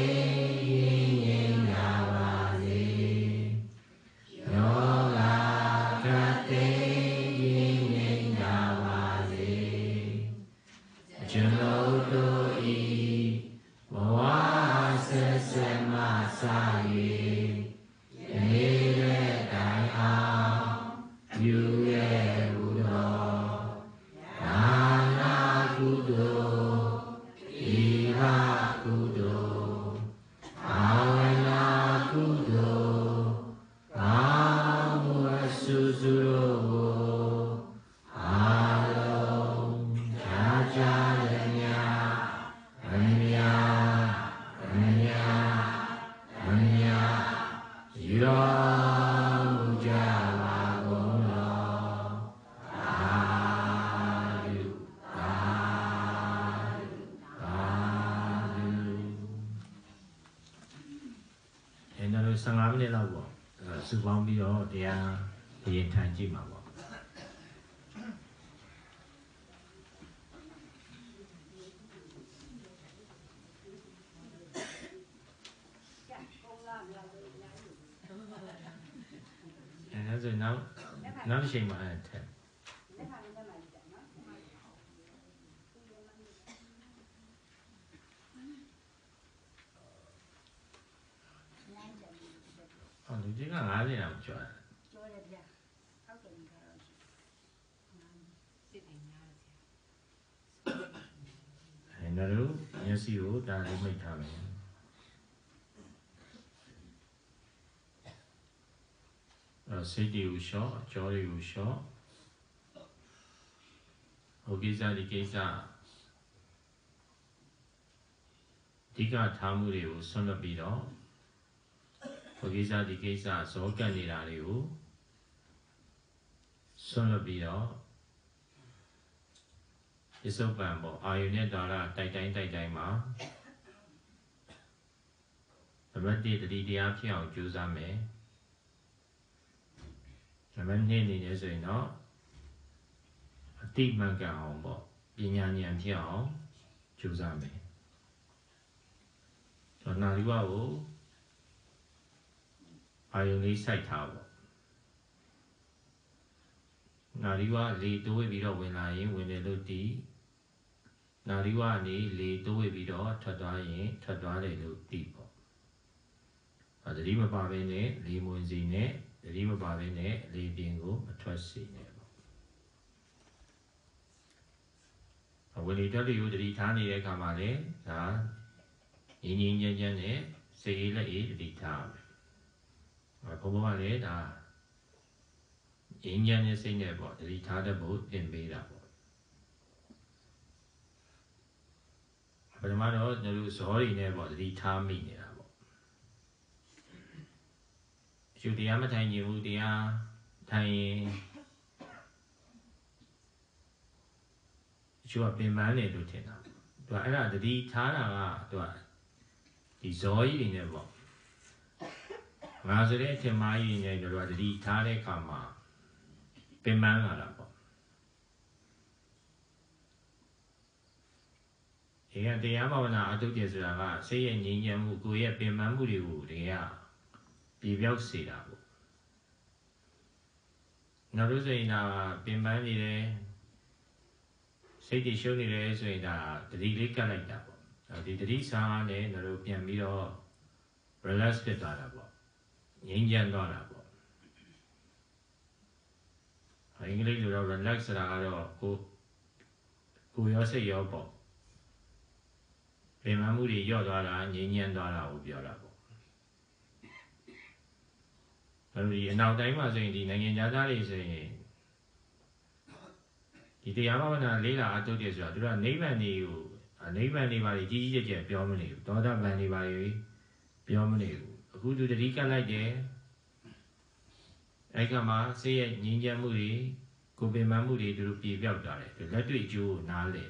15 minutesလောက်ပေါ့စုပေါင်းပြီးတော့တရားရင်ထိုင်ကြည့်မှာပေါ့အဲ့ဒါဆိုနောက်တစ်ချိန်မှာအဲ့ထက်လူကြီးက90တောင်ကျော်တယ်ဗျဟုတ်တယ်ဗျအဲ့တော့မျက်စိကိုဒါလေးမိတ်ထားမယ်စိတ်တွေကိုလျှော့ကြောတွေကိုလျှော့ဟိုကိစ္စဒီကိစ္စအဓိကထားမှုတွေကိုဆွန့်လွတ်ပြီးတော့ဟိုကိစ္စဒီကိစ္စဇောကတ်နေတာတွေကိုဆွန့်လွတ်ပြီးတော့ပစ္စုပန်ပေါ့အာယုနဲ့ဒါရတိုက်တိုင်းမှာနံပါတ်1တတိတရားဖြစ်အောင်ကြိုးစားမယ်နံပါတ်2အနေနဲ့ဆိုရင်တော့အတိမှန်ကန်အောင်ပေါ့ပညာဉာဏ်ဖြစ်အောင်ကြိုးစားမယ်နာရီဝကိုအာယုလေးစိုက်ထားပေါ့နာရီဝလေတိုးပြီးတော့ဝင်လာရင်ဝင်တယ်လို့တီးနာရီဝကနေလေတိုးပြီးတော့ထွက်သွားရင်ထွက်သွားတယ်လို့တီးပေါ့သတိမပါဘဲနဲ့လေမဝင်စီနဲ့သတိမပါဘဲနဲ့လေပြင်းကိုမထွက်စေနဲ့ပေါ့ဝင်လေထွက်လေကိုသတိထားနေတဲ့အခါမှာလည်းဒါငြင်းငြင်းချမ်းနဲ့စိတ်အေးလက်အေးသတိထားမယ်ဘုံဘကလည်းဒါငြင်းချမ်းတဲ့စိတ်နဲ့ပေါ့သတိထားတတ်ဖို့သင်ပေးတာပေါ့ပထမတော့ကျွန်တော်တို့ဇောတွေနဲ့ပေါ့သတိထားမိနေတာပေါ့ရှုတရားမထိုင်ခြင်းဘူးတရားထိုင်ရင်ရှုကပင်ပန်းတယ်လို့ထင်တာသူကအဲ့ဒါသတိထားတာကသူကဒီဇောကြီးတွေနဲ့ပေါ့ငါဆိုတဲ့အထင်မှားကြီးနဲ့တို့ကတတိထားတဲ့အခါမှာပင်ပန်းလာတာပေါ့ဒီကတရားဘာဝနာအထုပ်တယ်ဆိုတာကစိတ်ရဲ့ငြိမ်းချမ်းမှုကိုယ်ရဲ့ပင်ပန်းမှုတွေကိုတကယ်ကပြေပြောက်စေတာပေါ့နောက်လို့ဆိုရင်ဒါပင်ပန်းနေတယ်စိတ်တွေရှုပ်နေတယ်ဆိုရင်ဒါတတိလေးကတ်လိုက်တာပေါ့ဒီတတိစားနဲ့တို့ပြန်ပြီးတော့ relax ဖြစ်သွားတာပေါ့ငြိမ်းချမ်းသွားတာပေါ့အင်္ဂလိပ်လိုတော့ relax ဆိုတာကတော့ကိုရောစိတ်ရောပေါ့ပင်ပန်းမှုတွေလျော့သွားတာငြိမ်းချမ်းသွားတာကိုပြောတာပေါ့အဲဒီအနောက်တိုင်းမှာဆိုရင်ဒီနိုင်ငံသားတွေဆိုရင်ဒီတရားဘာဝနာလေးလာအထုတ်တယ်ဆိုတာသူကနိဗ္ဗာန်တွေပါကြီးကြီးကျယ်ကျယ်ပြောမနေဘူးသောတာပန်တွေပါပြောမနေဘူးအခုသူတတိကတ်လိုက်တယ်အဲ့ကမှာစိတ်ရဲ့ငြိမ်းချမ်းမှုတွေကိုပင်ပန်းမှုတွေသူတို့ပြေပြောက်သွားတယ်လက်တွေ့အကျိုးကိုနားလည်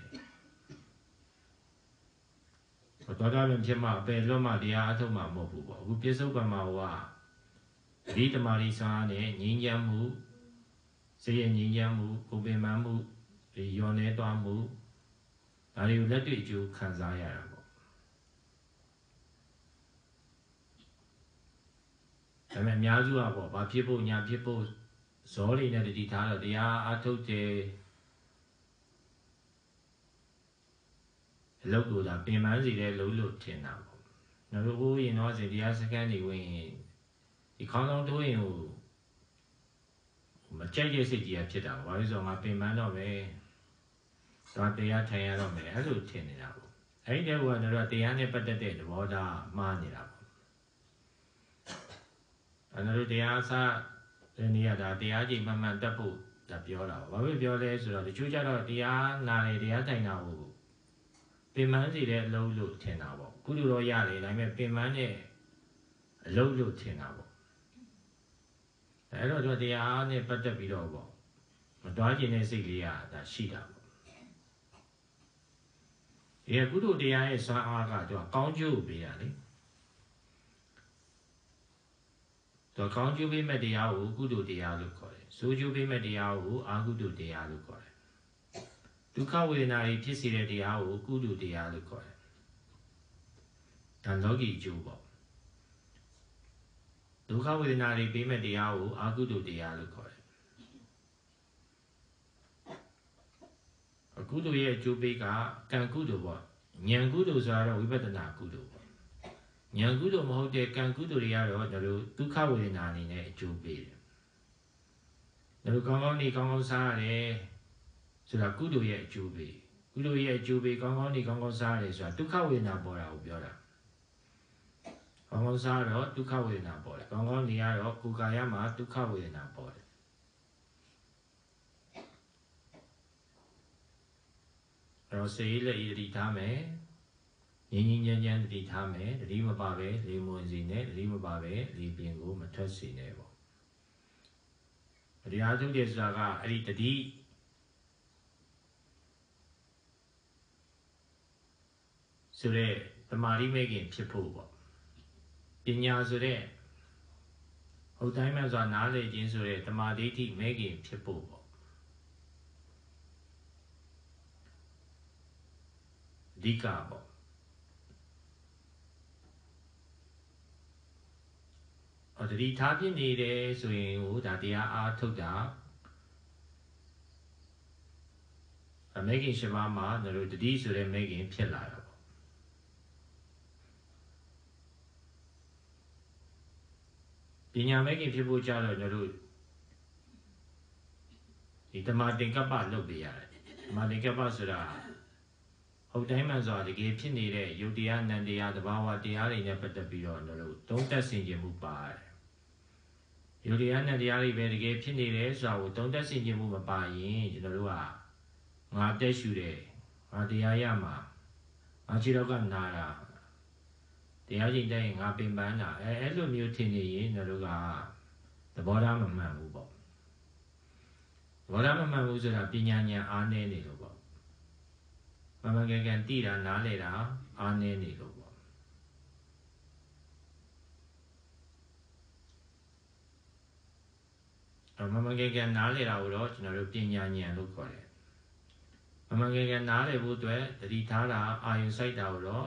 တယ်သောတာပန်ဖြစ်မှအပယ်လွတ်မှတရားအထုတ်မှမဟုတ်ဘူးပေါ့အခုပြစ္ဆုတ်ပံမှာဟောဒီတမာရီစားနဲ့ငြိမ်းချမ်းမှုစိတ်ရဲ့ငြိမ်းချမ်းမှုကိုပင်ပန်းမှုဒီရောနေသွားမှုဒါတွေကိုလက်တွေ့အကျိုးခံစားရတာပေါ့ဒါပေမဲ့အများစုကပေါ့ဘာဖြစ်ဖို့ညာဖြစ်ဖို့ဇောလေးနဲ့တတိထားတော့တရားအထုတ်တယ်အလုပ်ကိုဒါပင်ပန်းစီတဲ့လုံးလို့ထင်တာပေါ့နောက်လို့ဟိုးရင်တော့စဉ်တရားစခန်းနေဝင်ဒီခေါင်းဆောင်တိုးရင်ကိုမကြိုက်တဲ့စိတ်ကြီးဖြစ်တာပေါ့ဘာလို့ဆိုတော့ငါပင်ပန်းတော့မယ်တော့တရားထိုင်ရတော့မယ်အဲ့လိုထင်နေတာပေါ့အဲ့ဒီတည်းကတော့တရားနဲ့ပတ်သက်တဲ့သဘောထားမှားနေတာပေါ့အဲ့တော့တရားစတဲ့နေရာဒါတရားကြီးမှန်မှန်တက်ဖို့ဒါပြောတာပေါ့ဘာဖြစ်ပြောလဲဆိုတော့တချို့ကျတော့တရားနာတယ်တရားထိုင်တာကိုပင်ပန်းစီတဲ့အလုပ်လို့ထင်တာပေါ့ကုသိုလ်တော့ရတယ်ဒါပေမဲ့ပင်ပန်းတဲ့အလုပ်လို့ထင်တာပေါ့အဲ့တော့သူတရားနဲ့ပတ်သက်ပြီးတော့ပေါ့မတွားကျင်တဲ့စိတ်လေးကဒါရှိတာပေါ့ဒီကုသိုလ်တရားရဲ့စွမ်းအားကသူကကောင်းကျိုးပေးတာလေသူကောင်းကျိုးပေးမဲ့တရားကိုကုသိုလ်တရားလို့ခေါ်တယ်ဆိုးကျိုးပေးမဲ့တရားကိုအကုသိုလ်တရားလို့ခေါ်တယ်ဒုက္ခဝေဒနာတွေဖြစ်စေတဲ့တရားကိုကုသိုလ်တရားလို့ခေါ်တယ်ဒါလောကီကျိုးပေါ့ဒုက္ခဝေဒနာတွေပေးမဲ့တရားကိုအကုသိုလ်တရားလို့ခေါ်တယ်အကုသိုလ်ရဲ့အကျိုးပေးကကံကုသိုလ်ပေါ့ဉာဏ်ကုသိုလ်ဆိုတော့ဝိပဿနာကုသိုလ်ပေါ့ဉာဏ်ကုသိုလ်မဟုတ်တဲ့ကံကုသိုလ်တွေကတော့တို့ဒုက္ခဝေဒနာအနေနဲ့အကျိုးပေးတယ်တို့ကောင်းကောင်းနေကောင်းကောင်းစားရတယ်ဆိုတာကုသိုလ်ရဲ့အကျိုးပေးကုသိုလ်ရဲ့အကျိုးပေးကောင်းကောင်းနေကောင်းကောင်းစားရတယ်ဆိုတာဒုက္ခဝေဒနာပေါ်တာကိုပြောတာကောင်းကောင်းစားတော့ဒုက္ခဝေဒနာပေါ်တယ်ကောင်းကောင်းနေရတော့ကိုယ်ကာယမှာဒုက္ခဝေဒနာပေါ်တယ်အဲ့တော့စိတ်လက်ဤတတိထားမယ်ငြိမ်းငြိမ်းချမ်းချမ်းတတိထားမယ်တတိမပါပဲလေမဝင်စီနဲ့တတိမပါပဲလေပြင်ကိုမထွက်စေနဲ့ပေါ့တရားထုတ်တယ်ဆိုတာကအဲ့ဒီတတိဆိုတဲ့တမာရိမဲခင်ဖြစ်ဖို့ပေါ့ပညာဆိုတဲ့ဟုတ်တိုင်းမှန်စွာနားလည်ခြင်းဆိုတဲ့တမာဒိဋ္ဌိမဲခင်ဖြစ်ဖို့ပေါ့အဓိကပေါ့တတိထားဖြစ်နေတယ်ဆိုရင်ဟိုဒါတရားအားထုတ်တာမဲခင်ရှိပါမှာတို့တတိဆိုတဲ့မဲခင်ဖြစ်လာတာပညာမဲခင်ဖြစ်ဖို့ကြတော့တို့ဒီဓမ္မသင်္ကပ္ပလုပ်ပေးရတယ်ဓမ္မသင်္ကပ္ပဆိုတာဟုတ်တိုင်းမှန်စွာတကယ်ဖြစ်နေတဲ့ယုတ်တရားနံတရားသဘာဝတရားတွေနဲ့ပတ်သက်ပြီးတော့တို့သုံးသပ်ဆင်ခြင်မှုပါတယ်ယုတ်တရားနံတရားတွေပဲတကယ်ဖြစ်နေတယ်ဆိုတာကိုသုံးသပ်ဆင်ခြင်မှုမပါရင်တို့ကငါတက်ရှူတယ်ငါတရားရမှာငါခြေတော့ကနာတာတရားကျင့်တဲ့ငါပင်ပန်းတာအဲ့လိုမျိုးထင်နေရင်တို့ကသဘောထားမမှန်ဘူးပေါ့သဘောထားမမှန်ဘူးဆိုတာပညာဉာဏ်အားနည်းနေလို့ပေါ့မမကန်ကန်သိတာနားလည်တာအားနည်းနေလို့ပေါ့မမကန်ကန်နားလည်တာကိုတော့ကျွန်တော်တို့ပညာဉာဏ်လို့ခေါ်တယ်မမကန်ကန်နားလည်ဖို့အတွက်တတိထားတာအာယုစိုက်တာကိုတော့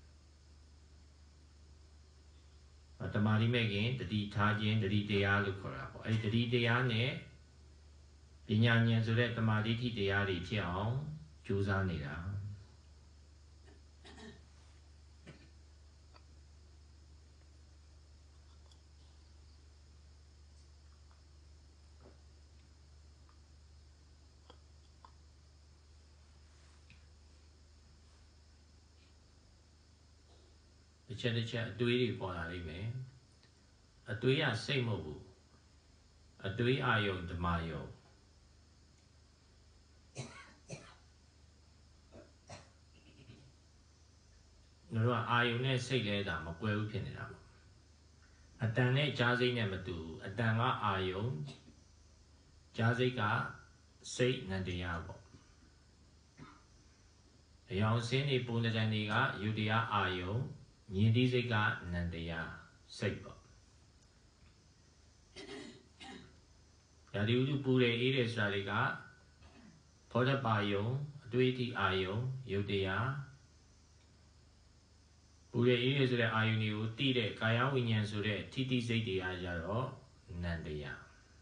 တမာရိမဲ့ခင်တတိထားခြင်းတတိတရားလို့ခေါ်တာပေါ့အဲ့ဒီတတိတရားနဲ့ပညာဉာဏ်ဆိုတဲ့တမာဒိဋ္ဌိတရားတွေဖြစ်အောင်ကြိုးစားနေတာတစ်ချက်အတွေးတွေပေါ်လာလိမ့်မယ်အတွေးရစိတ်မဟုတ်ဘူးအတွေးအာယုံဓမ္မယုံတို့ကအာယုံနဲ့စိတ်လဲတာမကွဲဘူးဖြစ်နေတာပေါ့အတန်နဲ့ကြားစိတ်နဲ့မတူဘူးအတန်ကအာယုံကြားစိတ်ကစိတ်နံတရားပေါ့အယောင်စင်းတွေပုံတံတွေကယုတရားအာယုံမြင်သိစိတ်ကနံတရားစိတ်ပေါ့ဒါဒီဥပ္ပူတယ်အေးတယ်ဆိုတာတွေကဘောဓပါယုံအတွေ့အထိအာယုံယုတရားပူတဲ့အေးရဆိုတဲ့အာယုန်တွေကိုတိတဲ့ကာယဝိညာဉ်ဆိုတဲ့ထိတိစိတ်တွေအားကြတော့နန္တရား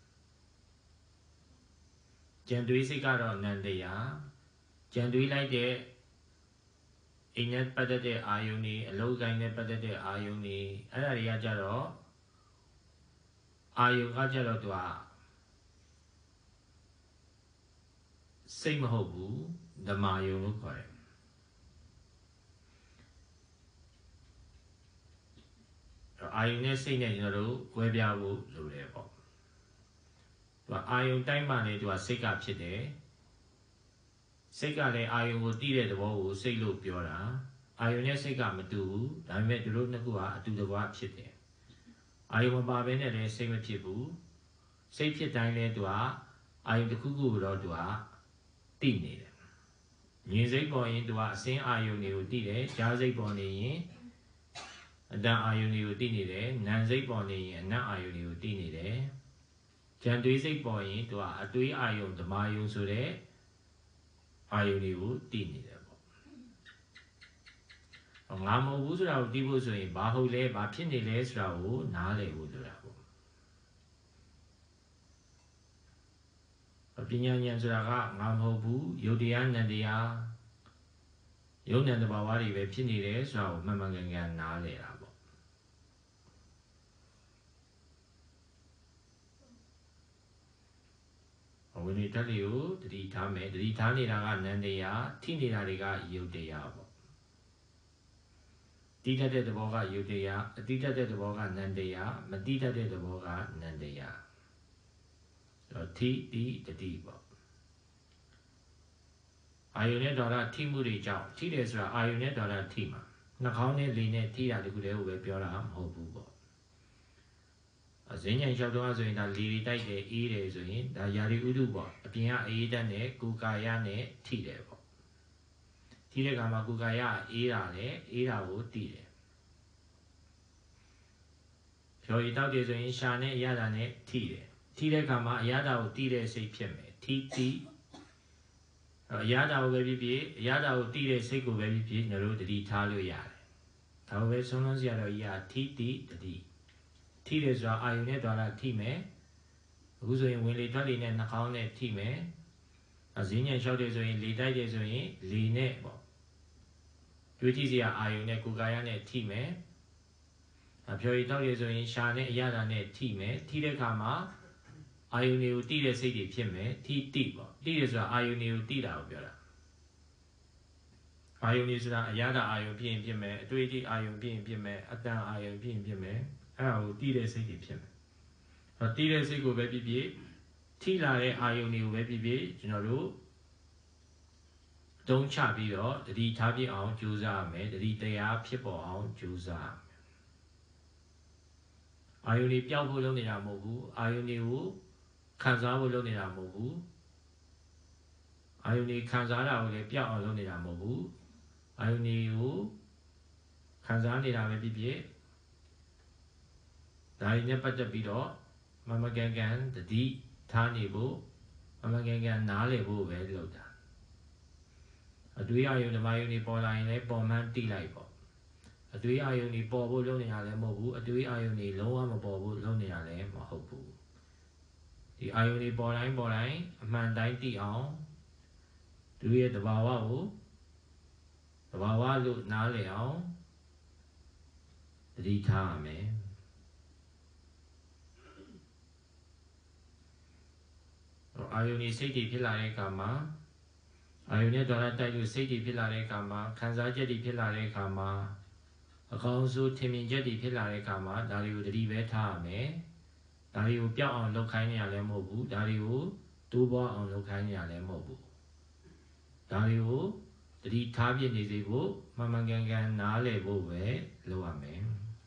ကြံတွေးစိတ်ကတော့နန္တရားကြံတွေးလိုက်တဲ့အိမ်နဲ့ပတ်သက်တဲ့အာယုန်တွေအလုပ်ကိုင်းနဲ့ပတ်သက်တဲ့အာယုန်တွေအဲ့ဒါတွေကကြတော့အာယုန်ကကြတော့သူကစိတ်မဟုတ်ဘူးဓမ္မယုံလို့ခေါ်တယ်အာယုန်နဲ့စိတ်နဲ့ကျွန်တော်တို့ကွဲပြားဖို့လိုတယ်ပေါ့သူကအာယုန်တိုင်းမှလည်းသူကစိတ်ကဖြစ်တယ်စိတ်ကလည်းအာယုန်ကိုတည်တဲ့သဘောကိုစိတ်လို့ပြောတာအာယုန်နဲ့စိတ်ကမတူဘူးဒါပေမဲ့သူတို့နှစ်ခုကအတူတကွဖြစ်တယ်အာယုန်မပါဘဲနဲ့လည်းစိတ်မဖြစ်ဘူးစိတ်ဖြစ်တိုင်းလည်းသူကအာယုန်တစ်ခုခုတော့သူကတည်နေတယ်ဉာဏ်စိတ်ပေါ်ရင်သူကအစင်းအာယုန်တွေကိုတည်တယ်ကြားစိတ်ပေါ်နေရင်အတန်အာယုန်တွေကိုတည်နေတယ်နာမ်စိတ်ပေါ်နေရင်အနတ်အာယုန်တွေကိုတည်နေတယ်ကြံတွေးစိတ်ပေါ်ရင်သူကအတွေးအာယုန်ဓမ္မယုန်ဆိုတဲ့အာယုန်တွေကိုတည်နေတယ်ပေါ့ငါမဟုတ်ဘူးဆိုတာကိုတည်ဖို့ဆိုရင်ဘာဟုတ်လဲဘာဖြစ်နေလဲဆိုတာကိုနားလည်ဖို့ဆိုတာပေါ့ပညာဉာဏ်ဆိုတာကငါမဟုတ်ဘူးယုတ်တရားနံတရားယုတ်နံတဘာဝတွေပဲဖြစ်နေတယ်ဆိုတာကိုမှန်မှန်ကန်ကန်နားလည်တာပေါ့ဝိနည်းဓာတ်တွေကိုတတိထားမယ်တတိထားနေတာကနံတရားထိနေတာတွေကယုတ်တရားပေါ့တိတတ်တဲ့သဘောကယုတ်တရားအတိတတ်တဲ့သဘောကနံတရားမတိတတ်တဲ့သဘောကနံတရားထိတိတတိပေါ့အာယုန်နဲ့ဒေါရထိမှုတွေကြောင့်ထိတယ်ဆိုတာအာယုန်နဲ့ဒေါရထိမှာနှာခေါင်းနဲ့လေနဲ့ထိတာတခုတည်းကိုပဲပြောတာမဟုတ်ဘူးပေါ့အစင်းညံလျှောက်တော့ဆိုရင်ဒါလေတွေတိုက်တယ်အေးတယ်ဆိုရင်ဒါယာရီဥဒုပေါ့အပြင်ကအေးတတ်နဲ့ကိုကာယနဲ့ထိတယ်ပေါ့ထိတဲ့အခါမှာကိုကာယအေးတာလေအေးတာကိုတိတယ်ဖြော်ရည်တောက်တယ်ဆိုရင်ရှာနဲ့အရသာနဲ့ထိတယ်ထိတဲ့အခါမှာအရသာကိုတိတဲ့စိတ်ဖြစ်မယ်ထိတိအရသာကိုပဲဖြစ်ဖြစ်အရသာကိုတိတဲ့စိတ်ကိုပဲဖြစ်ဖြစ်ကျွန်တော်တို့တတိထားလို့ရတယ်ဒါပဲဆုံးလုံးစရာတော့ဤဟာထိတိတတိထိတယ်ဆိုတာအာယုန်နဲ့ဒေါရထိမယ်အခုဆိုရင်ဝင်လေထွက်လေနဲ့နှာခေါင်းနဲ့ထိမယ်အစင်းညံလျှောက်တယ်ဆိုရင်လေတိုက်တယ်ဆိုရင်လေနဲ့ပေါ့တွေးကြည့်စရာအာယုန်နဲ့ကိုယ်ကာယနဲ့ထိမယ်အဖြော်ရည်တောက်ရဆိုရင်ရှာနဲ့အရသာနဲ့ထိမယ်ထိတဲ့အခါမှာအာယုန်တွေကိုတိတဲ့စိတ်တွေဖြစ်မယ်ထိတိပေါ့တိရဆိုတာအာယုန်တွေကိုတိတာကိုပြောတာအာယုန်တွေဆိုတာအရသာအာယုန်ဖြစ်ရင်ဖြစ်မယ်အတွေ့အထိအာယုန်ဖြစ်ရင်ဖြစ်မယ်အတန်အာယုန်ဖြစ်ရင်ဖြစ်မယ်အဲ့ဒါကိုတိတဲ့စိတ်တွေဖြစ်မယ်တိတဲ့စိတ်ကိုပဲဖြစ်ဖြစ်ထိလာတဲ့အာယုန်တွေကိုပဲဖြစ်ဖြစ်ကျွန်တော်တို့တုံးချပြီးတော့တတိထားပြအောင်ကြိုးစားရမယ်တတိတရားဖြစ်ပေါ်အောင်ကြိုးစားရမယ်အာယုန်တွေပျောက်ဖို့လုပ်နေတာမဟုတ်ဘူးအာယုန်တွေကိုခံစားဖို့လုပ်နေတာမဟုတ်ဘူးအာယုန်တွေခံစားတာကိုလည်းပျောက်အောင်လုပ်နေတာမဟုတ်ဘူးအာယုန်တွေကိုခံစားနေတာပဲဖြစ်ဖြစ်ဒါရင်းနဲ့ပတ်သက်ပြီးတော့မမကန်ကန်တတိထားနေဖို့မမကန်ကန်နားလည်ဖို့ပဲလုပ်တာအတွေးအာယုန်ဓမ္မယုန်တွေပေါ်လာရင်လည်းပေါ်မှန်းတိလိုက်ပေါ့အတွေးအာယုန်တွေပေါ်ဖို့လုပ်နေတာလည်းမဟုတ်ဘူးအတွေးအာယုန်တွေလုံးဝမပေါ်ဖို့လုပ်နေတာလည်းမဟုတ်ဘူးဒီအာယုန်တွေပေါ်တိုင်းအမှန်တိုင်းသိအောင်သူရဲ့သဘာဝကိုသဘာဝလို့နားလည်အောင်တတိထားရမယ်အာယုန်ဒီစိတ်တွေဖြစ်လာတဲ့အခါမှာအာယုန်နဲ့ဒေါရတိုက်လို့စိတ်တွေဖြစ်လာတဲ့အခါမှာခံစားချက်တွေဖြစ်လာတဲ့အခါမှာအကောင်းဆုံးထင်မြင်ချက်တွေဖြစ်လာတဲ့အခါမှာဒါတွေကိုတတိပဲထားရမယ်ဒါတွေကိုပျောက်အောင်လုပ်ခိုင်းနေရလည်းမဟုတ်ဘူးဒါတွေကိုတိုးပွားအောင်လုပ်ခိုင်းနေရလည်းမဟုတ်ဘူးဒါတွေကိုတတိထားပြနေစေဖို့မှန်မှန်ကန်ကန်နားလည်ဖို့ပဲလုပ်ရမယ်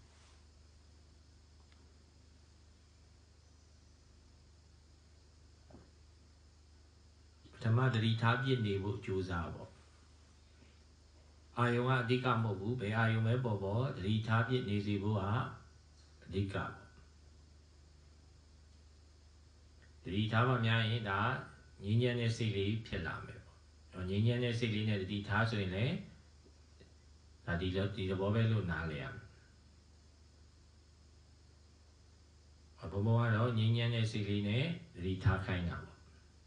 ဓမ္မတတိထားပြနေဖို့ကြိုးစားပေါ့အာယုံကအဓိကမဟုတ်ဘူးဘယ်အာယုံပဲပေါ်ပေါ်တတိထားပြနေစေဖို့ကအဓိကပေါ့တတိထားမှများရင်ဒါငြိမ်းချမ်းတဲ့စိတ်လေးဖြစ်လာမယ်ပေါ့ငြိမ်းချမ်းတဲ့စိတ်လေးနဲ့တတိထားဆိုရင်လည်းဒါဒီဘောပဲလို့နားလေရမယ်ဘုံဘုံကတော့ငြိမ်းချမ်းတဲ့စိတ်လေးနဲ့သတိထားခိုင်းတာပေါ့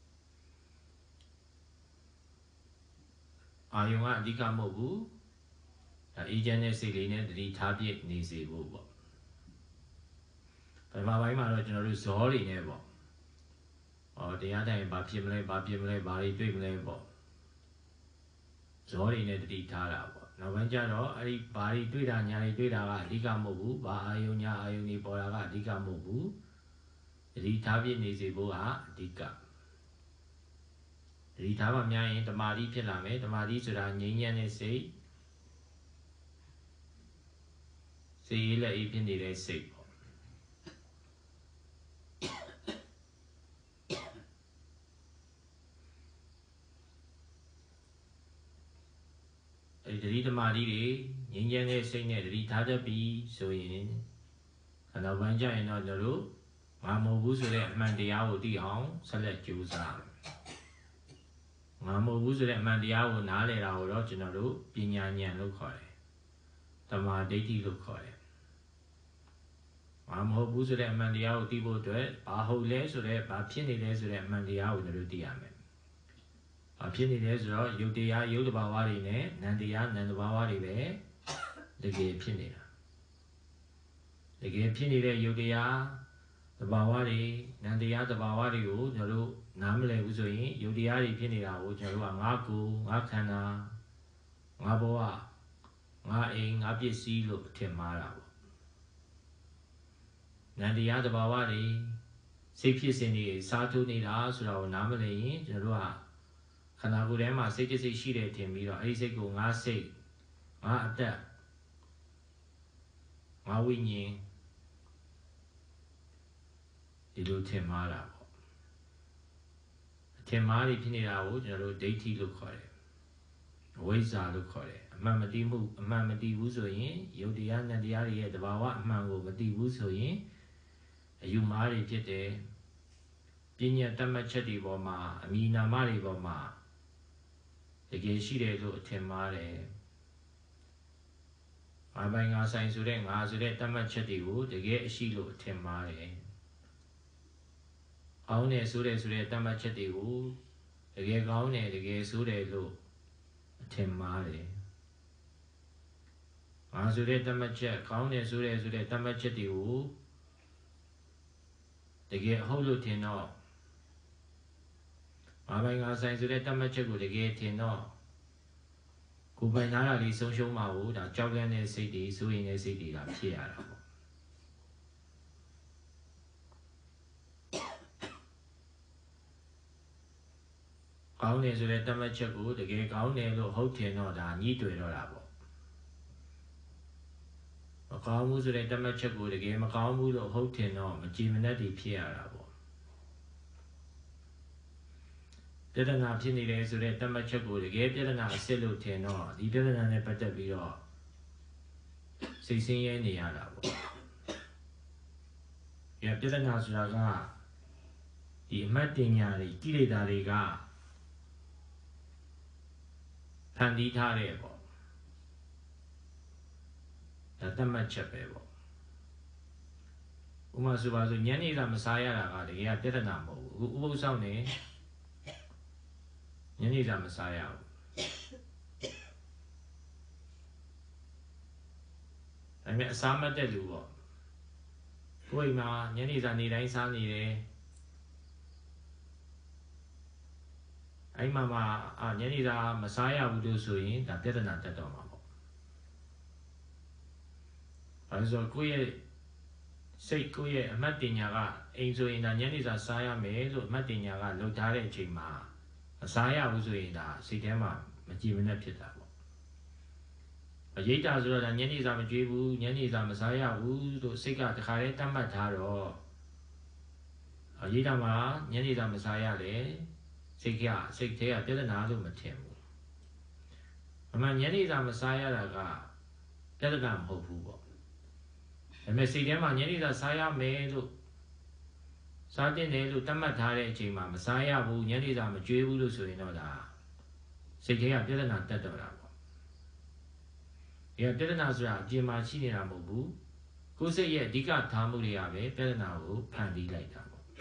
အာယုံကအဓိကမဟုတ်ဘူးအေးချမ်းတဲ့စိတ်လေးနဲ့သတိထားပြည့်နေစေဖို့ပေါ့ပထမပိုင်းမှာတော့ကျွန်တော်တို့ဇောတွေနဲ့ပေါ့တရားတိုင်းဘာဖြစ်မလဲဘာတွေတွေ့မလဲပေါ့ဇောတွေနဲ့တတိထားတာပေါ့နောက်ပိုင်းကျတော့အဲ့ဒီဘာတွေတွေ့တာညာတွေတွေ့တာကအဓိကမဟုတ်ဘူးဘာအာယုံညာအာယုံတွေပေါ်တာကအဓိကမဟုတ်ဘူးတတိထားပြည့်နေစေဖို့ကအဓိကတတိထားမှများရင်တမာတိဖြစ်လာမယ်တမာတိဆိုတာငြိမ်းချမ်းတဲ့စိတ်ရည်လက်အေးဖြစ်နေတဲ့စိတ်ပေါ့တတိတမာတိတွေငြိမ်းချမ်းတဲ့စိတ်နဲ့တတိထားတတ်ပြီဆိုရင်နောက်ပိုင်းကျရင်တော့တို့ငါမဟုတ်ဘူးဆိုတဲ့အမှန်တရားကိုသိအောင်ဆက်လက်ကြိုးစားငါမဟုတ်ဘူးဆိုတဲ့အမှန်တရားကိုနားလည်တာကိုတော့ကျွန်တော်တို့ပညာဉာဏ်လို့ခေါ်တယ်တမာဒိဋ္ဌိလို့ခေါ်တယ်ငါမဟုတ်ဘူးဆိုတဲ့အမှန်တရားကိုသိဖို့အတွက်ဘာဟုတ်လဲဆိုတဲ့ဘာဖြစ်နေလဲဆိုတဲ့အမှန်တရားကိုတို့သိရမယ်ဘာဖြစ်နေလဲဆိုတော့ယုတ်တရားယုတ်တဘာဝတွေနဲ့နံတရားနံတဘာဝတွေပဲတကယ်ဖြစ်နေတာတကယ်ဖြစ်နေတဲ့ယုတ်တရားတဘာဝတွေနံတရားတဘာဝတွေကိုကျွန်တော်တို့နားမလည်ဘူးဆိုရင်ယုတ်တရားတွေဖြစ်နေတာကိုကျွန်တော်တို့ကငါကိုယ်ငါခန္ဓာငါဘဝငါအိမ်ငါပစ္စည်းလို့ထင်မှားတာပေါ့နံတရားတဘာဝတွေစိတ်ဖြစ်စဉ်တွေစားထိုးနေတာဆိုတာကိုနားမလည်ရင်ကျွန်တော်တို့ကခန္ဓာကိုယ်ထဲမှာစိတ်တစ်စိတ်ရှိတယ်ထင်ပြီးတော့အဲ့ဒီစိတ်ကိုငါစိတ်ငါအသက်ငါဝိညာဉ်ဒီလိုထင်မှားတာပေါ့အထင်မှားတွေဖြစ်နေတာကိုကျွန်တော်တို့ဒိဋ္ဌိလို့ခေါ်တယ်အဝိဇ္ဇာလို့ခေါ်တယ်အမှန်မသိမှုအမှန်မသိဘူးဆိုရင်ယုတ်တရားနံတရားတွေရဲ့တဘာဝအမှန်ကိုမသိဘူးဆိုရင်အယူမှားတွေဖြစ်တယ်ပညာတတ်မှတ်ချက်တွေပေါ်မှာအမိနာမတွေပေါ်မှာတကယ်ရှိတယ်လို့အထင်မှားတယ်ငါပိုင်ငါဆိုင်ဆိုတဲ့ငါဆိုတဲ့တတ်မှတ်ချက်တွေကိုတကယ်အရှိလို့အထင်မှားတယ်ကောင်းတယ်ဆိုတဲ့တတ်မှတ်ချက်တွေကိုတကယ်ကောင်းတယ်တကယ်ဆိုတယ်လို့အထင်မှားတယ်ငါဆိုတဲ့တတ်မှတ်ချက်ကောင်းတယ်ဆိုတဲ့တတ်မှတ်ချက်တွေကိုတကယ်အဟုတ်လို့ထင်တော့ငါပိုင်ငါဆိုင်ဆိုတဲ့တတ်မှတ်ချက်ကိုတကယ်ထင်တော့ကိုယ်ပိုင်နာတာလေးဆုံးရှုံးမှာကိုဒါကြောက်လန့်တဲ့စိတ်တွေစိုးရင်တဲ့စိတ်တွေကဖြစ်ရတာပေါ့ကောင်းတယ်ဆိုတဲ့တတ်မှတ်ချက်ကိုတကယ်ကောင်းတယ်လို့ဟုတ်ထင်တော့ဒါညှိတွေ့တော့တာပေါ့မကောင်းဘူးဆိုတဲ့တတ်မှတ်ချက်ကိုတကယ်မကောင်းဘူးလို့ဟုတ်ထင်တော့မကြည်မနှက်တွေဖြစ်ရတာပေါ့ပြဿနာဖြစ်နေတယ်ဆိုတဲ့တတ်မှတ်ချက်ကိုတကယ်ပြဿနာအစစ်လို့ထင်တော့ဒီပြဿနာနဲ့ပတ်သက်ပြီးတော့စိတ်ဆင်းရဲနေရတာပေါ့ပြဿနာဆိုတာကဒီအမှတ်တင်ညာတွေကိလေသာတွေကဖန်တီးထားတဲ့ပေါ့ဒါတတ်မှတ်ချက်ပဲပေါ့ဥပမာဆိုပါစို့ညနေစာမစားရတာကတကယ်ကပြဿနာမဟုတ်ဘူးအခုဥပုသ်ဆောင်နေညနေစာမစားရဘူးဒါပေမဲ့အစားမတက်လူပေါ့ကိုယ်အိမ်မှာညနေစာနေတိုင်းစားနေတယ်အဲ့မှာညနေစာမစားရဘူးလို့ဆိုရင်ဒါပြဿနာတက်တော့မှာပေါ့အဲဆိုကိုယ့်ရဲ့စိတ်ကိုယ့်ရဲ့အမှတ်တင်ညာကအိမ်ဆိုရင်ဒါညနေစာစားရမယ်လို့အမှတ်တင်ညာကလှုပ်ထားတဲ့အချိန်မှာမစားရဘူးဆိုရင်ဒါစိတ်ထဲမှာမကြည်မနှက်ဖြစ်တာပေါ့အရေးတာဆိုတော့ဒါညနေစာမကြွေးဘူးညနေစာမစားရဘူးလို့စိတ်ကတခါတည်းတတ်မှတ်ထားတော့အရေးတာမှာညနေစာမစားရတယ်စိတ်ထဲကပြဿနာလို့မထင်ဘူးအမှန်ညနေစာမစားရတာကပြဿနာမဟုတ်ဘူးပေါ့ဒါပေမဲ့စိတ်ထဲမှာညနေစာစားရမယ်လို့စားတင်တယ်လို့တတ်မှတ်ထားတဲ့အချိန်မှာမစားရဘူးညနေစာမကြွေးဘူးလို့ဆိုရင်တော့ဒါစိတ်ထဲကပြဿနာတက်တော့တာပေါ့ဒီကပြဿနာဆိုတာအပြင်မှာရှိနေတာမဟုတ်ဘူးကိုယ်စိတ်ရဲ့အဓိကထားမှုတွေကပဲပြဿနာကိုဖန်တီးလိုက်တာပေါ့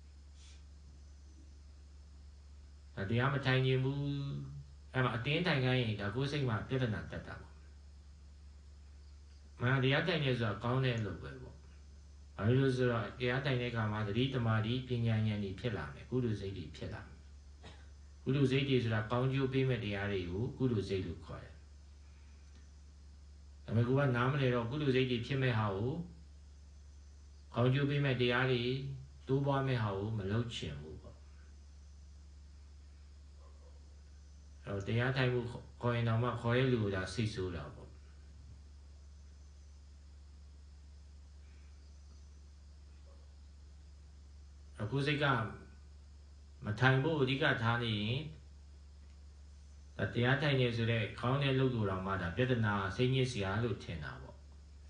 တရားမထိုင်ခြင်းဘူးအဲ့မှာအတင်းထိုင်ခိုင်းရင်ဒါကိုယ်စိတ်မှာပြဿနာတက်တာပေါ့မဟာတရားထိုင်နေဆိုတာကောင်းတဲ့အလုပ်ပဲပေါ့ဘာလို့ဆိုတော့တရားထိုင်တဲ့အခါမှာသတိတမာတိပညာဉာဏ်တွေဖြစ်လာမယ်ကုသိုလ်စိတ်တွေဖြစ်လာမယ်ကုသိုလ်စိတ်တွေဆိုတာကောင်းကျိုးပေးမဲ့တရားတွေကိုကုသိုလ်စိတ်လို့ခေါ်တယ်ဒါပေမဲ့ကိုကနားမလဲတော့ကုသိုလ်စိတ်တွေဖြစ်မဲ့ဟာကိုကောင်းကျိုးပေးမဲ့တရားတွေတိုးပွားမဲ့ဟာကိုမလုပ်ချင်ဘူးပေါ့အဲ့တော့တရားထိုင်မှုခေါ်ရင်တော့မှခေါ်ရလူကဒါစိတ်ဆိုးတာပေါ့အခုစိတ်ကမထိုင်ဖို့အဓိကထားနေရင်တရားထိုင်နေဆိုတဲ့ခေါင်းနဲ့လုပ်လို့တော့မှဒါပြဿနာစိတ်ညစ်စရာလို့ထင်တာပေါ့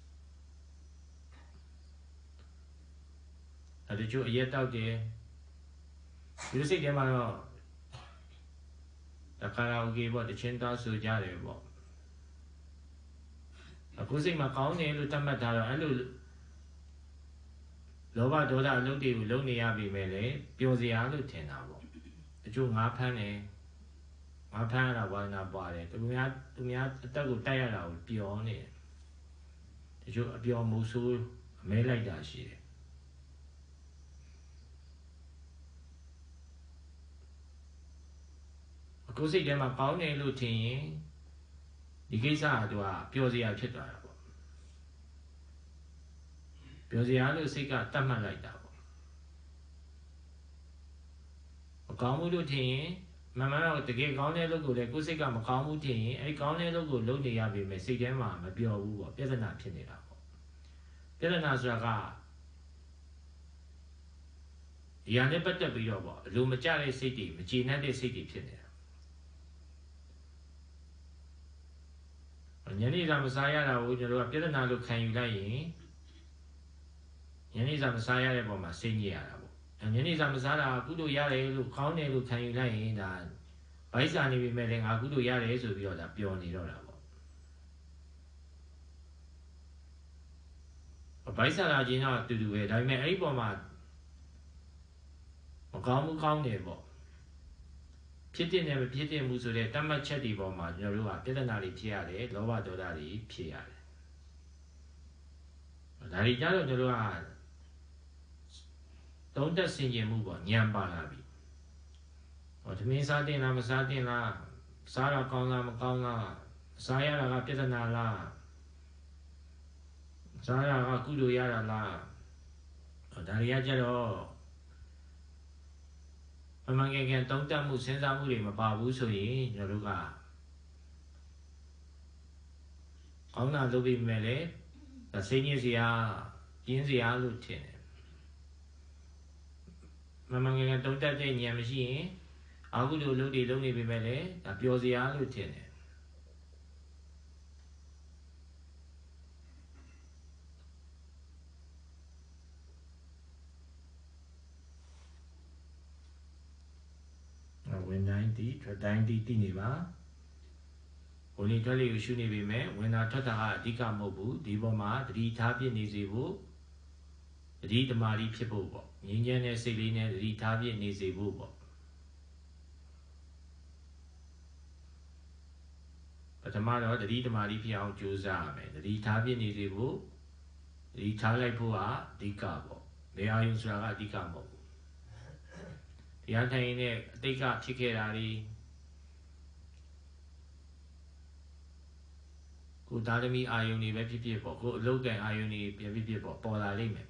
တချို့အရက်တောက်တယ်ဒီစိတ်ထဲမှာတော့တခါလာโอเคပေါ့တချင်းတောက်ဆိုကြတယ်ပေါ့အခုစိတ်မှာကောင်းတယ်လို့သတ်မှတ်ထားတော့အဲ့လိုလောဘဒေါသအလုပ်တွေကိုလုပ်နေရပြီမဲ့လေပျော်စရာလို့ထင်တာပေါ့တချို့ငါးဖမ်းတယ်ငါဖမ်းရတာဝါနာပါတယ်သူများအတက်ကိုတိုက်ရတာကိုပျော်နေတယ်တချို့အပျော်မိုးဆိုးအမဲလိုက်တာရှိတယ်အခုစိတ်ထဲမှာကောင်းတယ်လို့ထင်ရင်ဒီကိစ္စကသူကပျော်စရာဖြစ်သွားတာပေါ့ပျော်စရာလို့စိတ်ကတတ်မှတ်လိုက်တာပေါ့မကောင်းဘူးလို့ထင်ရင်မမှန်တော့တကယ်ကောင်းတဲ့လုပ်ကိုလည်းကိုယ်စိတ်ကမကောင်းဘူးထင်ရင်အဲဒီကောင်းတဲ့လုပ်ကိုလုပ်နေရပြီမဲ့စိတ်ထဲမှာမပျော်ဘူးပေါ့ပြဿနာဖြစ်နေတာပေါ့ပြဿနာဆိုတာကဒီဟာနဲ့ပတ်သက်ပြီးတော့ပေါ့အလိုမကျတဲ့စိတ်တွေမကျေနပ်တဲ့စိတ်တွေဖြစ်နေတာညနေစာမစားရတာကိုကျွန်တော်တို့ကပြဿနာလို့ခံယူလိုက်ရင်ညနေစာမစားရတဲ့ပုံမှာစိတ်ညစ်ရတာပေါ့ညနေစာမစားတာကုသိုလ်ရတယ်လို့ကောင်းတယ်လို့ခံယူလိုက်ရင်ဒါဗိုက်စာနေပြီမဲ့လည်းငါကုသိုလ်ရတယ်ဆိုပြီးတော့ဒါပျော်နေတော့တာပေါ့ဗိုက်စာလာခြင်းတော့တူတူပဲဒါပေမဲ့အဲ့ဒီပုံမှာမကောင်းမှုကောင်းတယ်ပေါ့ဖြစ်တဲ့နဲ့မဖြစ်တဲ့မှုဆိုတဲ့တတ်မှတ်ချက်ဒီပေါ်မှာကျွန်တော်တို့ကပြဿနာတွေဖြစ်ရတယ်လောဘဒေါသတွေဖြစ်ရတယ်ဒါတွေကြတော့ကျွန်တော်တို့ကသုံးသက်ဆင်ခြင်မှုပေါ့ညံပါလာပြီဟောသမင်းစားတင်လားမစားတင်လားစားတော့ကောင်းလားမကောင်းလားစားရတာကပြဿနာလားစားရတာကကုသိုလ်ရတာလားဒါတွေကကြတော့အမှန်ကယ်သုံးသက်မှုစဉ်းစားမှုတွေမပါဘူးဆိုရင်ကျွန်တော်တို့ကကောင်းတာလုပ်ပြီးမဲ့လေစိတ်ညစ်စရာပြင်းစရာလို့ထင်တယ်မမှန်ကယ်သုံးသက်တဲ့ဉာဏ်မရှိရင်အာဟုလိုလုပ်တွေလုပ်နေပြီမဲ့လေဒါပျော်စရာလို့ထင်တယ်ဝင်တိုင်းတီထွက်တိုင်းတီတည်နေပါဝင်လေထွက်လေကိုရှုနေပြီမဲ့ဝင်တာထွက်တာကအဓိကမဟုတ်ဘူးဒီပေါ်မှာတတိထားပြနေစေဖို့တတိတမာတိဖြစ်ဖို့ပေါ့ငြင်းချမ်းတဲ့စိတ်လေးနဲ့တတိထားပြနေစေဖို့ပေါ့ပထမတော့တတိတမာတိဖြစ်အောင်ကြိုးစားရမယ်တတိထားပြနေစေဖို့တတိထားလိုက်ဖို့ကအဓိကပေါ့နေရာယုံဆိုတာကအဓိကမဟုတ်ဘူးတရားထိုင်နေအတိတ်ကဖြစ်ခဲ့တာတွေကိုသားသမီးအာယုန်တွေပဲဖြစ်ဖြစ်ပေါ့ကိုအလုတ်ကန်အာယုန်တွေပြန်ဖြစ်ဖြစ်ပေါ့ပေါ်လာလိမ့်မယ်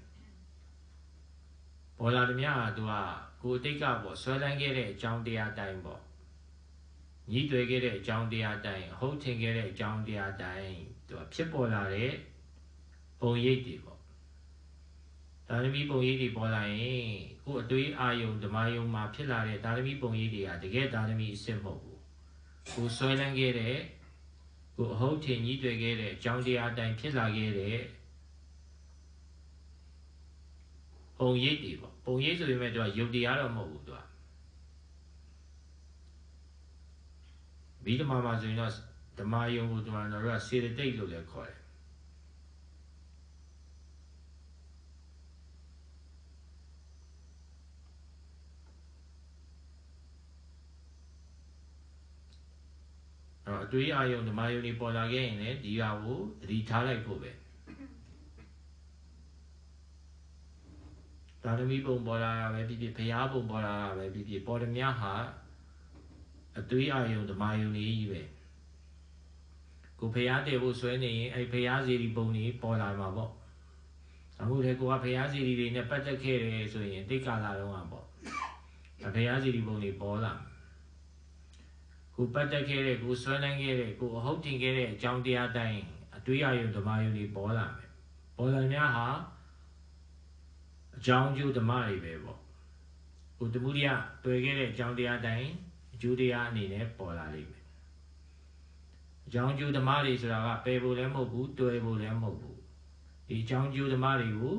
ပေါ်လာတဲ့မြတ်ကသူကကိုအတိတ်ကပေါ့ဆွဲလန်းခဲ့တဲ့အကြောင်းတရားတိုင်းပေါ့ညှိတွေ့ခဲ့တဲ့အကြောင်းတရားတိုင်းအဟုတ်ထင်ခဲ့တဲ့အကြောင်းတရားတိုင်းသူကဖြစ်ပေါ်လာတဲ့ပုံရိပ်တွေပေါ့သာသမီပုံရိပ်တွေပေါ်လာရင်ကိုအတွေးအာယုန်ဓမ္မယုံမှာဖြစ်လာတဲ့သာသမီပုံရိပ်တွေကတကယ်သာသမီအစစ်မဟုတ်ဘူးကိုဆွဲလန်းခဲ့တဲ့ကိုအဟုတ်ထင်ညှိတွေ့ခဲ့တဲ့အကြောင်းတရားတိုင်းဖြစ်လာခဲ့တဲ့ပုံရိပ်တွေပေါ့ပုံရိပ်ဆိုပေမဲ့သူကယုတ်တရားတော့မဟုတ်ဘူးသူကဗိဓမာမှာဆိုရင်တော့ဓမ္မယုံကိုတမန်တော်တို့ကစေတသိက်လို့လည်းခေါ်တယ်အတွေးအာယုံဓမ္မယုံတွေပေါ်လာခဲ့ရင်လည်းဒီဟာကိုသတိထားလိုက်ဖို့ပဲသာသမီပုံပေါ်လာတာပဲဖြစ်ဖြစ်ဘုရားပုံပေါ်လာတာပဲဖြစ်ဖြစ်ပေါ်သည်များဟာအတွေးအာယုံဓမ္မယုံတွေကြီးပဲကိုဘုရားတည်ဖို့ဆွဲနေရင်အဲ့ဘုရားစီရီပုံတွေပေါ်လာမှာပေါ့အခုလေကိုကဘုရားစီရီတွေနဲ့ပတ်သက်ခဲ့တယ်ဆိုရင်တိတ်ကာလာတော့မှာပေါ့ဘုရားစီရီပုံတွေပေါ်လာကိုပတ်သက်ခဲ့တဲ့ကိုဆွဲနိုင်ခဲ့တဲ့ကိုအဟုတ်တင်ခဲ့တဲ့အကြောင်းတရားတိုင်းအတွေးအာယုံဓမ္မယုံတွေပေါ်လာမယ်ပေါ်လာများဟာအကြောင်းကျိုးဓမ္မတွေပဲပေါ့ကိုတမှုတရားတွေ့ခဲ့တဲ့အကြောင်းတရားတိုင်းအကျိုးတရားအနေနဲ့ပေါ်လာလိမ့်မယ်အကြောင်းကျိုးဓမ္မတွေဆိုတာကပယ်ဖို့လည်းမဟုတ်ဘူးတွေ့ဖို့လည်းမဟုတ်ဘူးဒီအကြောင်းကျိုးဓမ္မတွေကို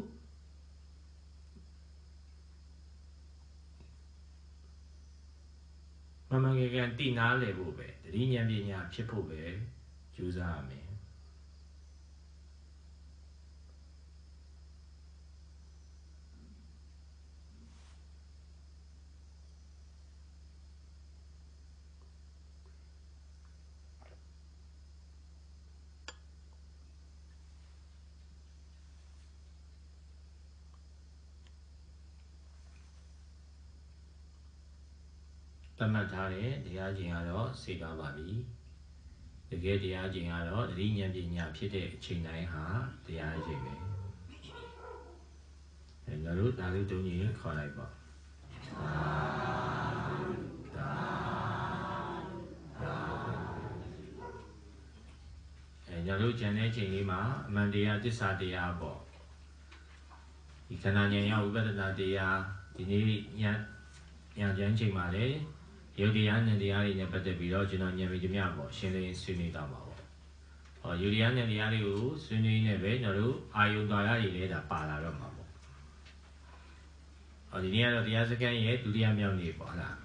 မမငယ်ကန်တည်နာလေဖို့ပဲတတိဉာဏ်ပညာဖြစ်ဖို့ပဲကြိုးစားရမယ်သတ်မှတ်ထားတဲ့တရားကျင့်ကတော့စေကားပါပြီတကယ်တရားကျင့်ကတော့တတိဉာဏ်ပညာဖြစ်တဲ့အချိန်တိုင်းဟာတရားကျင့်ပဲငါတို့ဒါလေးတုံးကြီးခေါ်လိုက်ပါငါတို့ကျန်တဲ့ချိန်လေးမှာအမှန်တရားသစ္စာတရားပေါ့ဒီခန္ဓာဉာဏ်ရောက်ဝိပဿနာတရားဒီနေ့ညကျမ်းချိန်မှာလေယုတ်တရားနဲ့တရားတွေနဲ့ပတ်သက်ပြီးတော့ကျွန်တော်ဉာဏ်ပညာပေါ့ရှင်းလင်းဆွေးနွေးတော့မှာပေါ့ယုတ်တရားနဲ့တရားတွေကိုဆွေးနွေးနေပဲကျွန်တော်တို့အာယုံတော်ရည်လေးဒါပါလာတော့မှာပေါ့ဒီနေ့ကတော့တရားစခန်းရဲ့ဒုတိယမြောက်နေ့ပေါ့ဟုတ်လား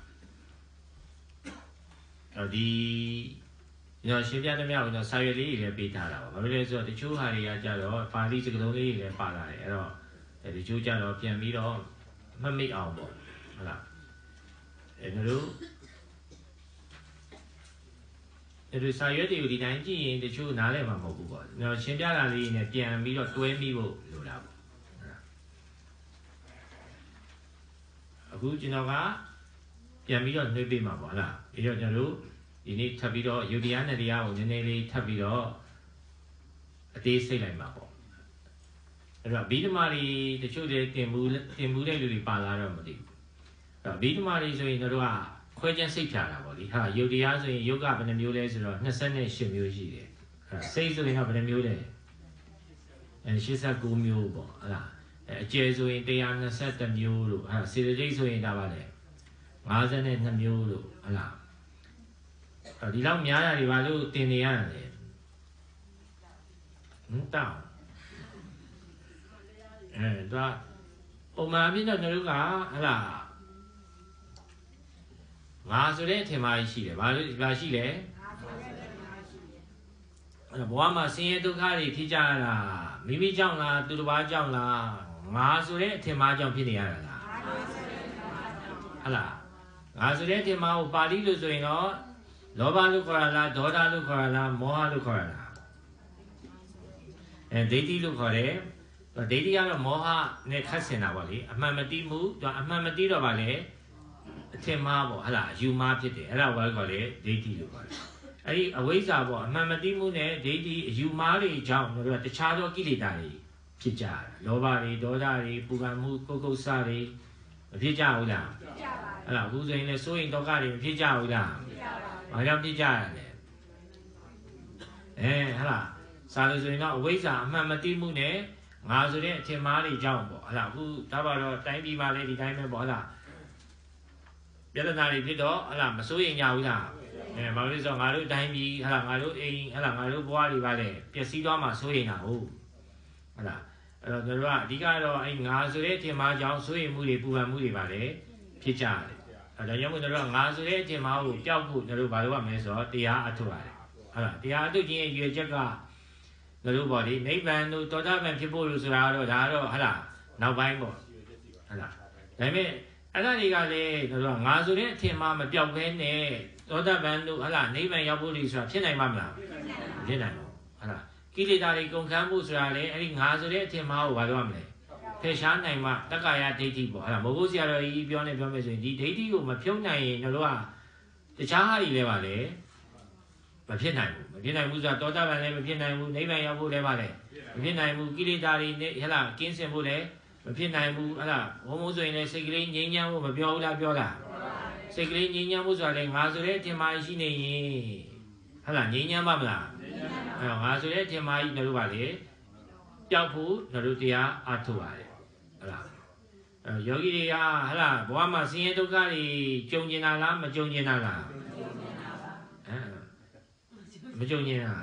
ဒီကျွန်တော်ရှင်းပြတဲ့မြောက်ကျွန်တော်စာရွက်လေးတွေလည်းပေးထားတာပါဘာလို့လဲဆိုတော့တချို့ဟာတွေကကြတော့ပါဠိစကားလုံးလေးတွေလည်းပါလာတယ်အဲ့တော့ဒီချို့ကြတော့ပြန်ပြီးတော့မမိတ်အောင်ပေါ့ဟုတ်လားကျွန်တော်တို့စာရွက်တွေကိုဒီတိုင်းကြည့်ရင်တချို့နားလည်မှာမဟုတ်ဘူးပေါ့ကျွန်တော်ရှင်းပြတာလေးနဲ့ပြန်ပြီးတော့တွဲမိဖို့လိုတာပေါ့အခုကျွန်တော်ကပြန်ပြီးတော့နှွေးပေးမှာပေါ့ဟုတ်လားပြီးတော့ကျွန်တော်တို့ဒီနေ့ထပ်ပြီးတော့ယုတ်တရားနဲ့တရားကိုနည်းနည်းလေးထပ်ပြီးတော့အသေးစိတ်လိုက်မှာပေါ့အဲ့တော့ဘိဓမ္မာတွေတချို့တွေတင်မှုတဲ့လူတွေပါလာတော့မသိဘူးအဲ့တော့ဘိဓမ္မာတွေဆိုရင်တို့ကခွဲခြားစိတ်ဖြာတာပေါ့လေဟာယုတ်တရားဆိုရင်ယုတ်ကဘယ်နှမျိုးလဲဆိုတော့28မျိုးရှိတယ်စိတ်ဆိုရင်ဘယ်နှမျိုးလဲ89မျိုးပေါ့ဟုတ်လားအကျယ်ဆိုရင်121မျိုးလို့စေတသိက်ဆိုရင်ဒါပါလေ52မျိုးလို့ဟုတ်လားဒီလောက်များတာတွေဘာလို့တင်နေရလဲတောင်းဒါပုံမှန်အဖြစ်တော့တို့ကဟလာငါဆိုတဲ့အထင်မှားရှိတယ်ဘာလို့ဘာရှိလဲဘဝမှာဆင်းရဲဒုက္ခတွေဖြစ်ကြရတာမိမိကြောင့်လားသူတစ်ပါးကြောင့်လားငါဆိုတဲ့အထင်မှားကြောင့်ဖြစ်နေရတာလားဟလာငါဆိုတဲ့အထင်မှားကိုပါဠိလို့ဆိုရင်တော့လောဘလို့ခေါ်ရလားဒေါသလို့ခေါ်ရလားမောဟလို့ခေါ်ရလားဒိဋ္ဌိလို့ခေါ်တယ်ဒိဋ္ဌိကတော့မောဟနဲ့ခတ်ဆင်တာပေါ့လေအမှန်မသိမှုအမှန်မသိတော့ပါလေအထင်မှားပေါ့ဟလာအယူမှားဖြစ်တယ်အဲ့ဒါဘာလို့ခေါ်လဲဒိဋ္ဌိလို့ခေါ်တယ်အဲ့ဒီအဝိဇ္ဇာပေါ့အမှန်မသိမှုနဲ့ဒိဋ္ဌိအယူမှားတွေကြောင့်တို့ကတခြားသောကိလေသာတွေဖြစ်ကြတယ်လောဘတွေဒေါသတွေပူပန်မှုကုက္ကုဆတွေမဖြစ်ကြဘူးလားဖြစ်ကြပါဘူးအဲ့ဒါအခုဆိုရင်လည်းစိုးရင်ဒုက္ခတွေမဖြစ်ကြဘူးလားဘာကြောင့်ဖြစ်ကြရလဲဟလာစာလို့ဆိုရင်တော့အဝိဇ္ဇာအမှန်မသိမှုနဲ့ငါဆိုတဲ့အထင်မှားတွေကြောင့်ပေါ့ဟလာအခုဒါပါတော့တိုင်းပြည်မှာလည်းဒီတိုင်းပဲပေါ့ဟလာပြဿနာတွေဖြစ်တော့ဟလာမစိုးရင်ကြဘူးလားဘာလို့လဲဆိုတော့ငါတို့တိုင်းပြည်ဟလာငါတို့အိမ်ဟလာငါတို့ဘဝတွေပါလေပျက်စီးသွားမှစိုးရင်တာဟုတ်ဟလာအဲ့တော့တို့ကအဓိကတော့အဲ့ငါဆိုတဲ့အထင်မှားကြောင့်စိုးရင်မှုတွေပူပန်မှုတွေပါလေဖြစ်ကြတယ်ဒါကြောင့်မို့တို့ကငါဆိုတဲ့အထင်မှားကိုပျောက်ဖို့တို့ဘာလို့ရမလဲဆိုတော့တရားအထုတ်ရတယ် là tia tôi chỉ duyệt chắc cả người lúc bỏ đi mấy bạn tôi tôi đã bạn chụp bút rồi đó là nào bay bỏ là đấy mấy anh ta đi cái này rồi ngã xuống đấy thì mà biểu hiện này tôi đã bạn tôi là mấy bạn chụp bút rồi thế này mà thế này là cái gì ta đi công khai bút rồi đấy anh ngã xuống đấy thì mà vào đó mà thế sáng này mà tất cả ya thấy thì bỏ là một cái gì đó ý biểu này rồi đi thấy thì mà phiếu này nó là thì sáng hay là vậy đấy mà phiền này mua ra tôi ta bạn này mà phiền này mua mấy bạn chụp bút đấy mà đấy phiền này mua cái gì ta đi hay là kiến xem bút đấy mà phiền này mua là hôm rồi này xây cái nhẹ nhàng mà biểu là xây cái nhẹ nhàng mua rồi này ngã xuống đấy thì mà gì này hay là nhẹ nhàng mà ngã xuống đấy thì mà nó là vậy giáo phụ nó là tia ắt thôi là 여기 하라 뭐하마 신의 독가리 종진하라 뭐 종진하라 뭐 종진하라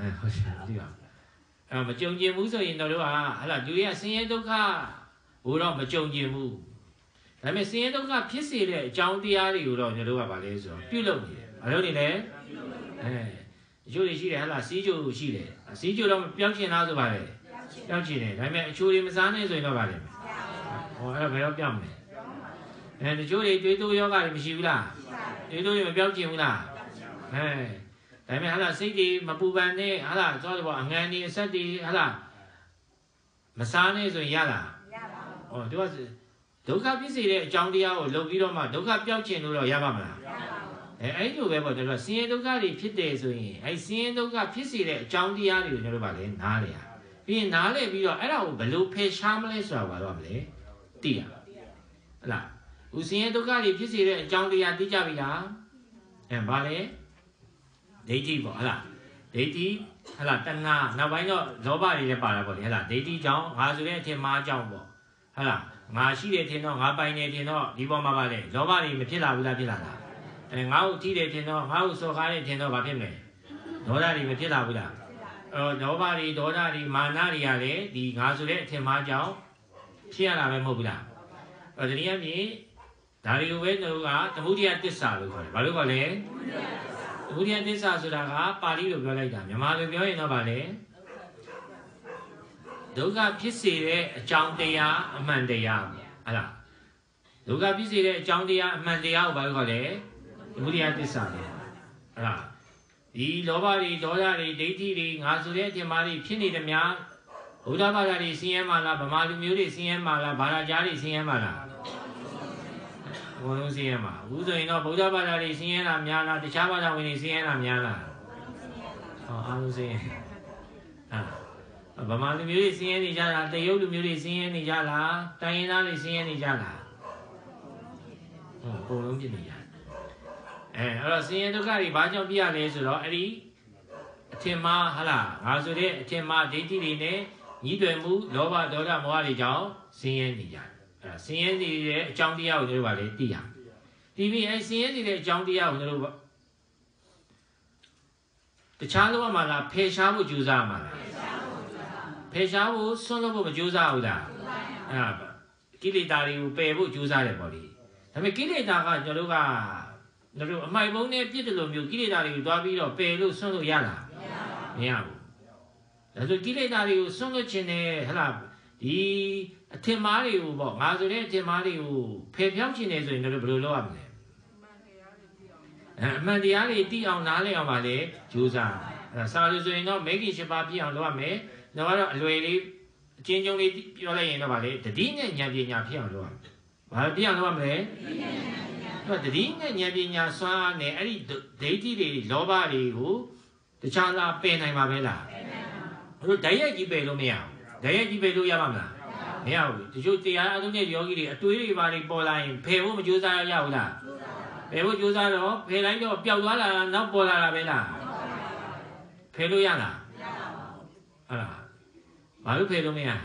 뭐 종진 무서인 너로와 하라 누야 신의 독가 우로 뭐 종진 무 다음에 신의 독가 필수의 정디아리 우로 너로와 말해서ပြုလုပ်နေတယ်အလုပ်နေတယ်အကျိုးတွေရှိတယ်하라စီးကျိုးရှိတယ်စီးကျိုးတော့ပြောင်းချင်လားဆိုပါလေပြောင်းချင်တယ်ဒါပေမဲ့အချိုးတွေမစားနဲ့ဆိုရင်တော့ပါလေအဲ့တော့ဘယ်တော့ပြောင်းမလဲတချို့တွေတွေးတိုးယောဂတွေမရှိဘူးလားတွေးတိုးတွေမပြောင်းကျင်ဘူးလားဒါပေမဲ့ဟာလားစိတ်တွေမပူပန်နဲ့ဟာလားဆိုတော့အငန်းတွေအဆက်တွေဟာလားမစားနဲ့ဆိုရင်ရလားမရပါဘူးသူကဒုက္ခဖြစ်စေတဲ့အကြောင်းတရားကိုလုပ်ပြီးတော့မှဒုက္ခပြောင်းကျင်လို့တော့ရပါမလားမရပါဘူးအဲ့လိုပဲပေါ့ကျွန်တော်ဆင်းရဲဒုက္ခတွေဖြစ်တယ်ဆိုရင်အဲ့ဆင်းရဲဒုက္ခဖြစ်စေတဲ့အကြောင်းတရားတွေကိုကျွန်တော်တို့ဗာလဲနားလေရပြီးရင်နားလေပြီးတော့အဲ့ဒါကိုဘယ်လိုဖယ်ရှားမလဲဆိုတာဘာလို့မလဲသိရဟုတ်လားဦးစင်းရဲ့ဒုက္ခတွေဖြစ်စေတဲ့အကြောင်းတရားသိကြပြီလားဘာလဲဒိဋ္ဌိပေါ့ဟုတ်လားဒိဋ္ဌိဟုတ်လားတဏှာနောက်ပိုင်းတော့လောဘတွေလည်းပါတာပေါ့လေဟုတ်လားဒိဋ္ဌိကြောင့်ငါဆိုတဲ့အထင်မှားကြောင့်ပေါ့ဟုတ်လားငါရှိတယ်ထင်တော့ငါပိုင်တယ်ထင်တော့ဒီပေါ်မှာပါလေလောဘတွေမဖြစ်လာဘူးလားဖြစ်လာလားငါ့ကိုထိတယ်ထင်တော့ငါ့ကိုစော်ကားတယ်ထင်တော့ဘာဖြစ်မလဲဒေါသတွေမဖြစ်လာဘူးလားလောဘတွေဒေါသတွေမာနတွေကလည်းဒီငါဆိုတဲ့အထင်မှားကြောင့်ဖြစ်ရတာပဲမဟုတ်ဘူးလားဒီနေ့အပြင်ဒါတွေကိုပဲတို့ကသမုဒိယသစ္စာလို့ခေါ်တယ်ဘာလို့ခေါ်လဲသမုဒိယသစ္စာဆိုတာကပါဠိလိုပြောလိုက်တာမြန်မာလိုပြောရင်တော့ဗာလေဒုက္ခဖြစ်စေတဲ့အကြောင်းတရားအမှန်တရားဟုတ်လားဒုက္ခဖြစ်စေတဲ့အကြောင်းတရားအမှန်တရားကိုဘာလို့ခေါ်လဲသမုဒိယသစ္စာလေဟုတ်လားဒီလောဘတွေဒေါသတွေဒိဋ္ဌိတွေငါဆိုတဲ့အထင်မှားတွေဖြစ်နေတယ်များဘုရားဘာသာတွေဆင်းရဲမှလားဗမာလူမျိုးတွေဆင်းရဲမှလားဘာသာကြားတွေဆင်းရဲမှလားဘုံလုံးဆင်းရဲမှဘူးဆိုရင်တော့ဗုဒ္ဓဘာသာတွေဆင်းရဲတာများလားတခြားဘာသာဝင်တွေဆင်းရဲတာများလားအားလုံးဆင်းရဲဗမာလူမျိုးတွေဆင်းရဲနေကြလားတရုတ်လူမျိုးတွေဆင်းရဲနေကြလားတိုင်းရင်းသားတွေဆင်းရဲနေကြလားဘုံလုံးဖြစ်နေကြအဲ့တော့ဆင်းရဲဒုက္ခတွေဘာကြောင့်ပြရလဲဆိုတော့အဲ့ဒီအထင်မှားဟာလားငါဆိုတဲ့အထင်မှားဒိဋ္ဌိတွေနဲ့ညီးတွယ်မှုလောဘဒေါသမောဟတွေကြောင့်ဆင်းရဲနေကြတယ်အဲ့ဒါဆင်းရဲနေတဲ့အကြောင်းတရားကိုတို့ကလည်းသိရတီးပြီးအဲ့ဆင်းရဲနေတဲ့အကြောင်းတရားကိုတို့တခြားလောကမှာလားဖယ်ရှားဖို့ကြိုးစားမှာလားဖယ်ရှားဖို့ဆွန့်လွတ်ဖို့မကြိုးစားဘူးလားအဲ့ဒါကိလေသာတွေကိုပယ်ဖို့ကြိုးစားတယ်ပေါ့လေဒါပေမဲ့ကိလေသာကကျွန်တော်တို့အမိုက်ပုံးနဲ့ပြစ်တယ်လို့မျိုးကိလေသာတွေကိုတွားပြီးတော့ပယ်လို့ဆွန့်လို့ရလားမရဘူးဒါဆိုကိလေသာတွေကိုဆွန့်လွတ်ခြင်းနဲ့ဟလာဒီအထင်မှားတွေကိုပေါ့ငါဆိုတဲ့အထင်မှားတွေကိုဖယ်ဖြောင်းခြင်းနဲ့ဆိုရင်တို့ဘယ်လိုလုပ်ရမလဲအမှန်တရားတွေသိအောင်နားလည်အောင်ပါလေကြိုးစားစာလို့ဆိုရင်တော့မေဂီ7ပါးပြည့်အောင်လုပ်ရမယ်တော့အလွယ်လေးအချင်းချင်းလေးပြောလိုက်ရင်တော့ပါလေတတိနဲ့ဉာဏ်ပညာဖြစ်အောင်လုပ်ရမယ်ဘာပြည့်အောင်လုပ်ရမလဲတတိနဲ့ဉာဏ်ပညာစွမ်းအားနဲ့အဲ့ဒီဒိဋ္ဌိတွေလောဘတွေကိုတခြားလားပယ်နိုင်ပါပဲလားတို့ဓာတ်ရိုက်ကြီးပယ်လို့မရဘူးဓာတ်ရိုက်ကြီးပယ်လို့ရပါမလားမရဘူးတချို့တရားအထုံးတဲ့ယောဂီတွေအတွေးတွေပါတွေပေါ်လာရင်ဖယ်ဖို့မကြိုးစားရဘူးလားဖယ်ဖို့ကြိုးစားတော့ဖယ်လိုက်တော့ပျောက်သွားလာနောက်ပေါ်လာတာပဲလားဖယ်လို့ရလားမရပါဘူးဟုတ်လားဘာလို့ဖယ်လို့မရ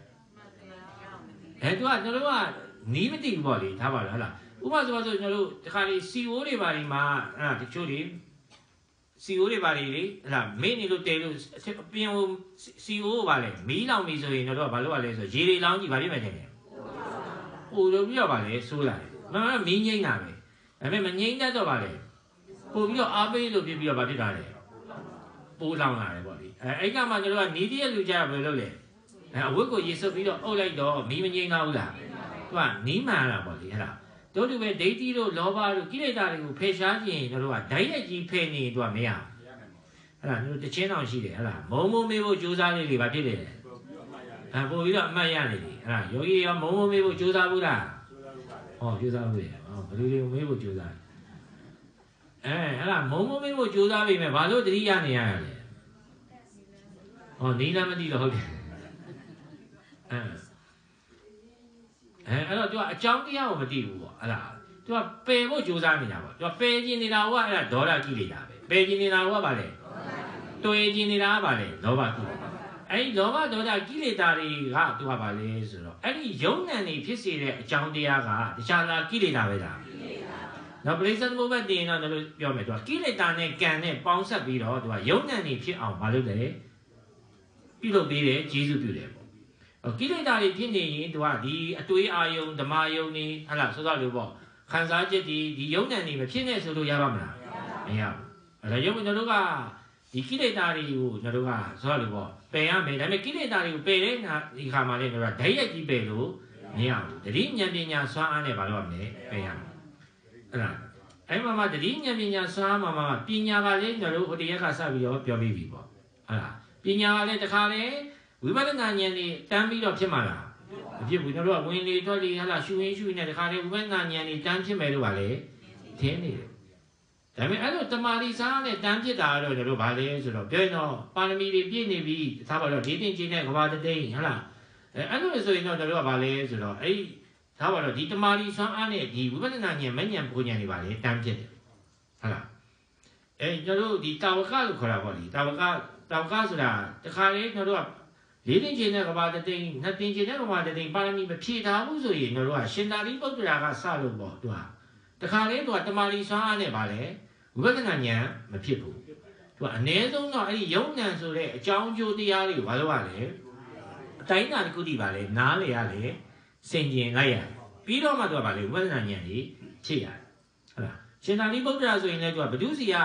သူကကျွန်တော်တို့ကနီးမသိဘူးပေါ့လေထားပါလားဟုတ်လားဥပမာဆိုကျွန်တော်တို့တခါလေစီအိုးတွေပါဒီမှာတချို့တွေစီအိုးတွေပါလေဟလာမင်းနေလို့တဲလို့ပြင်ဟိုစီအိုးပါလေမီးလောင်ပြီဆိုရင်တော့ဘာလို့ ရလဲဆိုရေတွေလောင်ကြည့်ဘာဖြစ်မှန်းထင်တယ်ဟိုလိုပြရပါလေဆိုးလာတယ်မမမင်းငိမ့်တာပဲဒါပေမဲ့မငိမ့်တတ်တော့ပါလေပို့ပြီးတော့အားပေးလို့ဖြစ်ပြီးတော့ဘာဖြစ်တာလဲပပိုးလောင်လာတယ်ပေါ့လေအဲ့ကမှကျွန်တော်ကနီးတည့်လူကြဘယ်လိုလုပ်လဲအဝတ်ကိုရေဆုပ်ပြီးတော့အုပ်လိုက်တော့မီးမငြိမ်းတော့ဘူးလားသူကနီးမှန်လာပေါ့လေအဲ့ဒါတို့တူပဲဒိဋ္ဌိတို့လောဘတို့ကိလေသာတွေကိုဖယ်ရှားခြင်းတို့ကဓာတ်ရိုက်ကြီးဖယ်နေတော့မရအဲ့ဒါတို့တချင်းတောင်ရှိတယ်အဲ့ဒါမုံမုံမေးဖို့ကြိုးစားလေးတွေဘာဖြစ်လဲပို့ပြီးတော့အမှတ်ရနေတယ်အဲ့ဒါယောဂီရောမုံမုံမေးဖို့ကြိုးစားဘူးလားဟောကြိုးစားဘူးလေဟောဘယ်လိုတွေမေးဖို့ကြိုးစားအဲ့ဒါမုံမုံမေးဖို့ကြိုးစားပြီမဲ့ဘာလို့တတိယနေရလဲဟောနေလားမသိတော့ဟုတ်တယ်အဲ့တော့သူကအကြောင်းတရားကိုမသိဘူးပေါ့အဲ့ဒါသူကပယ်ဖို့ကြိုးစားနေတာပေါ့သူကပယ်ခြင်းနေတာကအဲ့ဒါဒေါသကိလေသာပဲပယ်ခြင်းနေတာကဘာလဲတွေ့ခြင်းနေတာကဘာလဲလောဘကိလေသာအဲ့ဒီလောဘဒေါသကိလေသာတွေကသူကဘာလဲဆိုတော့အဲ့ဒီယုံနံနေဖြစ်စေတဲ့အကြောင်းတရားကတခြားလားကိလေသာပဲလားနော်ပရိစ္ဆေသမုပ္ပါဒ်တင်တော့တို့ပြောမယ်သူကကိလေသာနဲ့ကံနဲ့ပေါင်းဆက်ပြီးတော့သူကယုံနံနေဖြစ်အောင်မလုပ်တယ်ပြုလုပ်ပေးတယ်ကျေးဇူးပြုတယ်ပေါ့ကိလေသာတွေဖြစ်နေရင်သူကဒီအတွေးအာယုံဓမ္မယုံနေဟဲ့လားဆိုတော့လို့ပေါ့ခံစားချက်ဒီယုံနံနေမဖြစ်နေဆိုလို့ရပါမလားမရဘူးအဲ့ဒါယုံကျွန်တော်တို့ကဒီကိလေသာတွေကိုကျွန်တော်တို့ကဆိုတော့လို့ပေါ့ပယ်ရမယ်ဒါပေမဲ့ကိလေသာတွေကိုပယ်တဲ့ဒီခါမှလည်းကျွန်တော်ကဓာတ်ရိုက်ကြီးပယ်လို့မရဘူးတတိဉာဏ်ပညာစွမ်းအားနဲ့ဘာလို့ရမလဲပယ်ရမယ်အဲ့ဒါအဲ့မှာတတိဉာဏ်ပညာစွမ်းအားမှာပညာကလည်းကျွန်တော်တို့ဟိုတရက်ကစပြီးတော့ပြောပြီးပြီပေါ့အဲ့ဒါပညာကလည်းတခါလေဝိပဿနာဉာဏ်လေးတန်းပြီးတော့ဖြစ်မှာလားမဖြစ်ဘူးကျွန်တော်တို့ကဝင်လေထွက်လေဟာလားရှုရင်းရှုရင်းနဲ့တခါလေဝိပဿနာဉာဏ်လေးတန်းဖြစ်မယ်လို့ပါလေထင်းနေတယ်ဒါပေမဲ့အဲ့လိုတမာရီစားနဲ့တန်းဖြစ်တာတော့ကျွန်တော်တို့ဗာလဲဆိုတော့ပြောရင်တော့ပါရမီတွေပြည့်နေပြီသာပါတော့ဒီတင်ချင်းနဲ့ကဘာတသိန်းဟာလားအဲ့လိုဆိုရင်တော့ကျွန်တော်တို့ကဗာလဲဆိုတော့အဲ့သာပါတော့ဒီတမာရီစားအားနဲ့ဒီဝိပဿနာဉာဏ်မဉာဏ်ပူဉာဏ်တွေဗာလဲတန်းဖြစ်တယ်ဟာလားအဲ့ကျွန်တော်တို့ဒီတာဝကလို့ခေါ်တာပေါ့လေတာဝကဆိုတာတခါလေကျွန်တော်တို့ကလေးတင်ချင်းနဲ့ကဘာတသိန်းနှစ်တင်ချင်းနဲ့ကဘာတသိန်းပါရမီမဖြည့်ထားဘူးဆိုရင်ကျွန်တော်တို့ကရှင်သာရိပုတ္တရာကစလို့ပေါ့သူကတခါလေသူကတမာရီစားအားနဲ့ဗာလဲဝိပဿနာဉာဏ်မဖြစ်ဘူးသူကအနည်းဆုံးတော့အဲ့ဒီယုံဉာဏ်ဆိုတဲ့အကြောင်းကျိုးတရားတွေကိုဘာလို့ရလဲအတိုင်းအတာတစ်ခုတည်းပါလေနားလေရလေစင်ကျင်လိုက်ရပြီးတော့မှသူကဗာလေဝိပဿနာဉာဏ်ကြီးဖြစ်ရတယ်ဟုတ်လားရှင်သာရိပုတ္တရာဆိုရင်လည်းသူကဘုဒ္ဓစီက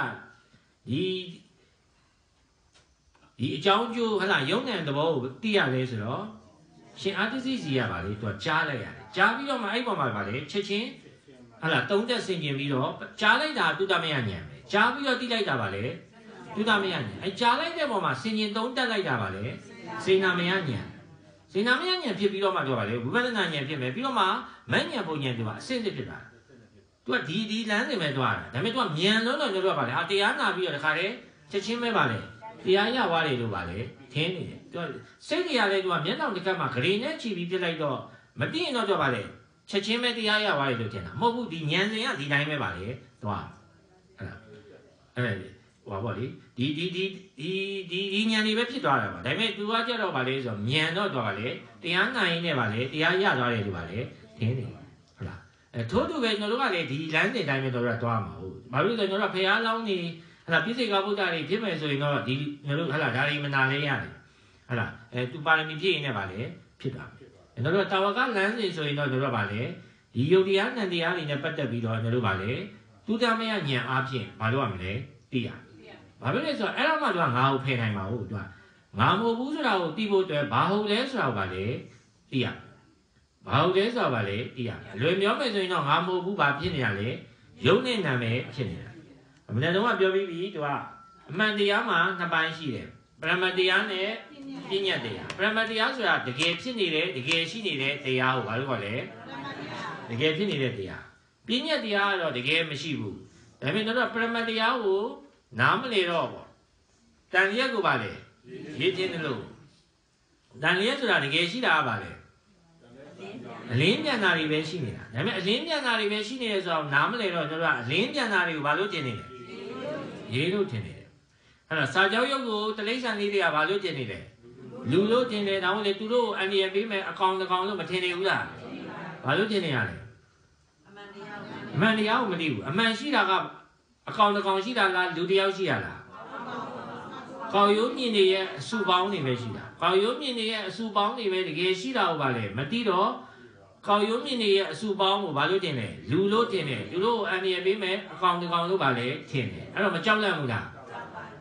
ဒီအကြောင်းကျိုးဟလာယုံဉာဏ်သဘောကိုသိရလဲဆိုတော့ရှင်အာတ္တစီစီရပါလေသူကကြားလိုက်ရတယ်ကြားပြီးတော့မှအဲ့ပေါ်မှာဗာလေချက်ချင်းဟလာသုံးသက်ဆင်ကျင်ပြီးတော့ကြားလိုက်တာတုတ္တမယဉာဏ်ပဲကြားပြီးတော့သိလိုက်တာပါလေတုတ္တမယဉာဏ်အဲကြားလိုက်တဲ့ပုံမှာဆင်ကျင်သုံးသက်လိုက်တာပါလေစေနာမယဉာဏ်စေနာမယဉာဏ်ဖြစ်ပြီးတော့မှပြောပါလေဝိပဿနာဉာဏ်ဖြစ်မယ်ပြီးတော့မှမဉဏ်ပုံဉာဏ်သူကအစစ်စစ်ဖြစ်တာသူကဒီလမ်းစဉ်ပဲသွားတာဒါပေမဲ့သူကမြန်လုံးတော့ပြောပါလေဟာတရားနာပြီးတော့တခါတည်းချက်ချင်းပဲပါလေတရားရသွားတယ်လို့ပါလေထင်းနေတယ်သူကစိတ်တရားလေးသူကမျက်နှာတစ်ခါမှဂရေနဲ့ချီပြီးပြစ်လိုက်တော့မသိရင်တော့ပြောပါလေချက်ချင်းပဲတရားရသွားတယ်လို့ထင်တာမဟုတ်ဘူးဒီဉာဏ်စဉ်ကဒီတိုင်းပဲပါလေသွားအဲ့ဟောပါလေဒီဉာဏ်တွေပဲဖြစ်သွားတာပါဒါပေမဲ့သူကကြတော့ပါလေဆိုတော့ဉာဏ်တော့သွားပါလေတရားနိုင်ရင်လည်းပါလေတရားရသွားတယ်လို့ပါလေထင်းနေဟုတ်လားထို့တူပဲကျွန်တော်တို့ကလည်းဒီလမ်းစဉ်တိုင်းပဲတော့သွားမှာဟုတ်ဘာလို့လဲဆိုတော့ကျွန်တော်တို့ဖျားလောင်းနေဟလာပြည့်စေကဗုဒ္ဓတွေဖြစ်မယ်ဆိုရင်တော့ဒီကျွန်တော်တို့ဟလာဒါတွေမနာလဲရတယ်ဟလာသူပါရမီပြည့်ရင်လည်းပါလေဖြစ်တာကျွန်တော်တို့တာဝကလမ်းစဉ်ဆိုရင်တော့ကျွန်တော်တို့ပါလေဒီယုတ်တရားနံတရားတွေနဲ့ပတ်သက်ပြီးတော့ကျွန်တော်တို့ပါလေတုတ္တမယဉာဏ်အားဖြင့်မလုပ်ရမလဲသိရဘာဖြစ်လဲဆိုတော့အဲ့တော့မှသူကငါ့ကိုဖယ်နိုင်မှာဟုတ်သူကငါမဟုတ်ဘူးဆိုတာကိုသိဖို့အတွက်ဘာဟုတ်လဲဆိုတာကိုပါလေသိရဘာဟုတ်လဲဆိုတာပါလေသိရလွယ်ပြောမယ်ဆိုရင်တော့ငါမဟုတ်ဘူးဘာဖြစ်နေရလဲယုံနဲ့နာမည်ဖြစ်နေတာအမှန်တုန်းကပြောပြီးပြီသူကအမှန်တရားမှာနှစ်ပိုင်းရှိတယ်ပရမတ်တရားနဲ့ပညာတရားပရမတ်တရားဆိုတာတကယ်ဖြစ်နေတယ်တကယ်ရှိနေတဲ့တရားကိုဘာလို့ခေါ်လဲတကယ်ဖြစ်နေတဲ့တရားပညာတရားကတော့တကယ်မရှိဘူးဒါပေမဲ့တို့ကပရမတ်တရားကိုနားမလဲတော့ပေါ့တန်လျက်ကိုပါလေရေးခြင်းလို့တန်လျက်ဆိုတာတကယ်ရှိတာပါလေအလင်းပြန်တာတွေပဲရှိနေတာဒါပေမဲ့အလင်းပြန်တာတွေပဲရှိနေတယ်ဆိုတော့နားမလဲတော့တို့ကအလင်းပြန်တာတွေကိုဘာလို့ကျင်နေလဲရေးလို့ထင်နေတယ်အဲ့တော့စာကြောရုပ်ကိုတလိ္ဆန်လေးတွေကဘာလို့ကျင်နေလဲလူလို့ထင်တယ်ဒါမှမဟုတ်လေသူတို့အန္တရာယ်ပေးမယ်အကောင်တကောင်လို့မထင်နေဘူးလားဘာလို့ထင်နေရလဲအမှန်တရားကိုမသိဘူးအမှန်ရှိတာကအကောင်တကောင်ရှိတာလားလူတယောက်ရှိရလားကောက်ရိုးမြင်နေရဲ့အစုပေါင်းတွေပဲရှိတာကောက်ရိုးမြင်နေရဲ့အစုပေါင်းတွေပဲတကယ်ရှိတာဟုတ်ပါလေမသိတော့ကောက်ရိုးမြင်နေရဲ့အစုပေါင်းကိုဘာလို့တင်လဲလူလို့တင်တယ်လူလို့အန္တရာယ်ပေးမယ်အကောင်တကောင်လို့ပါလေထင်တယ်အဲ့တော့မကြောက်လန့်ဘူးလား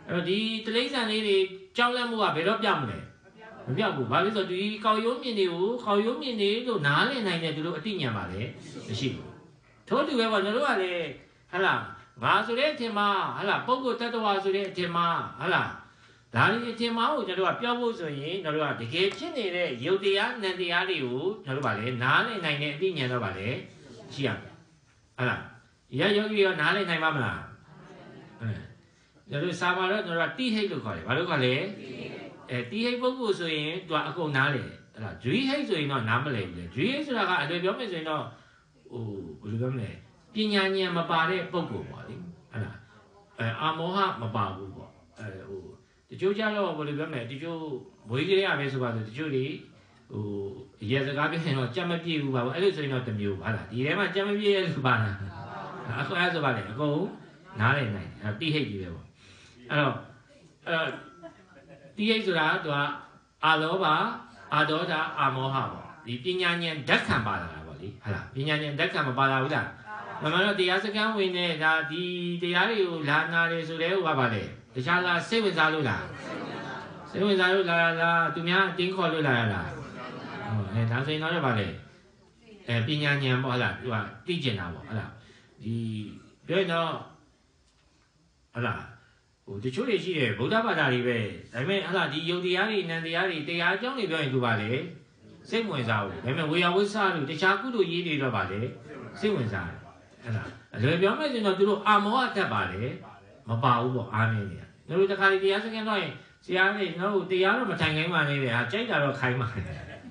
ဒီတလိမ့်ဆန်လေးတွေကြောက်လန့်မှုကဘယ်တော့ပြောင်းမလဲမပြောက်ဘူးဘာလို့ဆိုဒီကောက်ရုံးမြင်တွေကိုကောက်ရုံးမြင်တွေလို့နားလည်နိုင်တဲ့သူတို့အတိညာပါလေမရှိဘူးထို့တူပဲပေါ့ကျွန်တော်တို့ကလေဟလာငါဆိုတဲ့အထင်မှာဟလာပုဂ္ဂိုလ်တ attva ဆိုတဲ့အထင်မှာဟလာဒါဒီအထင်မှာကိုကျွန်တော်တို့ကပြောဖို့ဆိုရင်ကျွန်တော်တို့ကတကယ်ဖြစ်နေတဲ့ယုတ်တရားနံတရားတွေကိုကျွန်တော်တို့ဗာလေနားလည်နိုင်တဲ့အတိညာတော့ဗာလေရှိရမယ်ဟလာယောဂီရောနားလည်နိုင်ပါမလားကျွန်တော်တို့စာပါတော့ကျွန်တော်တို့တိဟိတ်လို့ခေါ်တယ်ဘာလို့ခေါ်လဲတိဟိတ်ပုဂ္ဂိုလ်ဆိုရင်သူကအကုန်နားလေအဲ့ဒါဂျွီဟိတ်ဆိုရင်တော့နားမလည်ဘူးလေဂျွီဟိတ်ဆိုတာကအလွယ်ပြောမယ်ဆိုရင်တော့ဟိုဘယ်လိုပြောမလဲပညာဉာဏ်မပါတဲ့ပုဂ္ဂိုလ်ပေါ့လေအဲ့ဒါအာမောဟမပါဘူးပေါ့ဟိုတချို့ကြတော့ဘယ်လိုပြောမလဲတချို့ဝေးကလေးရပဲဆိုပါဆိုတချို့တွေဟိုရေစကားပြောရင်တော့ကြက်မပြေဘူးပါဘူးအဲ့လိုဆိုရင်တော့တစ်မျိုးဟာလားဒီထဲမှာကြက်မပြေရလို့ပါလားအခုအဲ့ဆိုပါလေအကုန်နားလည်နိုင်တယ်တိဟိတ်ကြီးပဲပေါ့အဲ့တော့တိဟိတ်ဆိုတာသူကအာလောဘအာဒေါသအာမောဟပေါ့ဒီပညာဉာဏ်ဓာတ်ခံပါလာတာပေါ့လေဟာလားပညာဉာဏ်ဓာတ်ခံမပါလာဘူးလားမမှန်တော့တရားစခန်းဝင်နေဒါဒီတရားတွေကိုလာနာတယ်ဆိုတဲ့ဟိုကပါလေတခြားလားစိတ်ဝင်စားလို့လားစိတ်ဝင်စားလို့လာသူများအတင်းခေါ်လို့လာရလားဟုတ်ဒါဆိုရင်တော့ပါလေပညာဉာဏ်ပေါ့ဟာလားသူကသိကျင်တာပေါ့ဟာလားဒီပြောရင်တော့ဟာလားဟိုတချို့တွေရှိတယ်ဗုဒ္ဓဘာသာတွေပဲဒါပေမဲ့ဟာလားဒီယုတ်တရားတွေနံတရားတွေတရားအကြောင်းတွေပြောရင်သူပါလေစိတ်ဝင်စားဘူးဒါပေမဲ့ဝေယဝိဆလို့တခြားကုသိုလ်ရေးတွေတော့ပါလေစိတ်ဝင်စားတယ်ဟာလားအလွယ်ပြောမယ်ဆိုရင်တော့သူတို့အာမောဟတတ်ပါလေမပါဘူးပေါ့အားနေတယ်တို့တခါဒီတရားစခန်းတော့ရင်ဆရာလေးတို့တရားတော့မထိုင်ခိုင်းပါနဲ့လေဟာကြိုက်တာတော့ခိုင်းပါဟာ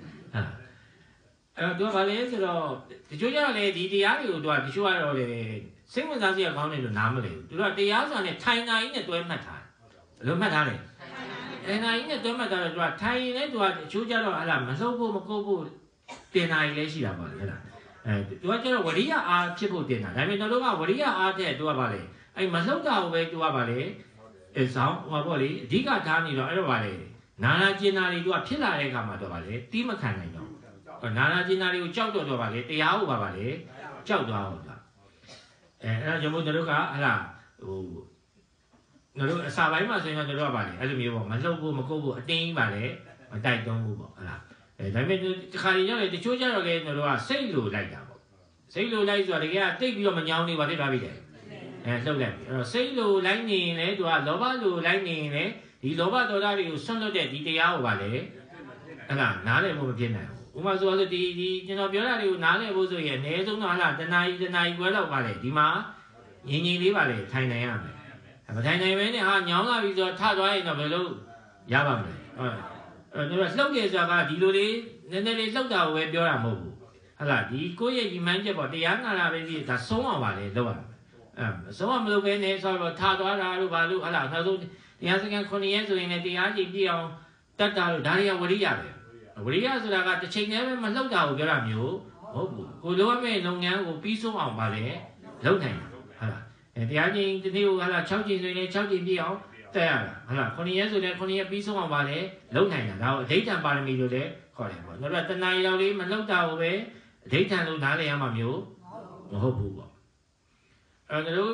အဲ့တော့သူကဘာလဲဆိုတော့တချို့ကျတော့လေဒီတရားတွေကိုသူကတချို့ကတော့လေစိတ်ဝင်စားစရာကောင်းတယ်လို့နားမလည်ဘူးသူကတရားဆိုတာနဲ့ထိုင်နာကြီးနဲ့တွဲမှတ်ထားတယ်ဘယ်လိုမှတ်ထားလဲထိုင်နာကြီးနဲ့တွဲမှတ်ထားတော့သူကထိုင်ရင်လည်းသူကတချို့ကျတော့ဟာလားမလှုပ်ဖို့မကုတ်ဖို့တင်နာကြီးလည်းရှိတာပါလေဟဲ့လားသူကကျတော့ဝရိယအားဖြစ်ဖို့တင်တာဒါပေမဲ့တို့ကဝရိယအားတဲ့သူကဘာလဲအဲ့မလှုပ်တာကိုပဲသူကဘာလဲဆောင်းဟောပေါ့လေအဓိကထားနေတော့အဲ့တော့ဘာလဲနာနာကျင်နာတွေသူကဖြစ်လာတဲ့အခါမှာတော့ဘာလဲတီးမခံနိုင်တော့နာနာကျင်နာတွေကိုကြောက်တော့ပါလေတရားဟုတ်ပါလေကြောက်သွားအောင်ဗျအဲ့ဒါကြောင့်မို့တို့ကဟလာဟိုတို့အစာပိုင်းမှာဆိုရင်တော့တို့ကပါလေအဲ့လိုမျိုးပေါ့မလှုပ်ဖို့မကုတ်ဖို့အတင်းကြီးပါလေမတိုက်တုံးဘူးပေါ့ဟလာဒါပေမဲ့ဒီခါကြီးရောက်လေတချို့ကြတော့လေတို့ကစိတ်လိုလိုက်တာပေါ့စိတ်လိုလိုက်ဆိုတာတကယ်ကတိတ်ပြီးတော့မညောင်းနေပါဖြစ်သွားပြီတဲ့လှုပ်လိုက်ပြီအဲ့တော့စိတ်လိုလိုက်နေရင်လေသူကလောဘလိုလိုက်နေရင်လေဒီလောဘဒေါသတွေကိုဆွန့်လွတ်တဲ့ဒီတရားကိုပါလေအဲ့ဒါနားလည်ဖို့မဖြစ်နိုင်ဘူးဥပမာဆိုတော့ဒီကျွန်တော်ပြောတာတွေကိုနားလည်ဖို့ဆိုရင်အနည်းဆုံးတော့ဟာလားတနာရီခွဲလောက်ပါလေဒီမှာငြိမ်ငြိမ်လေးပါလေထိုင်နိုင်ရမယ်မထိုင်နိုင်ပဲနဲ့ဟာညောင်းလာပြီဆိုတော့ထသွားရင်တော့ဘယ်လိုရပါမလဲဟုတ်တို့ကလှုပ်တယ်ဆိုတာကဒီလိုလေးနည်းနည်းလေးလှုပ်တာကိုပဲပြောတာမဟုတ်ဘူးဟာလားဒီကိုယ့်ရဲ့ဒီမှန်းချက်ပေါ့တရားနာတာပဲဖြစ်ဒါဆုံးအောင်ပါလေလုပ်ရမယ်ဆုံးအောင်မလုပ်ဘဲနဲ့ဆိုတော့ထသွားတာတို့ဘာလို့ဟာလားနောက်ဆုံးတရားစခန်း9ရက်ဆိုရင်လည်းတရားကြည့်ပြအောင်တတ်တာလို့ဒါတွေကဝရိယပဲဝရိယဆိုတာကတစ်ချိန်တည်းပဲမလှုပ်တာကိုပြောတာမျိုးဟုတ်ဘူးကိုလိုရမယ့်လုပ်ငန်းကိုပြီးဆုံးအောင်ပါလေလုပ်နိုင်တာဟုတ်လားတရားချင်းဒီနေ့ကိုဟာလား6ချိန်ဆိုရင်လည်း6ချိန်ပြည့်အောင်တက်ရတာဟုတ်လား9ရက်ဆိုလည်း9ရက်ပြီးဆုံးအောင်ပါလေလုပ်နိုင်တာဒါကိုအဋိဋ္ဌံပါရမီလို့လည်းခေါ်တယ်ပေါ့နောက်တော့တဏှာရောက်လေးမလှုပ်တာကိုပဲအဋိဋ္ဌံလို့နားလည်ရမှာမျိုးမဟုတ်ဘူးပေါ့အဲ့တို့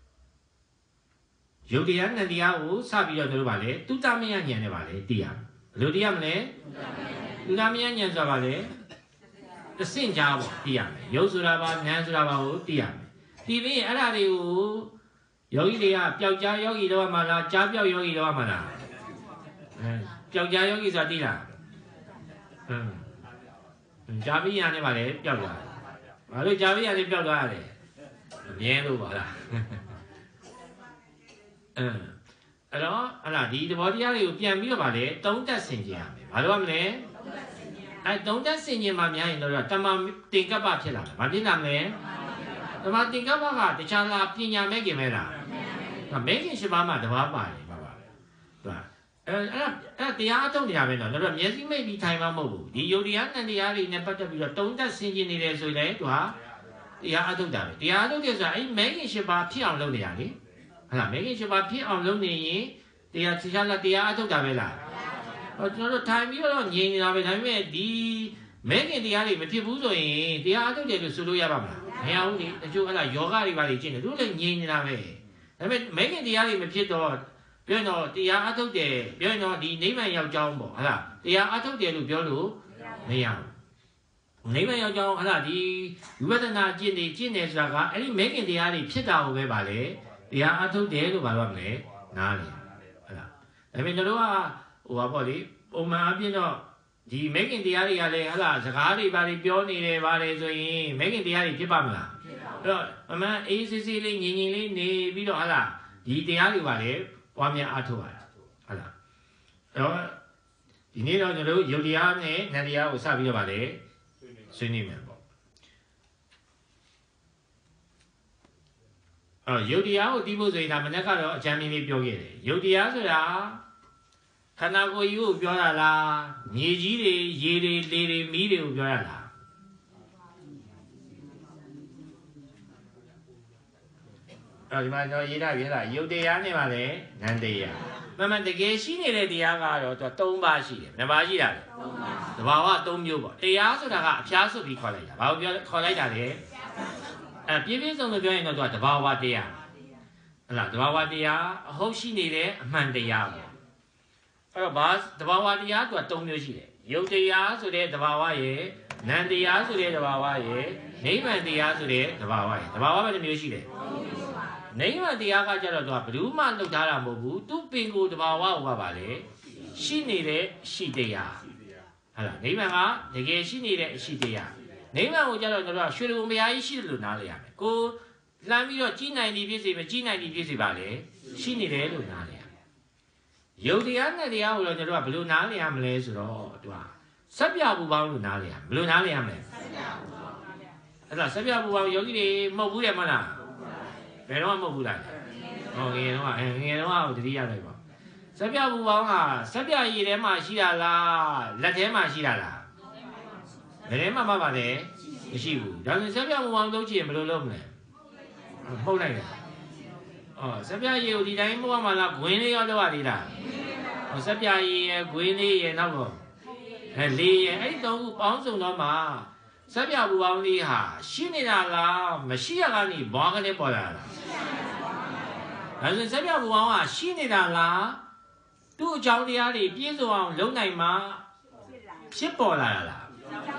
ယုတ်တရားနဲ့တရားကိုစပြီးတော့တို့ပါလေတုတ္တမယဉာဏ်နဲ့ပါလေသိရဘယ်လိုသိရမလဲတုတ္တမယဉာဏ်ဆိုတာပါလေအစင့်ကြားပေါ့သိရမယ်ယုတ်ဆိုတာပါဉာဏ်ဆိုတာပါကိုသိရမယ်ဒီပြီးရင်အဲ့ဒါတွေကိုယောဂီတွေကပျောက်ကြားယောဂီတော့မှလားကြားပျောက်ယောဂီတော့မှလားပျောက်ကြားယောဂီဆိုတာသိလားကြားပြီးရနေပါလေပျောက်သွားဘာလို့ကြားပြီးရနေပျောက်သွားရလဲမြဲလို့ပါလားအဲ့တော့ဟာလားဒီသဘောတရားတွေကိုပြန်ပြီးတော့ဗာလေသုံးသက်ဆင်ခြင်ရမယ်ဘာလို့ရမလဲသုံးသက်ဆင်ခြင်မှများရင်တော့တမတင်ကပ္ပဖြစ်လာတယ်ဘာဖြစ်လာမလဲတမတင်ကပ္ပကတခြားလားပညာမဲ့ခင်မဲ့လားမဲခင်ရှိပါမှတဘာပါတယ်ပါပါအဲ့တရားအထုတ်နေရမယ်နော်တော့မျက်စိမိတ်ပြီးထိုင်မှမဟုတ်ဘူးဒီယုတ်တရားနဲ့တရားတွေနဲ့ပတ်သက်ပြီးတော့သုံးသက်ဆင်ခြင်နေတယ်ဆိုရင်သူဟာတရားအထုတ်တာပဲတရားအထုတ်တယ်ဆိုတာအဲ့မဲခင်ရှိပါဖြစ်အောင်လုပ်နေရလေဟာလားမဲခင်ရှိပါဖြစ်အောင်လုပ်နေရင်တရားတခြားလားတရားအထုတ်တာပဲလားကျွန်တော်တို့ထိုင်ပြီးတော့ငြိမ်နေတာပဲဒါပေမဲ့ဒီမဲခင်တရားတွေမဖြစ်ဘူးဆိုရင်တရားအထုတ်တယ်လို့ဆိုလို့ရပါမလားမရဘူးလေတချို့အဲ့ဒါယောဂတွေပါလေကျင့်တယ်သူလည်းငြိမ်နေတာပဲဒါပေမဲ့မဲခင်တရားတွေမဖြစ်တော့တပြောတော့တရားအထုတ်တယ်ပြောရင်တော့ဒီနိဗ္ဗာန်ရောက်ကြောင်းပေါ့ဟုတ်လားတရားအထုတ်တယ်လို့ပြောလို့မရဘူးနိဗ္ဗာန်ရောက်ကြောင်းဟုတ်လားဒီဝိပဿနာကျင့်နေဆိုတာကအဲ့ဒီမဲခင်တရားတွေဖြစ်တာကိုပဲပါလေတရားအထုတ်တယ်လို့ပြောရမလဲနားလေဟုတ်လားဒါပေမဲ့ကျွန်တော်ကဟိုပါပေါ့လေပုံမှန်အပြင်တော့ဒီမဲခင်တရားတွေကလည်းဟုတ်လားစကားတွေပါတွေပြောနေတယ်ပါတယ်ဆိုရင်မဲခင်တရားတွေဖြစ်ပါမလားအဲ့တော့အမှန်အေးစစ်စစ်လေးငြိမ်ငြိမ်လေးနေပြီးတော့ဟုတ်လားဒီတရားတွေပါလေပွားများအားထုတ်ရတာဟုတ်လားအဲ့တော့ဒီနေ့တော့ကျွန်တော်တို့ယုတ်တရားနဲ့နံတရားကိုစပြီးတော့ပါလေဆွေးနွေးမယ်ပေါ့ယုတ်တရားကိုသိဖို့ဆိုရင်ဒါမနေ့ကတော့အကြံဉာဏ်လေးပြောခဲ့တယ်ယုတ်တရားဆိုတာခန္ဓာကိုယ်ကြီးကိုပြောရလားမြေကြီးတွေရေတွေလေတွေမီးတွေကိုပြောရလားဒီမှာကျွန်တော်ရေးထားပြီလားယုတ်တရားနဲ့ပါလေနံတရားမှန်တကယ်ရှိနေတဲ့တရားကတော့သူ3ပါးရှိတယ်ဘယ်ပါးရှိတာလဲ3ပါးသဘာဝ3မျိုးပေါ့တရားဆိုတာကအဖျားစွပ်ပြီးခေါ်လိုက်တာဘာလို့ပြောခေါ်လိုက်တာလဲပြည့်ပြည့်စုံစုံပြောရင်တော့သူကသဘာဝတရားဟုတ်လားသဘာဝတရားအဟုတ်ရှိနေတဲ့အမှန်တရားပေါ့အဲ့တော့ဘာသဘာဝတရားသူက3မျိုးရှိတယ်ယုတ်တရားဆိုတဲ့သဘာဝရဲ့နံတရားဆိုတဲ့သဘာဝရဲ့နိဗ္ဗာန်တရားဆိုတဲ့သဘာဝရဲ့သဘာဝပဲတစ်မျိုးရှိတယ်နိဗ္ဗာန်တရားကကြတော့သူကဘယ်သူမှလှုပ်ထားတာမဟုတ်ဘူးသူပင်ကိုယ်တဘာဝဟောပါလေရှိနေတဲ့ရှိတရားဟုတ်လားနိဗ္ဗာန်ကတကယ်ရှိနေတဲ့အရှိတရားနိဗ္ဗာန်ကိုကြတော့ကျွန်တော်ကရွှေဘုံဘုရားကြီးရှိတယ်လို့နားလည်ရမယ်ကိုလှမ်းပြီးတော့ကြီးနိုင်သည်ဖြစ်စေမကြီးနိုင်သည်ဖြစ်စေပါလေရှိနေတယ်လို့နားလည်ရမယ်ယုတ်တရားနဲ့တရားကိုတော့ကျွန်တော်ကဘယ်လိုနားလည်ရမလဲဆိုတော့သူကစက်ပြပူပေါင်းလို့နားလည်ရဘယ်လိုနားလည်ရမလဲအဲ့ဒါစက်ပြပူပေါင်းယောဂီတွေမဟုတ်ဘူးတယ်မလားဘယ်တော့မှမဟုတ်ဘူးလားဟောငယ်တော့ငယ်တော့တတိယလိုက်ပါစက်ပြပူပေါင်းကစက်ပြရည်ထဲမှာရှိတာလားလက်ထဲမှာရှိတာလားဘယ်ထဲမှာပါလဲမရှိဘူးဒါဆိုစက်ပြပူပေါင်းလုပ်ချင်ဘယ်လိုလုပ်မလဲမှုတ်လိုက်တယ်စက်ပြရည်ကိုဒီတိုင်းမှုတ်မှလားဂွင်းလေးရောလုပ်ရသေးလားစက်ပြရည်ရယ်ဂွင်းလေးရယ်နောက်တော့လေးရယ်အဲ့ဒီ3ခုပေါင်းစုံတော့မှစက်ပြပူပေါင်းလေးဟာရှိနေတာလားမရှိရကနေဘွားကနေပေါ်လာတာဒါဆိုစက်ပြပူပေါင်းကရှိနေတာလားသူ့အကြောင်းတရားတွေပြည့်စုံအောင်လုပ်နိုင်မှဖြစ်ပေါ်လာတာလား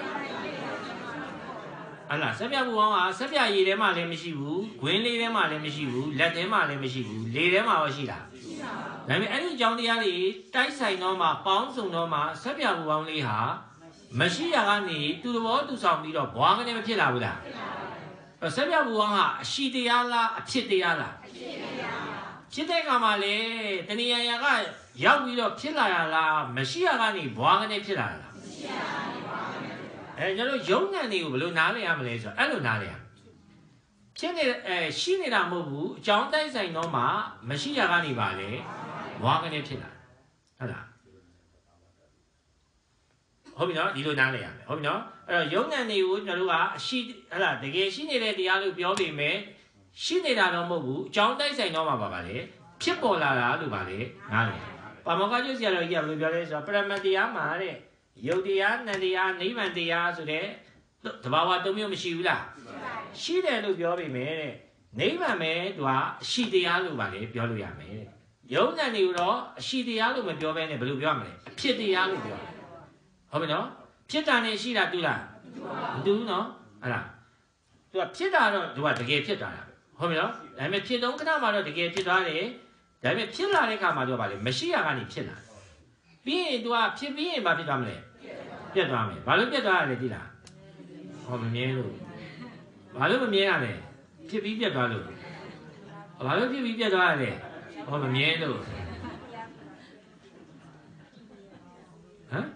ဟလာစက်ပြပူပေါင်းကစက်ပြရည်ထဲမှာလည်းမရှိဘူးဂွင်းလေးထဲမှာလည်းမရှိဘူးလက်ထဲမှာလည်းမရှိဘူးလေထဲမှာရောရှိတာဒါပေမဲ့အဲ့ဒီအကြောင်းတရားတွေတိုက်ဆိုင်တော့မှပေါင်းစုံတော့မှစက်ပြပူပေါင်းလေးဟာမရှိရကနေသူ့ဘောသူဆောင်ပြီးတော့ဘွားကနေမဖြစ်လာဘူးလားစက်ပြပူပေါင်းဟာအရှိတရားလားအဖြစ်တရားလားဖြစ်တဲ့ကမှာလေတဏှာရာကရောက်ပြီးတော့ဖြစ်လာရလားမရှိရကနေဘွားကနေဖြစ်လာတာလားမရှိရကနေဘွားကနေကျွန်တော်ယုံဉာဏ်တွေကိုဘယ်လိုနားလည်ရမလဲဆိုတော့အဲ့လိုနားလည်ရဖြစ်နေရှိနေတာမဟုတ်ဘူးအကြောင်းတိုက်ဆိုင်တော့မှမရှိရကနေပါလေဘွားကနေဖြစ်လာဟုတ်လားဟုတ်ပြီနော်ဒီလိုနားလည်ရမယ်ဟုတ်ပြီနော်အဲ့တော့ယုံဉာဏ်တွေကိုကျွန်တော်တို့ကအရှိဟလာတကယ်ရှိနေတဲ့တရားလို့ပြောပေမဲ့ရှိနေတာတော့မဟုတ်ဘူးအကြောင်းတိုက်ဆိုင်တော့မှပါလေဖြစ်ပေါ်လာတာလို့ပါလေနားလည်ပါမောက္ခကျွတ်ဆရာတော်ကြီးကဘယ်လိုပြောလဲဆိုတော့ပရမတ်တရားမှာတဲ့ယုတ်တရားနံတရားနိဗ္ဗာန်တရားဆိုတဲ့သဘာဝ3မျိုးမရှိဘူးလားရှိတယ်လို့ပြောပေမဲ့တဲ့နိဗ္ဗာန်ပဲသူကအရှိတရားလို့ပါလေပြောလို့ရမယ်တဲ့ယုံဉာဏ်တွေကိုတော့အရှိတရားလို့မပြောဘဲနဲ့ဘယ်လိုပြောရမလဲအဖြစ်တရားလို့ပြောတယ်ဟုတ်ပြီနော်ဖြစ်တာနဲ့ရှိတာတူလားမတူဘူးနော်အဲ့ဒါသူကဖြစ်တာတော့သူကတကယ်ဖြစ်သွားတာဟုတ်ပြီနော်ဒါပေမဲ့ဖြစ်တော့ခဏမှတော့တကယ်ဖြစ်သွားတယ်ဒါပေမဲ့ဖြစ်လာတဲ့အခါမှာတော့ဗာလေမရှိရကနေဖြစ်လာပြီးရင်သူကဖြစ်ပြီးရင်ဗာဖြစ်သွားမလဲပြတ်သွားမယ်ဘာလို့ပြတ်သွားရလဲသိလားဟောမမြဲလို့ဘာလို့မမြဲရလဲဖြစ်ပြီးပြတ်သွားလို့ဘာလို့ဖြစ်ပြီးပြတ်သွားရလဲဟောမမြဲလို့ဟမ်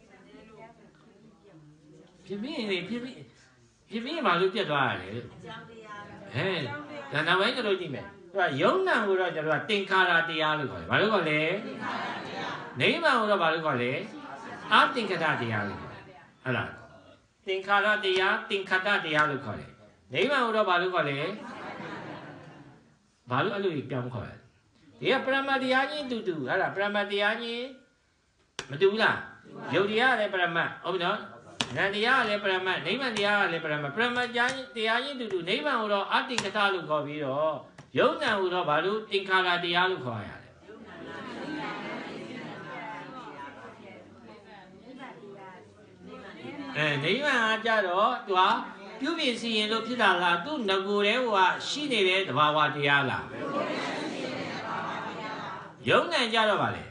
ဖြစ်ပြီးရင်ဘာလို့ပြတ်သွားရလဲဒါနောက်ပိုင်းကျွန်တော်ကြည့်မယ်သူကယုံနာကိုတော့ကျွန်တော်ကသင်္ခါရတရားလို့ခေါ်တယ်ဘာလို့ခေါ်လဲနိဗ္ဗာန်ကိုတော့ဘာလို့ခေါ်လဲအသင်္ခတတရားလို့ဟုတ်လားသင်္ခါရတရားသင်္ခတတရားလို့ခေါ်တယ်နိဗ္ဗာန်ကိုတော့ဘာလို့ခေါ်လဲဘာလို့အဲ့လိုပြောင်းခေါ်လဲဒီကပရမတ်တရားချင်းတူဟုတ်လားပရမတ်တရားချင်းမတူဘူးလားယုတ်တရားလည်းပရမတ်ဟုတ်ပြီနော်နံတရားလည်းပရမတ်နိဗ္ဗာန်တရားလည်းပရမတ်တရားချင်းတူနိဗ္ဗာန်ကိုတော့အသင်္ခတလို့ခေါ်ပြီးတော့ယုံနာကိုတော့ဘာလို့သင်္ခါရတရားလို့ခေါ်ရတယ်နိဗ္ဗာန်ကြတော့သူကပြုပြင်စီရင်လို့ဖြစ်တာလားသူငကိုယ်တည်းကရှိနေတဲ့သဘာဝတရားလားယုံနဲ့ကြတော့ဗာလေ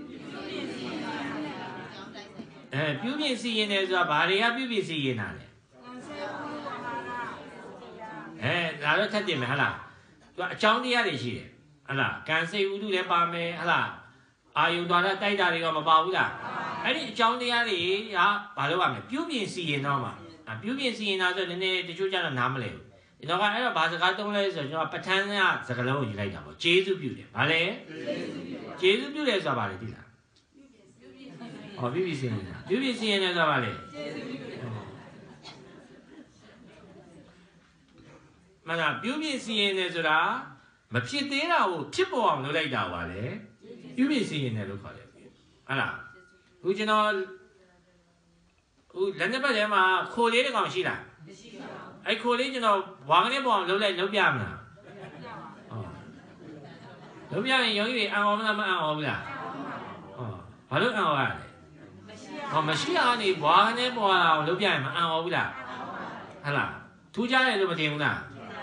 ပြုပြင်စီရင်တယ်ဆိုတာဘာတွေကပြုပြင်စီရင်တာလဲဒါတော့ထပ်တင်မယ်ဟလားသူအကြောင်းတရားတွေရှိတယ်ဟလားကံစိတ်ဥဒုလည်းပါမယ်ဟလားအာယုတော်တိုက်တာတွေကမပါဘူးလားအဲ့ဒီအကြောင်းတရားတွေကဘာလို့ရမလဲပြုပြင်စီရင်တော့မှာပြုပြင်စီရင်တာဆိုနည်းနည်းတချို့ကျတော့နားမလဲဘူးဒီတော့ကအဲ့တော့ဘာစကားသုံးလဲဆိုတော့ကျွန်တော်ပဋ္ဌာန်းကစကားလုံးကိုယူလိုက်တာပေါ့ကျေးဇူးပြုတယ်ဗာလဲကျေးဇူးပြုတယ်ဆိုတာဗာလေသိလားပြုပြင်စီရင်တာပြုပြင်စီရင်တယ်ဆိုတာဗာလေမနာပြုပြင်စီရင်တယ်ဆိုတာမဖြစ်သေးတာကိုဖြစ်ပေါ်အောင်လုပ်လိုက်တာပါလေပြုပြင်စီရင်တယ်လို့ခေါ်တယ်ဟုတ်လားခုကျွန်တော်လက်နှစ်ပတ်ထဲမှာခိုလေးတစ်ကောင်ရှိလားမရှိပါဘူးအဲ့ခိုလေးကျွန်တော်ဝါကနေပေါ်အောင်လုပ်ပြမလားလုပ်ပြရင်ယောဂီတွေအံ့ဩမလားမအံ့ဩဘူးလားဘာလို့အံ့ဩရလဲမရှိရကနေဝါကနေပေါ်အောင်လုပ်ပြရင်မအံ့ဩဘူးလားဟုတ်လားထူးခြားတယ်လို့မထင်ဘူးလား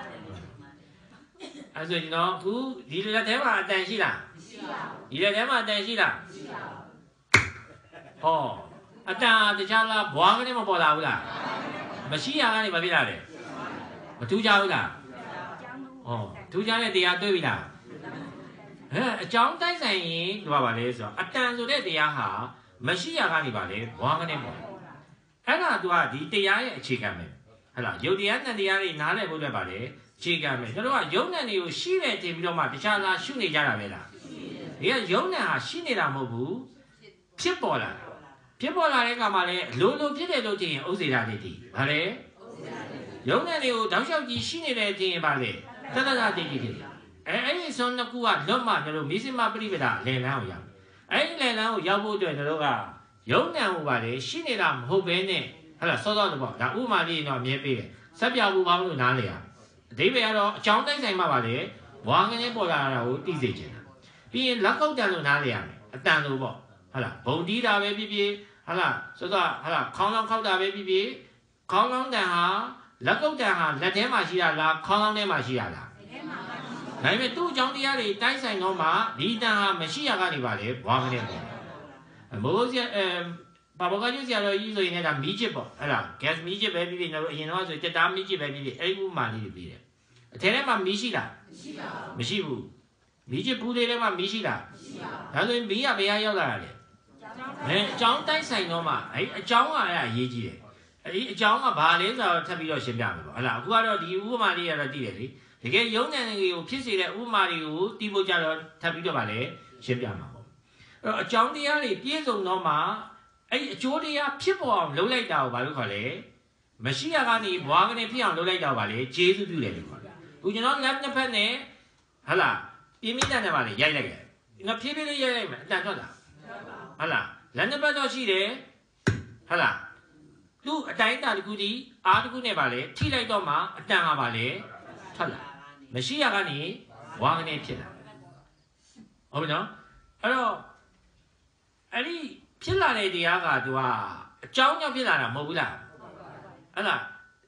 အဲ့ဆိုကျွန်တော်ခုဒီလက်ထဲမှာအတန်ရှိလားမရှိပါဘူးဒီလက်ထဲမှာအတန်ရှိလားမရှိပါဘူးအတန်တခြားလားဘွားကနေမပေါ်လာဘူးလားမရှိရကနေမဖြစ်လာတယ်မထူးကြဘူးလားထူးကြတဲ့တရားတွေ့ပြီလားအကြောင်းတိုက်ဆိုင်ရင်ပြောပါလေဆိုတော့အတန်ဆိုတဲ့တရားဟာမရှိရကနေပါလေဘွားကနေပေါ်အဲ့ဒါသူကဒီတရားရဲ့အခြေခံပဲဟဲ့လားယုတ်တရားနဲ့တရားတွေနားလည်ဖို့အတွက်ပါလေအခြေခံပဲကျွန်တော်ကယုံနဲ့တွေကိုရှိတယ်တင်ပြီးတော့မှတခြားလားရှုနေကြတာပဲလားဒီကယုံနဲ့ဟာရှိနေတာမဟုတ်ဘူးဖြစ်ပေါ်လာတာဖြစ်ပေါ်လာတဲ့အခါမှာလည်းလိုဖြစ်တယ်လို့ထင်ရင်ဥစ္စေတာတွေတည်ဗါလေယုံနဲ့တွေကိုတောက်လျှောက်ကြီးရှိနေတယ်ထင်ရင်ဗါလေတတတတိတိတည်အဲ့ဒီဆုံးတစ်ခုကလွတ်မှကျွန်တော်မိစိမပရိပဒလယ်လန်းကိုရောက်အဲ့ဒီလယ်လန်းကိုရောက်ဖို့အတွက်ကျွန်တော်ကယုံနဲ့ဟိုဗါလေရှိနေတာမဟုတ်ဘဲနဲ့ဟဲ့လားစောစောတော့ပေါ့ဒါဥမာလေးတော့အမြဲပေးတယ်ဆက်ပြောက်ဘူးဘာလို့နားလေရအဓိပ္ပာယ်ကတော့အကြောင်းတိုက်ဆိုင်မှပါလေဝါကနေပေါ်လာတာကိုသိစေချင်တာပြီးရင်လက်ကုတ်တန်လို့နားလေရမယ်အတန်လို့ပေါ့ဟုတ်လားဘုံတီးတာပဲဖြစ်ဖြစ်ဟုတ်လားစောစောဟုတ်လားခေါင်းလောင်းခောက်တာပဲဖြစ်ဖြစ်ခေါင်းလောင်းတန်ဟာလက်ကုတ်တန်ဟာလက်ထဲမှာရှိတာလားခေါင်းလောင်းထဲမှာရှိတာလားလက်ထဲမှာပါဒါပေမဲ့သူ့အကြောင်းတရားတွေတိုက်ဆိုင်တော့မှဒီတန်ဟာမရှိရကနေပါလေဝါကနေပေါ်မိုးစရာဘာဘောကကျဆရာတော်ကြီးဆိုရင်လည်းဒါမီးချစ်ပေါ့ဟဲ့လား gas မီးချစ်ပဲဖြစ်ဖြစ်ကျွန်တော်အရင်တော့ဆိုတက်တာမီးချစ်ပဲဖြစ်ဖြစ်အဲ့ဒီဥမာလေးတွေပြီးတယ်အထဲထဲမှာမီးရှိလားမရှိဘူးမီးချစ်ဘူးလေးထဲမှာမီးရှိလားမရှိပါဘူးဒါဆိုရင်မီးကဘယ်ရောက်လာလဲအကြောင်းတိုက်ဆိုင်တော့မှအဲ့အကြောင်းကအဲ့အရေးကြီးတယ်အဲ့ဒီအကြောင်းကဘာလဲဆိုတော့ထပ်ပြီးတော့ရှင်းပြမယ်ပေါ့ဟဲ့လားအခုကတော့ဒီဥပမာလေးကတော့သိတယ်လေတကယ်ယုံဉာဏ်တွေကိုဖြစ်စေတဲ့ဥပမာတွေကိုတီးဖို့ကြတော့ထပ်ပြီးတော့ဗာလဲရှင်းပြမှာပေါ့အဲ့တော့အကြောင်းတရားတွေပြည့်စုံတော့မှအဲ့အကျိုးတရားဖြစ်ပေါ်အောင်လုပ်လိုက်တာကိုဘာလို့ခေါ်လဲမရှိရကနေဘွားကနေဖြစ်အောင်လုပ်လိုက်တာကိုဘာလဲကျေးဇူးပြုတယ်လို့ခေါ်တယ်အခုကျွန်တော်လက်နှစ်ဖက်နဲ့ဟဟလားပြင်းပြတတ်တယ်ဗာလေရိုက်လိုက်တယ်ငါဖြည်းဖြည်းလေးရိုက်လိုက်မယ်အတန်ထွက်လာဟဟလားလက်နှစ်ဖက်တော့ရှိတယ်ဟလားသူ့အတိုင်းအတာတစ်ခုဒီအားတစ်ခုနဲ့ဗာလေထိလိုက်တော့မှအတန်ဟာဗာလေထွက်လာမရှိရကနေဘွားကနေဖြစ်လာဟုတ်ပြီနော်အဲ့တော့အဲ့ဒီဖြစ်လာတဲ့တရားကသူကအကြောင်းကြောင့်ဖြစ်လာတာမဟုတ်ဘူးလားအဲ့ဒါ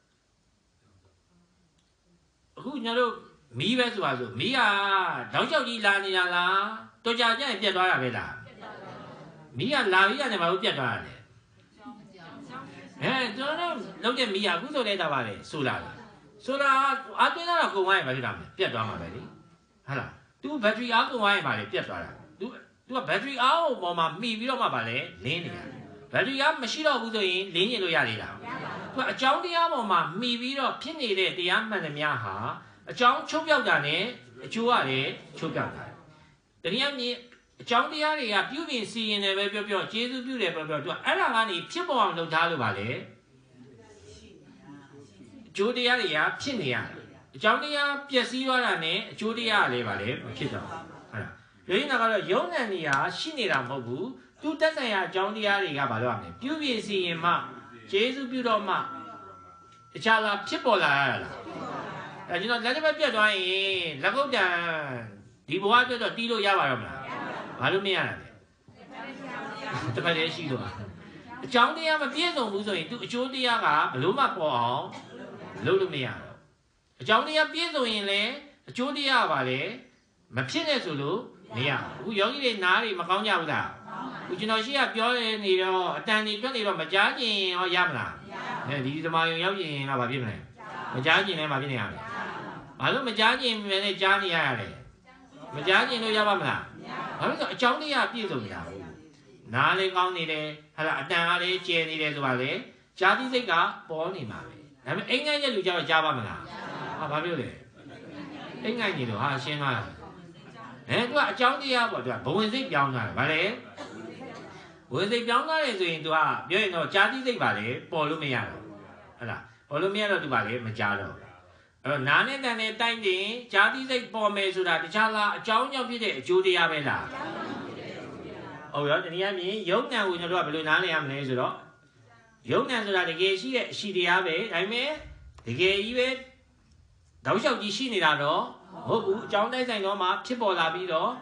အခုညတို့မီးပဲဆိုတာဆိုမီးကတောက်လျှောက်ကြီးလာနေတာလားတော်ကြကြရင်ပြတ်သွားတာပဲလားမီးကလာပြီးရတယ်ဘာလို့ပြတ်သွားတာလဲကျွန်တော်လုံးတဲ့မီးကအခုဆိုလဲတာပါလေဆိုလာအားသွင်းတော့ကုန်သွားရင်ဘာဖြစ်တာမလဲပြတ်သွားမှာပဲလေဟုတ်လားသူဘက်ထရီအားကုန်သွားရင်ဘာလဲပြတ်သွားတာသူကဘက်ထရီအားကိုပေါ်မှာမှီပြီးတော့မှဗာလဲလင်းနေတာဘက်ထရီအားမရှိတော့ဘူးဆိုရင်လင်းညင်လို့ရသေးလားသူကအကြောင်းတရားပေါ်မှာမှီပြီးတော့ဖြစ်နေတဲ့တရားမှန်သမျှဟာအကြောင်းချုပ်ပြောက်တာနဲ့အကျိုးကလည်းချုပ်ပြောက်တာတနည်းအားဖြင့်အကြောင်းတရားတွေကပြုပြင်စီရင်တယ်ပဲပြောကျေးဇူးပြုတယ်ပြောသူကအဲ့ဒါကနေဖြစ်ပေါ်အောင်လုပ်ထားလို့ဗာလဲအကျိုးတရားတွေကဖြစ်နေရတယ်အကြောင်းတရားပျက်စီးသွားတာနဲ့အကျိုးတရားကလည်းဗာလဲမဖြစ်တော့ဟုတ်လားလူရင်းကတော့ယုံဉာဏ်ကြီးဟာရှိနေတာမဟုတ်ဘူးသူတက်ဆိုင်ရာအကြောင်းတရားတွေကဘာလို့ရမလဲပြုပြင်စီရင်မှကျေးဇူးပြုတော့မှတခြားလားဖြစ်ပေါ်လာရလားအဲကျွန်တော်လက်တစ်ပတ်ပြတ်သွားရင်လက်ကုတ်တန်ဒီဘဝအတွက်တော့တီးလို့ရပါတော့မလားဘာလို့မရတာလဲတစ်ပတ်လေးရှိလို့ကြောင်းတရားမပြည့်စုံဘူးဆိုရင်သူအကျိုးတရားကဘလို့မှပေါ်အောင်လုပ်လို့မရတော့အကြောင်းတရားပြည့်စုံရင်လည်းအကျိုးတရားပါလေမဖြစ်နဲ့ဆိုလို့မရဘူးအခုယောဂီတွေနားတွေမကောင်းကြဘူးလားအခုကျွန်တော်ရှိကပြောနေတော့အတန်တွေတွက်နေတော့မကြားကျင်ရောရမလားအဲဒီသမာယုံရောက်ရင်ကဘာဖြစ်မလဲမကြားကျင်လည်းမဖြစ်နေရမယ်ဘာလို့မကြားကျင်ပဲနဲ့ကြားနေရရလဲမကြားကျင်လို့ရပါမလားဘာလို့ဆိုအကြောင်းတရားပြည့်စုံနေတာဘူးနားလေးကောင်းနေတယ်ဟာလားအတန်ကလေးကျယ်နေတယ်ဆိုတာလေဈာတိစိတ်ကပေါ်နေမှာပဲဒါပေမဲ့အိမ်ငိုင်းရဲ့လူကြောက်ကြားပါမလားဟာဘာဖြစ်လဲအိမ်ငိုင်းကြီးတော့ဟာရှင်းသွားသူကအကြောင်းတရားပေါ့သူကဘဝင်စိတ်ပြောင်းသွားတယ်ဗါလေဘဝင်စိတ်ပြောင်းသွားတယ်ဆိုရင်သူကပြောရင်တော့ဈာတိစိတ်ပါလေပေါ်လို့မရတော့ဟုတ်လားပေါ်လို့မရတော့သူပါလေမကြားတော့အဲ့တော့နာနဲ့တန်နဲ့တိုက်တင်ဈာတိစိတ်ပေါ်မယ်ဆိုတာတခြားလားအကြောင်းကြောင့်ဖြစ်တဲ့အကျိုးတရားပဲလားဟုတ်ရောတနည်းအားဖြင့်ယုံဉာဏ်ကိုကျွန်တော်တို့ကဘယ်လိုနားလည်ရမလဲဆိုတော့ယုံဉာဏ်ဆိုတာတကယ်ရှိတဲ့အရှိတရားပဲဒါပေမဲ့တကယ်ကြီးပဲတောက်လျှောက်ကြီးရှိနေတာတော့ဟုတ်ဘူးအကြောင်းတိုက်ဆိုင်တော့မှဖြစ်ပေါ်လာပြီးတော့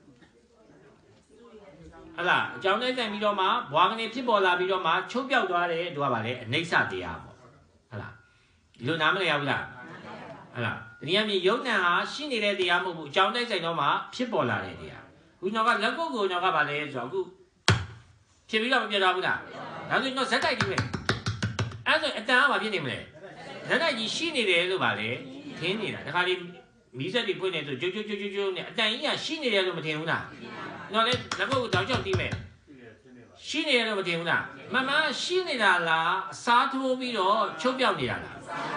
ဟလာအကြောင်းတိုက်ဆိုင်ပြီးတော့မှဘွားကနေဖြစ်ပေါ်လာပြီးတော့မှချုပ်ပြောက်သွားတယ်သူကဗာလေအနိစ္စတရားပေါ့ဟလာဒီလိုနားမလည်ရဘူးလားဟလာတနည်းအားဖြင့်ယုံဉာဏ်ဟာရှိနေတဲ့တရားမဟုတ်ဘူးအကြောင်းတိုက်ဆိုင်တော့မှဖြစ်ပေါ်လာတဲ့တရားခုကျွန်တော်ကလက်ကုတ်ကိုကျွန်တော်ကဗာလေဆိုတော့အခုဖြစ်ပြီးတော့မပြတ်သွားဘူးလားဒါဆိုကျွန်တော်ဇက်တိုက်ကြီးပဲအဲ့ဆိုအတန်ကဘာဖြစ်နေမလဲဇက်တိုက်ကြီးရှိနေတယ်လို့ဗာလေထင်းနေတာတခါလေးမီးစက်တွေပွင့်နေဆိုကြိုးနဲ့အတန်ကြီးကရှိနေတယ်လို့မထင်ဘူးလားကျွန်တော်လည်းလက်ကုတ်ကိုတောက်ချောက်တီးမယ်ရှိနေတယ်လို့မထင်ဘူးလားမမရှိနေတာလားအစားထိုးပြီးတော့ချုပ်ပြောက်နေတာလား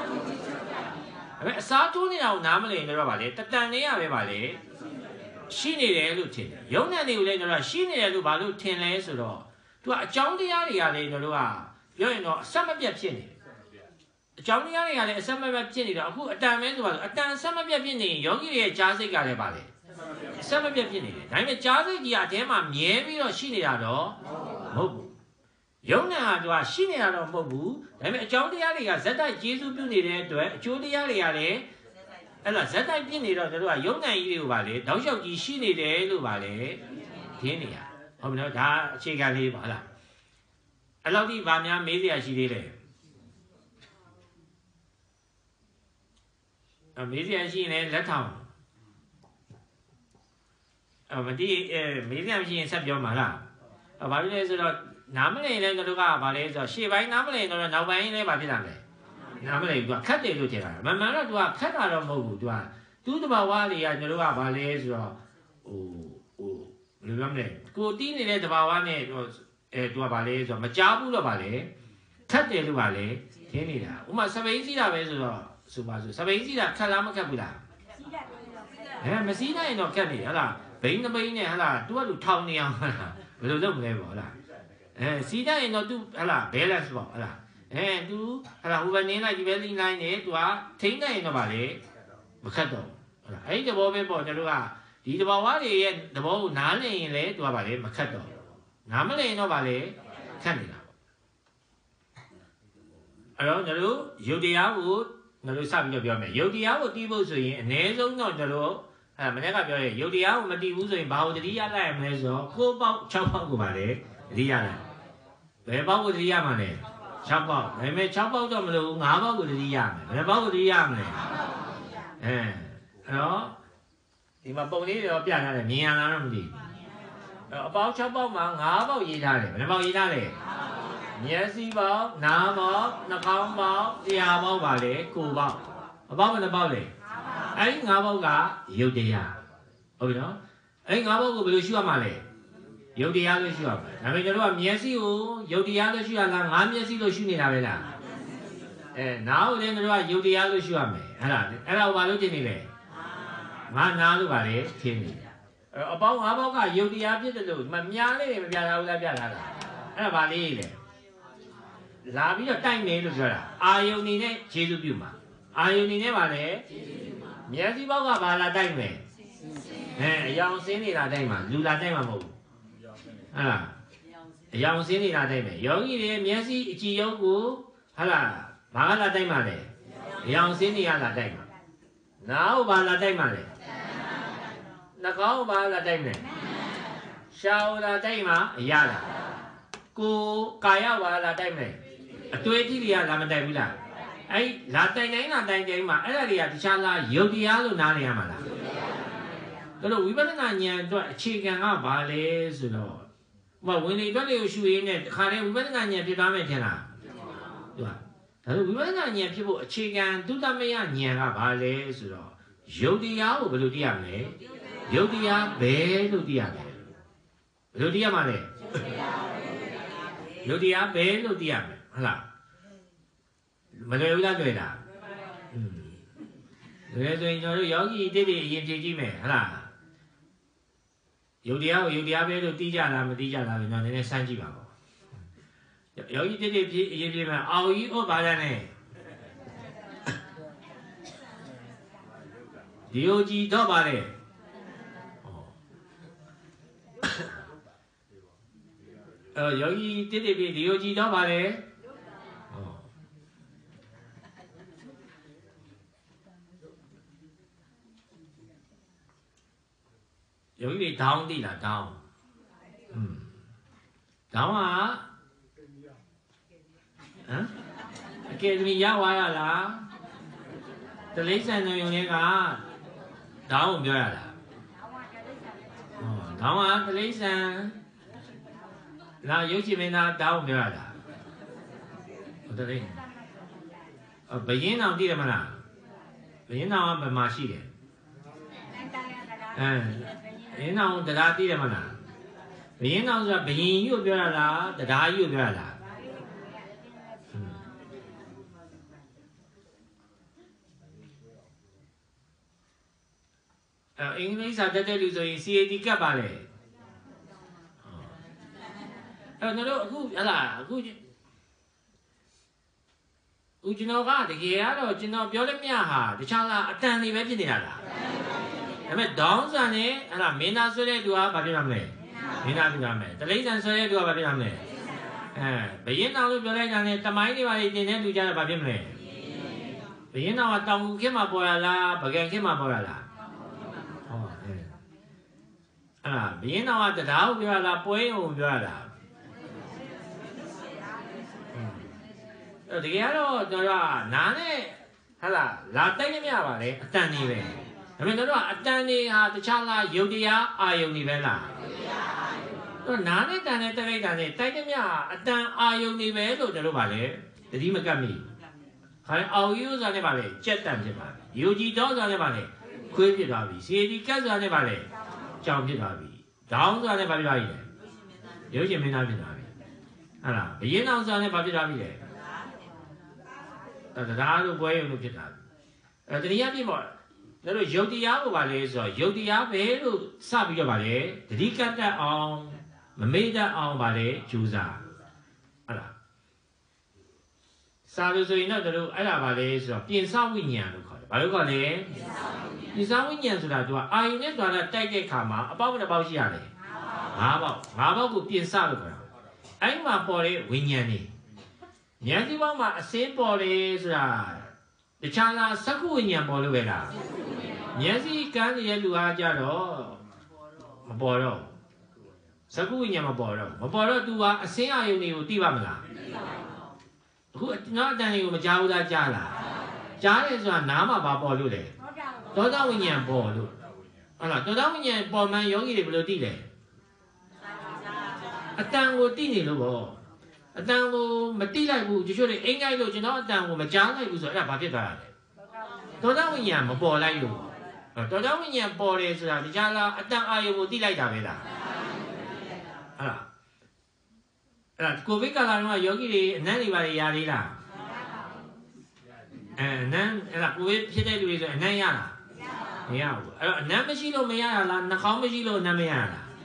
အစားထိုးနေတာကိုနားမလည်ရင်တော့ဗာလေတတန်လေးရပဲဗာလေရှိနေတယ်လို့ထင်တယ်ယုံဉာဏ်တွေကိုလည်းကျွန်တော်ရှိနေတယ်လို့ဘာလို့ထင်လဲဆိုတော့သူကအကြောင်းတရားတွေကလည်းကျွန်တော်ကပြောရင်တော့အဆက်မပြတ်ဖြစ်နေတယ်အကြောင်းတရားတွေကလည်းအဆက်မပြတ်ဖြစ်နေတော့အခုအတန်ပဲဆိုတော့အတန်အဆက်မပြတ်ဖြစ်နေရင်ယောဂီရဲ့ကြားစိတ်ကလည်းပါလေအဆက်မပြတ်ဖြစ်နေတယ်ဒါပေမဲ့ကြားစိတ်ကြီးအထဲမှာမြဲပြီးတော့ရှိနေတာတော့မဟုတ်ဘူးယုံဉာဏ်ဟာသူကရှိနေတာတော့မဟုတ်ဘူးဒါပေမဲ့အကြောင်းတရားတွေကဇက်တိုက်ကျေစုပြုနေတဲ့အတွက်အကျိုးတရားတွေကလည်းအဲ့လားဇက်တိုက်ပြစ်နေတော့တို့ကယုံဉာဏ်ကြီးတွေကိုပါလေတောက်လျှောက်ကြီးရှိနေတယ်လို့ပါလေခင်းနေရဟုတ်ပြီနော်ဒါအခြေခံလေးပါလားအဲ့လောက်ဒီဗာများမေးစရာရှိသေးတယ်မေးစရာရှိရင်လည်းလက်ထောင်မတိမေးစရာရှိရင်ဆက်ပြောမှာလားဘာလို့လဲဆိုတော့နားမလည်လည်းတို့ကဘာလဲဆိုတော့ရှေ့ပိုင်းနားမလည်တော့နောက်ပိုင်းလည်းဘာဖြစ်လာလဲနားမလည်ဘူးသူကခက်တယ်လို့ထင်တာမမှန်တော့သူကခက်တာတော့မဟုတ်ဘူးသူကသူ့တဘာဝတွေကတို့ကဘာလဲဆိုတော့ဘယ်လိုပြောမလဲကိုတီးနေတဲ့တဘာဝနဲ့သူကဘာလဲဆိုတော့မကြားဘူးတော့ဘာလဲခက်တယ်လို့ဘာလဲထင်နေတာဥမာစပိန်စီးတာပဲဆိုတော့ဆိုပါဆိုစပိန်စီးတာခက်လားမခက်ဘူးလားစီးတာမစီးနိုင်ရင်တော့ခက်နေဟလားဘိန်းတပိန်းနဲ့ဟလားသူကလူထောင်နေအောင်ဟလားဘယ်လိုလုပ်မလဲပေါ့ဟလားစီးနိုင်ရင်တော့သူဟလား balance ပေါ့ဟလားသူဟလားဟိုဘက်နင်းလိုက်ဒီဘက်လိမ့်လိုက်နေသူကထိန်းနိုင်ရင်တော့ဗာလေမခတ်တော့ဟလားအဲ့ဒီသဘောပဲပေါ့ကျွန်တော်ကဒီတဘာဝတွေရဲ့သဘောကိုနားလည်ရင်လေသူကဗာလေမခတ်တော့နားမလည်ရင်တော့ဗာလေခတ်နေတာပေါ့အဲ့တော့ကျွန်တော်ယုတ်တရားကိုကျွန်တော်စပြီးတော့ပြောမယ်ယုတ်တရားကိုတီးဖို့ဆိုရင်အ ਨੇ ဆုံးတော့ကျွန်တော်မနေ့ကပြောရဲယုတ်တရားကိုမတီးဘူးဆိုရင်ဘာလို့တတိယလိုက်ရမလဲဆိုတော့ကိုးပေါက်6ပေါက်ကိုဗာလေတတိယလိုက်ဘယ်ပေါက်ကိုတတိယမှာလဲ6ပေါက်ဒါပေမဲ့6ပေါက်တော့မလို့5ပေါက်ကိုတတိယမယ်ဘယ်ပေါက်ကိုတတိယမလဲအဲ့တော့ဒီမှာပုံလေးတော့ပြထားတယ်မြင်ရလားတော့မသိဘူးအပေါက်6ပေါက်မှာ5ပေါက်ရေးထားတယ်ဘယ်ပေါက်ရေးထားလဲမျက်စိပေါက်နားပေါက်နှာခေါင်းပေါက်တရားပေါက်ပါလေကိုယ်ပေါက်အပေါက်ဘယ်နှပေါက်လဲအဲ့ဒီ5ပေါက်ကယုတ်တရားဟုတ်ပြီနော်အဲ့ဒီ5ပေါက်ကိုဘယ်လိုရှုရမှာလဲယုတ်တရားလို့ရှုရမှာဒါပေမဲ့ကျွန်တော်ကမျက်စိကိုယုတ်တရားလို့ရှုရလားငါးမျက်စိလို့ရှုနေတာပဲလားနားကိုလည်းကျွန်တော်ကယုတ်တရားလို့ရှုရမယ်အဲ့ဒါကိုဘာလို့တင်နေလဲငါနားလို့ပါလေထင်းနေအပေါင်း5ပေါက်ကယုတ်တရားဖြစ်တယ်လို့မများလေးမပြတာဘူးလားပြတာလားအဲ့ဒါဘာလေးလဲလာပြီးတော့တိုက်နေလို့ပြောတာအာယုန်နေနဲ့ခြေစုပြုမှာအာယုန်နေနဲ့ပါလေမျက်စိပေါက်ကဘာလာတိုက်မယ်အယောင်စင်းနေတာတိုက်မှာလူလာတိုက်မှာမဟုတ်ဘူးဟုတ်လားအယောင်စင်းနေတာတိုက်မယ်ယောဂီတွေမျက်စိအကြည့်ရုပ်ကိုဟုတ်လားဘာလာတိုက်မှာလဲအယောင်စင်းနေရလာတိုက်မှာနားကိုဘာလာတိုက်မှာလဲနှာခေါင်းကိုဘာလာတိုက်မယ်ရှားလာတိုက်မှာအရလားကိုကာယဝါလာတိုက်မယ်အတွေ့အထိတွေကလာမတိုက်ဘူးလားအဲ့လာတိုက်တိုင်းလာတိုက်တိုင်းမှာအဲ့ဒါတွေကတခြားလားယုတ်တရားလို့နားလည်ရမှာလားဒါလို့ဝိပဿနာဉာဏ်အတွက်အခြေခံကဘာလဲဆိုတော့ဝင်လေအတွက်လေးကိုရှုရင်းနဲ့ခါတဲ့ဝိပဿနာဉာဏ်ဖြစ်သွားမယ်ထင်လားသူကဒါလို့ဝိပဿနာဉာဏ်ဖြစ်ဖို့အခြေခံသုတမယဉာဏ်ကဘာလဲဆိုတော့ယုတ်တရားကိုဘယ်လိုသိရမလဲယုတ်တရားဘယ်လို့သိရမလဲဘယ်လိုသိရမှာလဲယုတ်တရားဘယ်လို့သိရမလဲဟုတ်လားမလွယ်ဘူးလားလွယ်လားလွယ်ဆိုရင်ကျွန်တော်တို့ယောဂီတိတိအရင်ဖြေကြည့်မယ်ဟုတ်လားယုတ်တရားကိုယုတ်တရားပဲလို့သိကြလားမသိကြလားကျွန်တော်နည်းနည်းစမ်းကြည့်ပါပေါ့ယောဂီတိတိဖြေအရင်ဖြေမယ်အော်ကြီးဩဘာလဲနဲ့ဒီယုတ်ကြီးတော့ပါလေယောဂီတိတိဖြေဒီယုတ်ကြီးတော့ပါလေယောဂီတွေဒေါင်းသိလားဒေါင်းဒေါင်းကဟမ်အကယ်ဒမီရသွားရလားတလိษံနေုံလေးကဒေါင်းကိုပြောရတာဒေါင်းကတလိษံလာရုပ်ရှင်မင်းသားဒေါင်းကိုပြောရတာဟုတ်တယ်ဘယင်းတော်သိတယ်မလားဘယင်းတော်ကဘယ်မှာရှိတယ်ဘယင်းတော်တရားသိတယ်မလားဘယင်းတော်ဆိုတာဘယင်းကြီးကိုပြောရလားတရားကြီးကိုပြောရလားအင်္ဂလိပ်စာတတ်တဲ့လူဆိုရင် CAT ကပ်ပါလေတို့အခုဟလာအခုကျွန်တော်ကတကယ်ကတော့ကျွန်တော်ပြောလို့မရဟာတခြားလားအတန်တွေပဲဖြစ်နေတာလားဒါပေမဲ့ဒေါင်းဆန်နဲ့ဟလာမင်းသားဆွဲတဲ့သူကဘာဖြစ်မှာမလဲမင်းသားဖြစ်မှာမယ်တလိษံဆွဲတဲ့သူကဘာဖြစ်မှာမလဲဘယင်းတော်လို့ပြောလိုက်တာနဲ့တမိုင်းတွေပါနေတင်တဲ့လူကြတော့ဘာဖြစ်မလဲဘယင်းတော်ကတောင်ကူခင်းမှာပေါ်ရလားပကံခင်းမှာပေါ်ရလားဘယင်းတော်ကတရားကိုပြောရလားပွဲကိုပြောရလားတကယ်တော့ကျွန်တော်ကနားနဲ့ဟလာလာတိုက်နေရပါလေအတန်နေပဲဒါပေမဲ့တို့ကအတန်နေဟာတခြားလားယုတ်တရားအာယုန်နေပဲလားတို့နားနဲ့တန်နဲ့တိုက်လိုက်တာနဲ့တိုက်နေမြအတန်အာယုန်နေပဲလို့တို့ပါလေတတိမကတ်မိခါအောင်ယူဆိုတာနဲ့ပါလေကြက်တန်ဖြစ်ပါပြီယုတ်ကြည်တော်ဆိုတာနဲ့ပါလေခွေးဖြစ်သွားပြီစီဒီကတ်ဆိုတာနဲ့ပါလေကြောင်ဖြစ်သွားပြီဒေါင်းဆိုတာနဲ့ဘာဖြစ်သွားပြီလဲရုပ်ရှင်မင်းသားဖြစ်သွားပြီဟုတ်လားဘယင်းအောင်ဆိုတာနဲ့ဘာဖြစ်သွားပြီလဲတရားလို့ပွဲရုံလို့ဖြစ်တာတတိယပြည့်ပေါ့တို့ယုတ်တရားကိုပါလေဆိုတော့ယုတ်တရားပဲလို့စပြီးတော့ပါလေတတိကတ်တတ်အောင်မမေ့တတ်အောင်ပါလေကြိုးစားဟုတ်လားစာလို့ဆိုရင်တော့တို့အဲ့ဒါပါလေဆိုတော့ပြင်စဝိညာဉ်လို့ခေါ်တယ်ဘာလို့ခေါ်လဲပြင်စဝိညာဉ်ဆိုတာသူကအာယုန်နဲ့တွာလာတိုက်တဲ့ခါမှာအပေါက်တစ်ပေါက်ရှိရတယ်၅ပေါက်ကိုပြင်စလို့ခေါ်တာအဲ့မှာပေါ်တဲ့ဝိညာဉ်နေဉာဏ်စီးပွားမှာအစင်းပေါ်လေဆိုတာတခြားလားသက္ကုဝိညာဉ်ပေါ်လို့ပဲလားဉာဏ်စီးကန်းရဲ့လူအားကြတော့မပေါ်တော့သက္ကုဝိညာဉ်မပေါ်တော့သူကအစင်းအာယုန်တွေကိုသိပါမလားအခုနောက်အတန်တွေကိုမကြားဘူးလားကြားလားကြားတယ်ဆိုတာနားမှာဘာပေါ်လို့လဲသောတာဝိညာဉ်ပေါ်လို့ဟုတ်လားသောတာဝိညာဉ်ပေါ်မှန်ယောဂီတွေဘယ်လိုသိလဲအတန်ကိုသိနေလို့ပေါ့အတန်ကိုမတိလိုက်ဘူးတချို့တွေအင်္ဂိုက်လို့ကျွန်တော်အတန်ကိုမကြားလိုက်ဘူးဆိုတော့အဲ့ဒါဘာဖြစ်သွားတာလဲသောတာဝိညာဉ်မပေါ်လိုက်လို့သောတာဝိညာဉ်ပေါ်တယ်ဆိုတာဒီကြလားအတန်အာယုကိုတိလိုက်တာပဲလားအဲ့ဒါကိုဗစ်ကာလတုန်းကယောဂီတွေအနံ့တွေပါရသေးလားအနံ့အဲ့ဒါကိုဗစ်ဖြစ်တဲ့လူတွေဆိုအနံ့ရလားမရဘူးအဲ့တော့အနံ့မရှိလို့မရတာလားနှာခေါင်းမရှိလို့အနံ့မရတာလား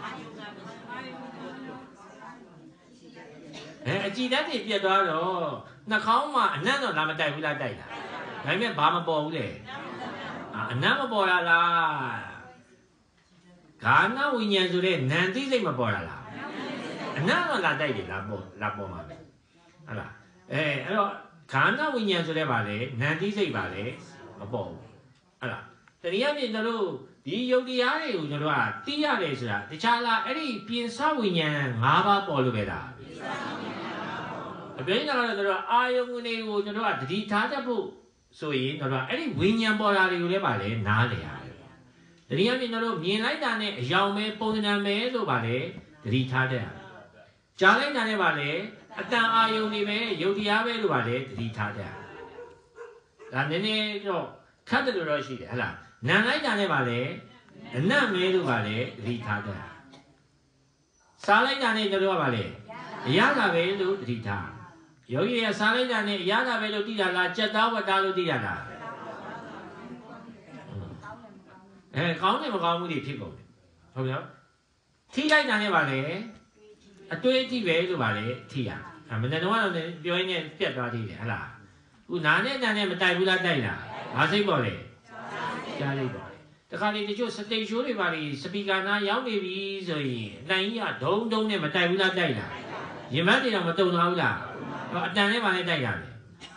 အကြည်ဓာတ်တွေပြတ်သွားတော့နှာခေါင်းမှာအနံ့တော့လာမတိုက်ဘူးလားတိုက်လားဒါပေမဲ့ဘာမပေါ်ဘူးလေအနံ့မပေါ်ရလားဂါနဝိညာဉ်ဆိုတဲ့နံသိစိတ်မပေါ်ရလားအနံ့တော့လာတိုက်တယ်လာပေါ်မှာပဲဟုတ်လားအဲ့တော့ဂါနဝိညာဉ်ဆိုတဲ့ပါလေနံသိစိတ်ပါလေမပေါ်ဘူးဟုတ်လားတနည်းအားဖြင့်ကျွန်တော်ဒီယုတ်တရားတွေကိုကျွန်တော်ကသိရတယ်ဆိုတာတခြားလားအဲ့ဒီပြင်စဝိညာဉ်၅ပါးပေါ်လို့ပဲလားအပြင်ကတော့ကျွန်တော်အာယုန်တွေကိုကျွန်တော်ကတတိထားတတ်ဖို့ဆိုရင်ကျွန်တော်အဲ့ဒီဝိညာဉ်ပေါ်တာတွေကိုလည်းပါလေနားလေရတယ်တနည်းအားဖြင့်ကျွန်တော်မြင်လိုက်တာနဲ့အယောင်ပဲပုံစံပဲလို့ပါလေတတိထားတတ်ရတယ်ကြားလိုက်တာနဲ့ပါလေအတန်အာယုန်တွေပဲယုတ်တရားပဲလို့ပါလေတတိထားတတ်ရတယ်ဒါနည်းနည်းတော့ခက်တယ်လို့တော့ရှိတယ်ဟဲ့လားနံလိုက်တာနဲ့ပါလေအနတ်မဲလို့ပါလေတတိထားတတ်စားလိုက်တာနဲ့ကျွန်တော်ကပါလေအရသာပဲလို့တတိထားယောဂီတွေကစားလိုက်တာနဲ့အရသာပဲလို့သိတာလားကြက်သားဝတ်သားလို့သိတာလားကောင်းတယ်မကောင်းဘူးတွေဖြစ်ကုန်တယ်ဟုတ်ပြီနော်ထိလိုက်တာနဲ့ပါလေအတွေးအထိပဲလို့ပါလေထိရမနေ့တော့ပြောရင်းနဲ့ပြတ်သွားသေးတယ်ဟလားခုနာနဲ့တန်နဲ့မတိုက်ဘူးလားတိုက်လားငါစိတ်ပေါ်လေကြားလိုက်ပါတခါလေတချို့စတိတ်ရှိုးတွေပါလေစပီကာနာရောက်နေပြီဆိုရင်အတန်ကြီးကဒုံဒုံနဲ့မတိုက်ဘူးလားတိုက်လားရင်မတွေတော့မတုံသွားဘူးလားအတန်နဲ့ပါလေတိုက်ရတယ်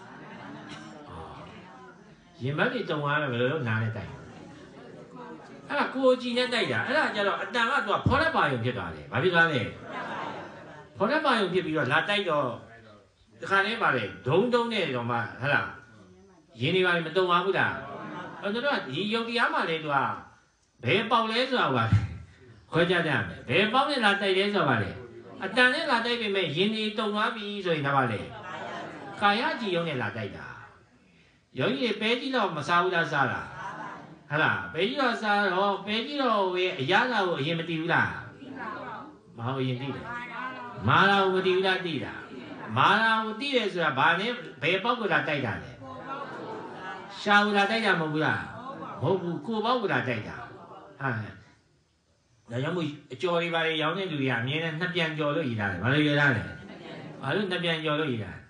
ရင်မတွေတုံသွားတယ်ဘယ်လိုနာနဲ့တိုက်အဲ့ဒါကိုကြည်နဲ့တိုက်တာအဲ့ဒါကြတော့အတန်ကတော့ဖော်ရက်ပါယုံဖြစ်သွားတယ်ဘာဖြစ်သွားလဲဖော်ရက်ပါယုံဖြစ်ပြီးတော့လာတိုက်တော့တခါလေးပါလေဒုံဒုံနဲ့တော့မှဟဲ့လားရင်းနေပါလေမတုံပါဘူးလားအဲ့တော့ဒီယုတ်တရားမှလေသူကဘယ်ပေါက်လဲဆိုတာကခွဲကြကြမယ်ဘယ်ပေါက်နဲ့လာတိုက်လဲဆိုတာလေအတန်နဲ့လာတိုက်ပေမဲ့ရင်းနေတုံသွားပြီဆိုရင်တော့ပါလေကာယကြည်ယုံနဲ့လာတိုက်တာယောဂီပဲကြည့်တော့မစားဘူးလားစားလားဟဲ့လားပဲကြည့်တော့စားတော့ပဲကြည့်တော့ဝေးအရသာကိုအရင်မတည်ဘူးလားမဟုတ်ရင်တည်တယ်မာလာကိုမတည်ဘူးလားတည်တာမာလာကိုတည်တယ်ဆိုတာဘာနဲ့ဘယ်ပေါက်ကလာတိုက်တာလဲရှာဝလာတိုက်တာမဟုတ်ဘူးလားမဟုတ်ဘူးကိုပေါက်ကလာတိုက်တာဟာဒါကြောင့်မို့အကျော်တွေပါလေရောင်းတဲ့လူတွေကအမြဲတမ်းနှစ်ပြန်ကျော်လို့ရည်တာလေဘာလို့ရတာလဲဘာလို့နှစ်ပြန်ကျော်လို့ရည်တာ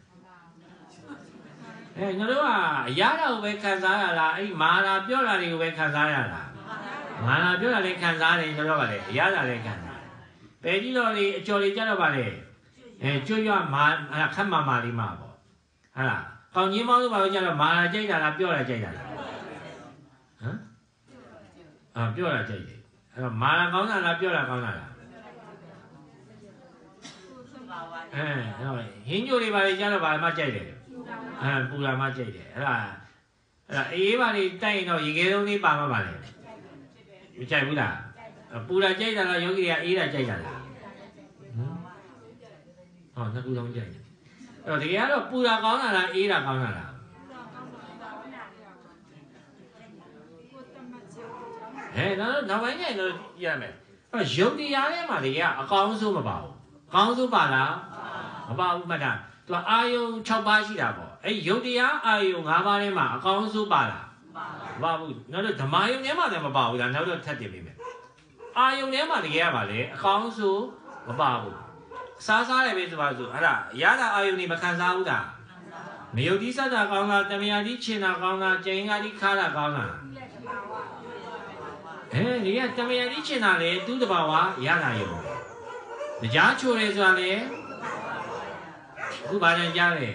ကျွန်တော်ကအရာတော်ပဲခံစားရလားအဲ့မာလာပြောတာတွေကိုပဲခံစားရလားမာလာပြောတာလည်းခံစားတယ်ကျွန်တော်ကလည်းအရာတာလည်းခံစားတယ်ပဲကြီးတော်တွေအကျော်တွေကြတော့ပါလေကျွတ်ရွမာခတ်မာလေးမှာပေါ့ဟာလားကောင်းကြီးမောင်းလို့ပါလို့ကြတော့မာလာကြိုက်တာလားပြောတာကြိုက်တာလားဟမ်ပြောတာကြိုက်တယ်အဲ့တော့မာလာကောင်းတာလားပြောတာကောင်းတာလားဟင်းကြိုတွေပါလေကြတော့ဘာမှကြိုက်တယ်ပူလာမှကြိုက်တယ်အဲ့ဒါအေးပါလေတိုက်ရင်တော့ရေခဲလုံးလေးပါမှပါလေမကြိုက်ဘူးလားပူလာကြိုက်တာလားယောဂီကအေးတာကြိုက်တာလားနှစ်ခုလုံးကြိုက်တယ်အဲ့တော့တကယ်ကတော့ပူလာကောင်းတာလားအေးတာကောင်းတာလားနောက်ပိုင်းကျရင်တော့ရမယ်အဲ့ရုပ်တရားထဲမှာတကယ်ကအကောင်းဆုံးမပါဘူးအကောင်းဆုံးပါလားမပါဘူးမှတ်တာသူအာယုံ6ပါးရှိတာပေါ့အဲ့ရုပ်တရားအာယုံ5ပါးထဲမှာအကောင်းဆုံးပါလားမပါဘူးနောက်တော့ဓမ္မယုံထဲမှာလည်းမပါဘူးလားနောက်တော့ထပ်တင်ပေးမယ်အာယုံထဲမှာတကယ်ကပါလေအကောင်းဆုံးမပါဘူးစားတယ်ပဲဆိုပါစို့အဲ့ဒါရတာအာယုန်နေမခံစားဘူးလားမယုတ်တိစတာကောင်းလားတမယာတိချင်တာကောင်းလားကျင်္ဂါတိခါတာကောင်းလားဒီကတမယာတိချင်တာလေသူ့တဘာဝရတာယုံမကြားချိုတယ်ဆိုတာလေအခုဘာလဲကြားတယ်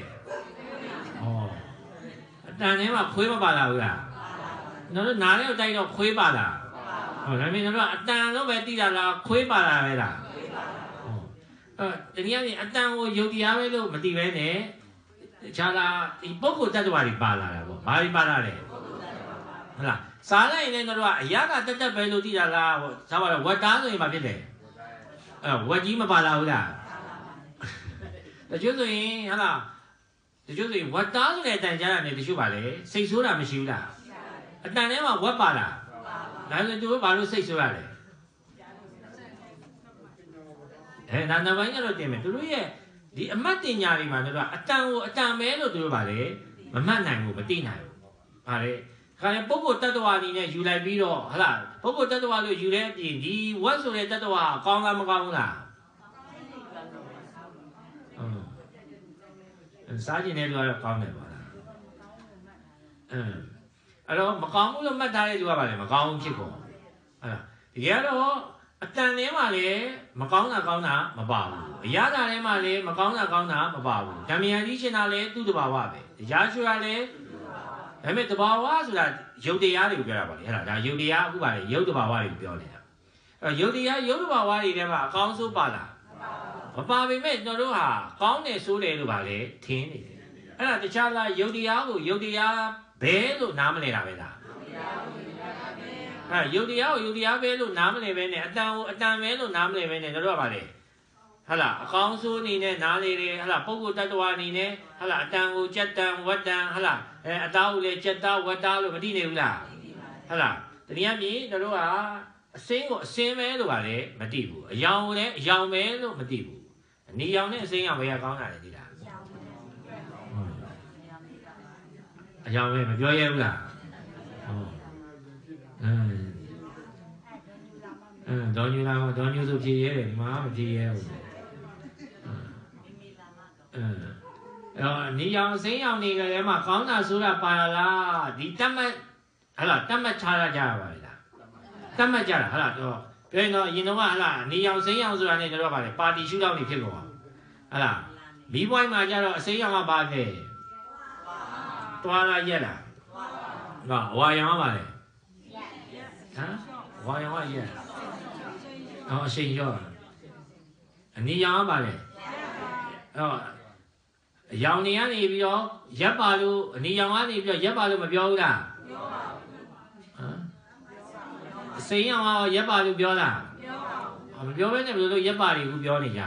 အတန်ထဲမှာခွေးမပါလာဘူးလားတို့နားလေးကိုတိုက်တော့ခွေးပါလားဒါပေမဲ့တို့ကအတန်တော့ပဲတိတာလားခွေးပါလာပဲလားတနည်းအားဖြင့်အတန်ကိုယုတ်တရားပဲလို့မသိပဲနဲ့ခြားလားဒီပုဂ္ဂိုလ်တ attva တွေပါလာတာပေါ့ဘာတွေပါလာလဲဟုတ်လားစားလိုက်ရင်လည်းတို့ကအရာကတက်တက်ပဲလို့သိတာလားဟောစားပါတော့ဝတ်သားဆိုရင်ဘာဖြစ်လဲဝတ်ကြီးမပါလာဘူးလားတချို့ဆိုရင်ဟုတ်လားတချို့ဆိုရင်ဝတ်သားဆိုတဲ့အတန်ကြားတာနဲ့တချို့ပါလေစိတ်ဆိုးတာမရှိဘူးလားအတန်ထဲမှာဝတ်ပါလားဒါဆိုသူတို့ဘာလို့စိတ်ဆိုးရလဲနာနာပိုင်းကတော့တင်မယ်သူတို့ရဲ့ဒီအမှတ်တင်ညာတွေမှာတို့ကအတန်ကိုအတန်ပဲလို့သူတို့ပါလေမမှတ်နိုင်ဘူးမသိနိုင်ဘူးဗါလေခါရင်ပုဂ္ဂိုလ်တ attva အနေနဲ့ယူလိုက်ပြီးတော့ဟလားပုဂ္ဂိုလ်တ attva လို့ယူတဲ့အပြင်ဒီဝတ်ဆိုတဲ့တ attva ကောင်းလားမကောင်းဘူးလားစားကျင်တဲ့လူကတော့ကောင်းတယ်ပါလားအဲ့တော့မကောင်းဘူးလို့မှတ်ထားတဲ့လူကပါလေမကောင်းဘူးဖြစ်ကုန်အဲ့ဒါတကယ်တော့အတန်ထဲမှာလည်းမကောင်းတာကောင်းတာမပါဘူးအရာတာထဲမှာလည်းမကောင်းတာကောင်းတာမပါဘူးဓမ္မယတိရှင်တာလည်းသူ့တဘာဝပဲတရားရွှေရလည်းဒါပေမဲ့တဘာဝဆိုတာယုတ်တရားတွေကိုပြောတာပါလေဟဲ့လားဒါယုတ်တရားအခုပါလေယုတ်တဘာဝတွေကိုပြောနေတာယုတ်တရားယုတ်တဘာဝတွေထဲမှာအကောင်းဆုံးပါလားမပါပေမဲ့ကျွန်တော်တို့ဟာကောင်းတယ်ဆိုတယ်လို့ပါလေထင်နေတယ်အဲ့ဒါတခြားလားယုတ်တရားကိုယုတ်တရားဘဲလို့နားမလည်တာပဲလားအဲ့ယုတ်တရားကိုယုတ်တရားပဲလို့နားမလည်ပဲနဲ့အတန်ကိုအတန်ပဲလို့နားမလည်ပဲနဲ့ကျွန်တော်တို့ကပါလေဟလာအကောင်းဆုံးအနေနဲ့နားလေတယ်ဟလာပုဂ္ဂိုလ်တ attva အနေနဲ့ဟလာအတန်ကိုကြက်တန်ဝတ်တန်ဟလာအသားကိုလည်းကြက်သားဝတ်သားလို့မသိနေဘူးလားဟလာတနည်းအားဖြင့်တို့ကအစင်းကိုအစင်းပဲလို့ပါလေမသိဘူးအယောင်ကိုလည်းအယောင်ပဲလို့မသိဘူးအနီရောင်နဲ့အစင်းရောင်ပဲကောင်းတာလေသိလားအယောင်ပဲမပြောရဘူးလားဒေါ်ညူလာဒေါ်ညူဆိုဖြေရဲတယ်ဒီမှာမဖြေရဲဘူးနီရောင်စိမ်းရောင်နေကြတယ်မှာကောင်းတာဆိုတာပါလားဒီတတ်မှတ်ဟလာတတ်မှတ်ချရကြရပါလေလားတတ်မှတ်ကြတာဟလာတော့ပြောရင်တော့အရင်တော့ဟလာနီရောင်စိမ်းရောင်ဆိုတာနဲ့တော့ပါလေပါတီရှုထောင့်နေဖြစ်ကုန်ပါဟလာမီးပွိုင်းမှာကြတော့အစိမ်းရောင်ကပါခဲ့တွားလာရက်လားဟာဝါရောင်ကပါလေဟမ်ဝါရောင်ကရက်အရှိန်ရောအနီရောင်ကပါလေအရောင်နေကနေပြီးတော့ရက်ပါလို့အနီရောင်ကနေပြီးတော့ရက်ပါလို့မပြောဘူးလားပြောပါဘူးစိမ်းရောင်ကရက်ပါလို့ပြောလားပြောပါဘူးမပြောဘဲနဲ့ဘယ်လိုရက်ပါတွေကိုပြောနေကြ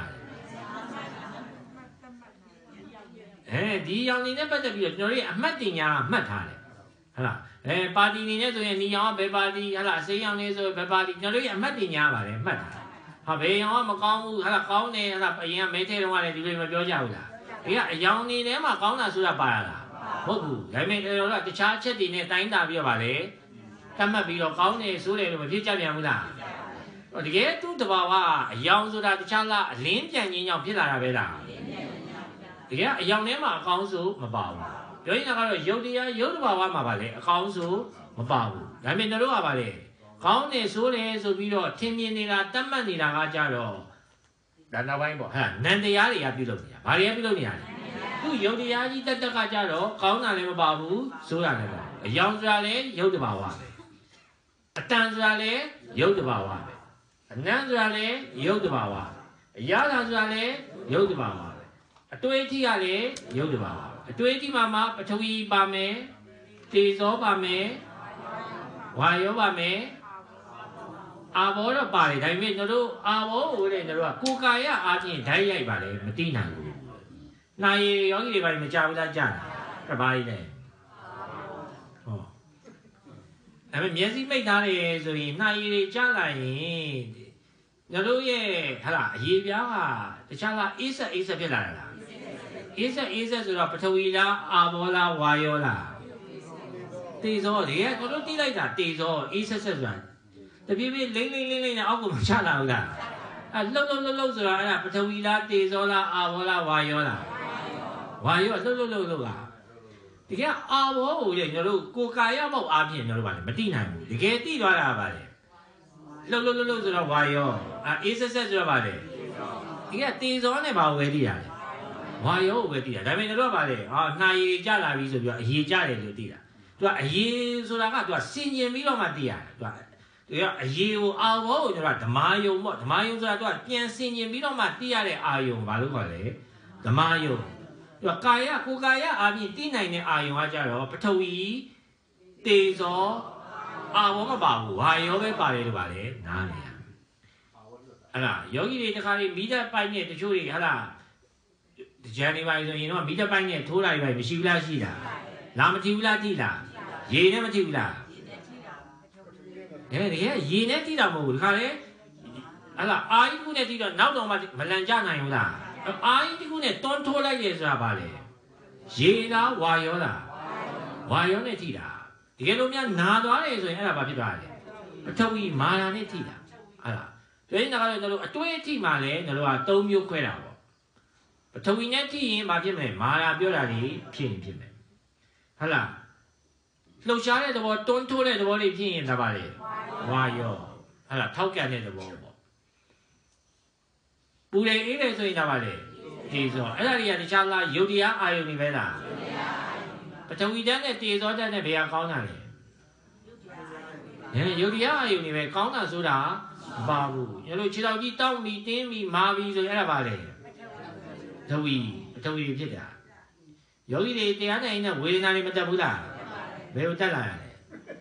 လဲဒီရောင်နေနဲ့ပတ်သက်ပြီးတော့ကျွန်တော်တို့အမှတ်တင်ညာမှတ်ထားတယ်ဟုတ်လားပါတီနေနဲ့ဆိုရင်နီရောင်ကဘယ်ပါတီဟလားစိမ်းရောင်နေဆိုဘယ်ပါတီကျွန်တော်တို့အမှတ်တင်ညာပါတယ်မှတ်ထားဟာဘယ်ရောင်ကမကောင်းဘူးဟလားကောင်းတယ်ဟလားအရင်ကမဲထဲတုန်းကလည်းဒီလိုမပြောကြဘူးလားဒီကအယောင်နေထဲမှာကောင်းတာဆိုတာပါရလားမဟုတ်ဘူးဒါပေမဲ့တော့တခြားချက်တွေနဲ့တိုင်းတာပြီးတော့ဗာလေတတ်မှတ်ပြီးတော့ကောင်းတယ်ဆိုတယ်လို့မဖြစ်ကြပြန်ဘူးလားတကယ်သူ့တဘာဝအယောင်ဆိုတာတခြားလားအလင်းပြန်ခြင်းကြောင့်ဖြစ်လာတာပဲလားတကယ်အယောင်ထဲမှာအကောင်းဆိုမပါဘူးပြောရင်ကတော့ယုတ်တရားယုတ်တဘာဝမှာဗာလေအကောင်းဆိုမပါဘူးဒါပေမဲ့တို့ကဗာလေကောင်းတယ်ဆိုတယ်ဆိုပြီးတော့ထင်မြင်နေတာတတ်မှတ်နေတာကကြတော့ဒါနောက်ပိုင်းပေါ့ဟာနန္တရားတွေကပြုလုပ်နေတာဘာတွေကပြုလုပ်နေရလဲသူယုတ်တရားကြီးတက်တက်ကကြတော့ကောင်းတာလည်းမပါဘူးဆိုတာလည်းပါအယောင်ဆိုတာလည်းယုတ်တဘာဝပဲအတန်ဆိုတာလည်းယုတ်တဘာဝပဲအနံ့ဆိုတာလည်းယုတ်တဘာဝအရာသာဆိုတာလည်းယုတ်တဘာဝပဲအတွေ့အထိကလည်းယုတ်တဘာဝအတွေ့အထိမှာပထဝီပါမယ်တေဇောပါမယ်ဝါယောပါမယ်အာဘောတော့ပါတယ်ဒါပေမဲ့ကျွန်တော်တို့အာဘောကိုလည်းကျွန်တော်ကကိုယ်ကာယအားဖြင့်ဓာတ်ရိုက်ပါလေမသိနိုင်ဘူး။နိုင်ရယောဂီတွေပါမကြဘူးလားကြားတယ်။ဘာကြီးလဲ။ဟော။ဒါပေမဲ့မျက်စိမိတ်ထားတယ်ဆိုရင်နိုင်ရည်ကြားလာရင်ကျွန်တော်ရဲ့ဟာလားအရေးပြားကတခြားလားအေးဆက်ဖြစ်လာတာလား။အေးဆက်ဆိုတော့ပထဝီလားအာဘောလားဝါယောလား။တေဇောတကယ်ကျွန်တော်တိလိုက်တာတေဇောအေးဆက်ဆိုတာတပြေးပြေးလိမ့်နဲ့အောက်ကိုမချလာဘူးလားလှုပ်ဆိုတာအဲ့ဒါပထဝီလားတေဇောလားအာဘောလားဝါယောလားဝါယောလှုပ်လားတကယ်အာဘောကိုလေကျွန်တော်တို့ကိုကာယပေါက်အားဖြင့်ကျွန်တော်တို့ဗာလေမတိနိုင်ဘူးတကယ်တိသွားတာဗာလေလှုပ်ဆိုတော့ဝါယောအေးဆက်ဆိုတော့ဗာလေတကယ်တေဇောနဲ့ဗာဝဲတိတာလေဝါယောကိုဝဲတိတာဒါပေမဲ့ကျွန်တော်ဗာလေနှာရည်ကြလာပြီဆိုပြီးတော့အရေကြတယ်လို့တိတာသူကအရေဆိုတာကသူကစင်ကျင်ပြီးတော့မှတိရတယ်သူကအရေးကိုအာဘောကိုကျွန်တော်ဓမ္မယုံပေါ့ဓမ္မယုံဆိုတာတော့ပြန်ဆင်ကျင်ပြီးတော့မှသိရတဲ့အာယုံဘာလို့ခေါ်လဲဓမ္မယုံသူကကိုယ်ကာယအားဖြင့်သိနိုင်တဲ့အာယုံကကြတော့ပထဝီတေဇောအာဘောမပါဘူးဝါယောပဲပါတယ်လို့ပါလေနားနေရအဲ့ဒါယောဂီတွေတခါလေးမိသက်ပိုက်နဲ့တချို့တွေဟာလားကြံနေပါဆိုရင်တော့မိသက်ပိုက်နဲ့ထိုးတာတွေပဲမရှိဘူးလားရှိတာလာမထီဘူးလားထိလားရေနဲ့မထီဘူးလားတကယ်ရေနဲ့တိတာမဟုတ်ဘူးဒီခါလေဟလာအာကြီးခုနဲ့တိတော့နောက်တော့မှမလန်ကြနိုင်ဘူးလားအာကြီးခုနဲ့တွန်းထိုးလိုက်ရဆိုတာပါလေရေလားဝါယောလားဝါယောနဲ့တိတာတကယ်လို့များနာသွားတယ်ဆိုရင်အဲ့ဒါဘာဖြစ်သွားလဲပထဝီမာယာနဲ့တိတာဟလာဒီနေ့ကတော့ကျွန်တော်အတွေ့အထိမှလည်းကျွန်တော်က၃မျိုးခွဲတာပေါ့ပထဝီနဲ့တိရင်ဘာဖြစ်မလဲမာယာပြောတာတွေဖြစ်မယ်ဟလာလှုပ်ရှားတဲ့သဘောတွန်းထိုးတဲ့သဘောလေးဖြစ်ရင်ဒါပါလေဝါယောဟာလားထောက်ကန်တဲ့သဘောပေါ့ပူတယ်အေးတယ်ဆိုရင်ဒါပါလေဒီဆိုအဲ့ဒါတွေကတခြားလားယုတ်တရားအာယုန်တွေပဲလားပထဝီဓာတ်နဲ့တေဇောဓာတ်နဲ့ဘယ်ဟာကောင်းတာလဲယုတ်တရားအယုံနေပဲကောင်းတာဆိုတာမပါဘူးညတို့ခြေတော်ကြီးတောက်ပြီးတင်းပြီးမာပြီးဆိုရင်အဲ့ဒါပါလေပထဝီဖြစ်တာယောဂီတွေတရားနိုင်တဲ့ဝေဒနာတွေမတက်ဘူးလားဘယ်လိုတက်လာရလဲ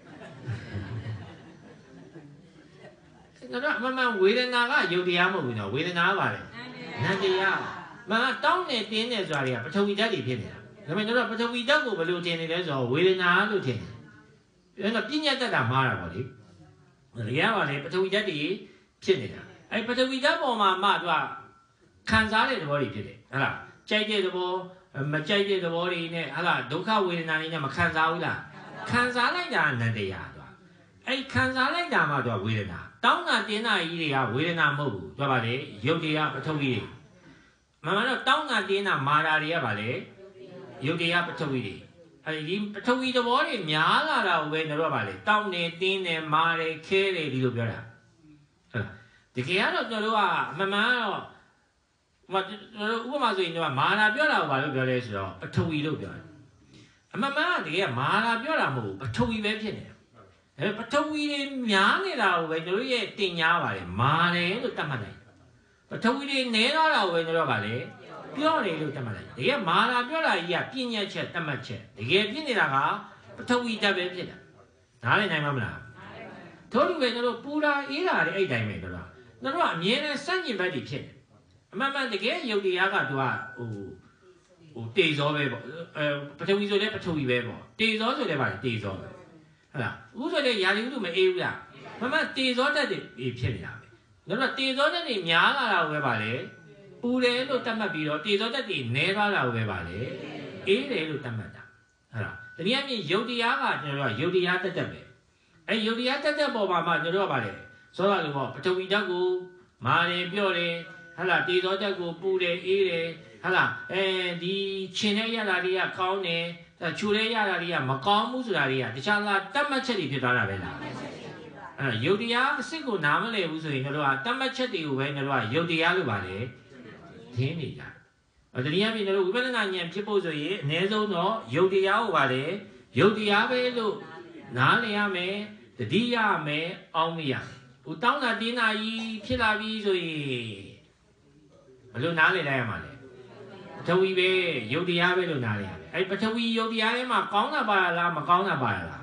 တော့မမဝေဒနာကယုတ်တရားမဟုတ်ဘူးနော်ဝေဒနာကပါလေနံတရားမတောင်းနေတင်းနေဆိုတာတွေကပထဝီဓာတ်တွေဖြစ်နေတာဒါပေမဲ့တို့ပထဝီဓာတ်ကိုဘယ်လိုထင်နေလဲဆိုတော့ဝေဒနာလို့ထင်တယ်အဲ့တော့ပညာတတ်တာမှားတာပေါ့လေတကယ်ပါလေပထဝီဓာတ်တွေဖြစ်နေတာအဲ့ပထဝီဓာတ်ပေါ်မှာမှသူကခံစားတဲ့သဘောတွေဖြစ်တယ်ဟုတ်လားကြိုက်တဲ့သဘောမကြိုက်တဲ့သဘောတွေနဲ့ဟုတ်လားဒုက္ခဝေဒနာတွေနဲ့မခံစားဘူးလားခံစားလိုက်တာနံတရားသူကအဲ့ခံစားလိုက်တာမှသူကဝေဒနာတောင်းတာတင်းတာကြီးတွေကဝေဒနာမဟုတ်ဘူးသူကပါလေယုတ်တရားပထဝီတွေမမှန်တော့တောင်းတာတင်းတာမာတာတွေကပါလေယုတ်တရားပထဝီတွေအဲဒီပထဝီသဘောတွေများလာတာကိုပဲတို့ကပါလေတောင်းနေတင်းနေမာတယ်ခဲတယ်ဒီလိုပြောတာဟုတ်လားတကယ်ကတော့တို့ကမမှန်တော့ဥပမာဆိုရင်တို့ကမာနာပြောတာကိုဘာလို့ပြောလဲဆိုတော့ပထဝီလို့ပြောတယ်အမှန်မှန်ကတကယ်မာနာပြောတာမဟုတ်ဘူးပထဝီပဲဖြစ်နေတယ်အဲပထဝီတွေများနေတာကိုပဲတို့ရဲ့တင်ညာပါလေမာတယ်လို့တတ်မှတ်လိုက်ပထဝီတွေနည်းတော့တာကိုပဲတို့ကပါလေပြောတယ်လို့တတ်မှတ်လိုက်တကယ်မာနာပြောတာကြီးကပြည့်ညက်ချက်တတ်မှတ်ချက်တကယ်ဖြစ်နေတာကပထဝီဓာတ်ပဲဖြစ်တာနားလည်နိုင်မှာမလားထို့တူပဲတို့ပူတာအေးတာတွေအဲ့တိုင်းပဲတို့ကအမြဲတမ်းစန့်ကျင်ဘက်တွေဖြစ်တယ်အမှန်မှန်တကယ်ယုတ်တရားကသူကတေဇောပဲပေါ့ပထဝီဆိုလည်းပထဝီပဲပေါ့တေဇောဆိုလည်းပါတေဇောပဲဟုတ်လားဥဆိုတဲ့ယာလီဥမအေးဘူးလားမမတေဇောတတ်တွေဖြစ်နေတာပဲတို့ကတေဇောတတ်တွေများလာတာပဲပါလေပူတယ်လို့တတ်မှတ်ပြီးတော့တေဇောတတ်တွေနည်းသွားတာပဲပါလေအေးတယ်လို့တတ်မှတ်တာဟုတ်လားတနည်းအားဖြင့်ယုတ်တရားကကျွန်တော်ကယုတ်တရားတက်ပဲအဲယုတ်တရားတက်ပေါ်မှာကျွန်တော်ကပါလေစောတာလို့ပေါ့ပထဝီဓာတ်ကိုမာတယ်ပြော့တယ်ဟလာတေဇောတက်ကိုပူတယ်အေးတယ်ဟလာဒီခြင်တဲ့ရတာတွေကကောင်းတယ်ချူတဲ့ရတာတွေကမကောင်းဘူးဆိုတာတွေကတခြားလားတတ်မှတ်ချက်တွေဖြစ်သွားတာပဲလားအဲ့ယုတ်တရားအစစ်ကိုနားမလည်ဘူးဆိုရင်တို့ကတတ်မှတ်ချက်တွေကိုပဲတို့ကယုတ်တရားလို့ပါလေထင်းနေကြတနည်းအားဖြင့်တို့ဝိပဿနာဉာဏ်ဖြစ်ဖို့ဆိုရင်အနည်းဆုံးတော့ယုတ်တရားကိုပါလေယုတ်တရားပဲလို့နားလည်ရမယ်တတိယမယ်အောင်းမရဟိုတောင်းတာတင်းတာကြီးဖြစ်လာပြီဆိုရင်ဘယ်လိုနားလည်လိုက်ရမှာလဲပထဝီပဲယုတ်တရားပဲလို့နားလည်ရတယ်အဲ့ပထဝီယုတ်တရားထဲမှာကောင်းတာပါလားမကောင်းတာပါလား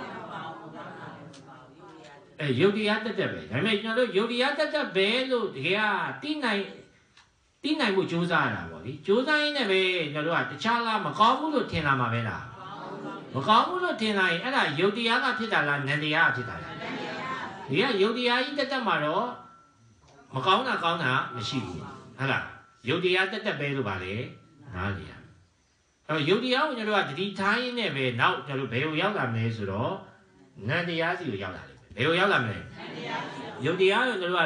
အဲ့ယုတ်တရားတက်ပဲဒါပေမဲ့ကျွန်တော်တို့ယုတ်တရားတက်ပဲလို့တကယ်ကတိနိုင်ဖို့ကြိုးစားရတာပေါ့လေကြိုးစားရင်းနဲ့ပဲကျွန်တော်တို့ကတခြားလားမကောင်းဘူးလို့ထင်လာမှာပဲလားမကောင်းဘူးလို့ထင်လာရင်အဲ့ဒါယုတ်တရားကဖြစ်တာလားနံတရားကဖြစ်တာလားဒီကယုတ်တရားကြီးတက်မှာတော့မကောင်းတာကောင်းတာမရှိဘူးဟုတ်လားယုတ်တရားတက်ပဲလို့ပါလေနားလည်ရအဲ့တော့ယုတ်တရားကိုကျွန်တော်တို့ကတတိထားရင်းနဲ့ပဲနောက်ကျွန်တော်တို့ဘယ်ကိုရောက်လာမလဲဆိုတော့နံတရားစီကိုရောက်လာတယ်ဘယ်ကိုရောက်လာမလဲယုတ်တရားကိုကျွန်တော်တို့က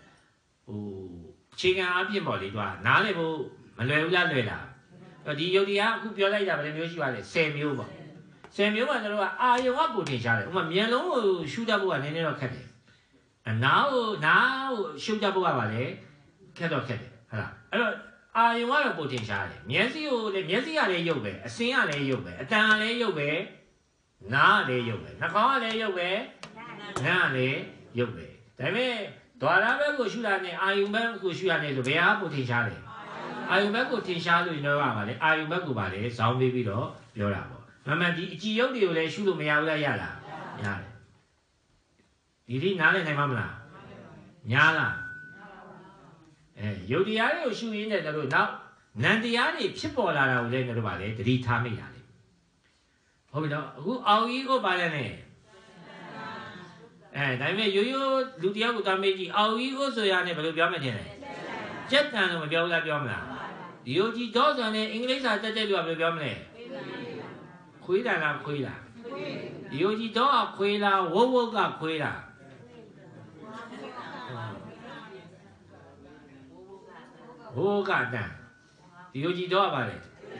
အခြေခံအဖြစ်ပေါ့လေသူကနားလည်ဖို့မလွယ်ဘူးလားလွယ်လားဒီယုတ်တရားအခုပြောလိုက်တာဘယ်လိုမျိုးရှိပါလဲ10မျိုးပေါ့10မျိုးမှာကျွန်တော်တို့ကအာယုံကပိုတင်ရှားတယ်ဥပမာမျက်လုံးကိုရှုတတ်ဖို့ကနည်းနည်းတော့ခက်တယ်နားကိုရှုတတ်ဖို့ကပါလေခက်တယ်ဟုတ်လားအဲ့တော့အာယုံကတော့ပိုတင်ရှားတယ်မျက်စိကလည်းရုပ်ပဲအစင်းကလည်းရုပ်ပဲအတန်ကလည်းရုပ်ပဲနားကလည်းရုပ်ပဲနှာခေါင်းကလည်းရုပ်ပဲနားကလည်းရုပ်ပဲဒါပေမဲ့ဒွါရဘက်ကိုရှုတာနဲ့အာယုံဘက်ကိုရှုရတယ်ဆိုဘယ်ဟာပိုတင်ရှားလဲအာယုံဘက်ကိုတင်ရှားလို့ရင်တော့ပါလေအာယုံဘက်ကိုပါလေဇောင်းပေးပြီးတော့ပြောတာပေါ့မမှန်ဒီအကြည်ရုပ်တွေကိုလည်းရှုလို့မရဘူးလားရလားရတယ်ဒီနားလည်နိုင်မှာမလားညားလားယုတ်တရားတွေကိုရှုရင်းနဲ့တို့နောက်နံတရားတွေဖြစ်ပေါ်လာတာကိုလည်းတို့ပါလေတတိထားမိတာလေဟုတ်ပြီတော့အခုအောင်ကြီးကိုပါလဲနဲ့ဒါပေမဲ့ရိုးရိုးလူတရားကိုတားမေးကြည့်အောင်ကြီးကိုဆိုရနဲ့ဘယ်လိုပြောမှထင်လဲကြက်တန်လို့မပြောဘူးလားပြောမလားဒီယိုကြီးတော့ဆိုရင်အင်္ဂလိပ်စာတက်တဲ့လူကဘယ်လိုပြောမလဲခွေးတာလားခွေးလားဒီယိုကြီးတော့ခွေးလားဝုတ်ဝုတ်ကခွေးလားဟိုကတန်ဒီယိုကြီးတော့ပါလေ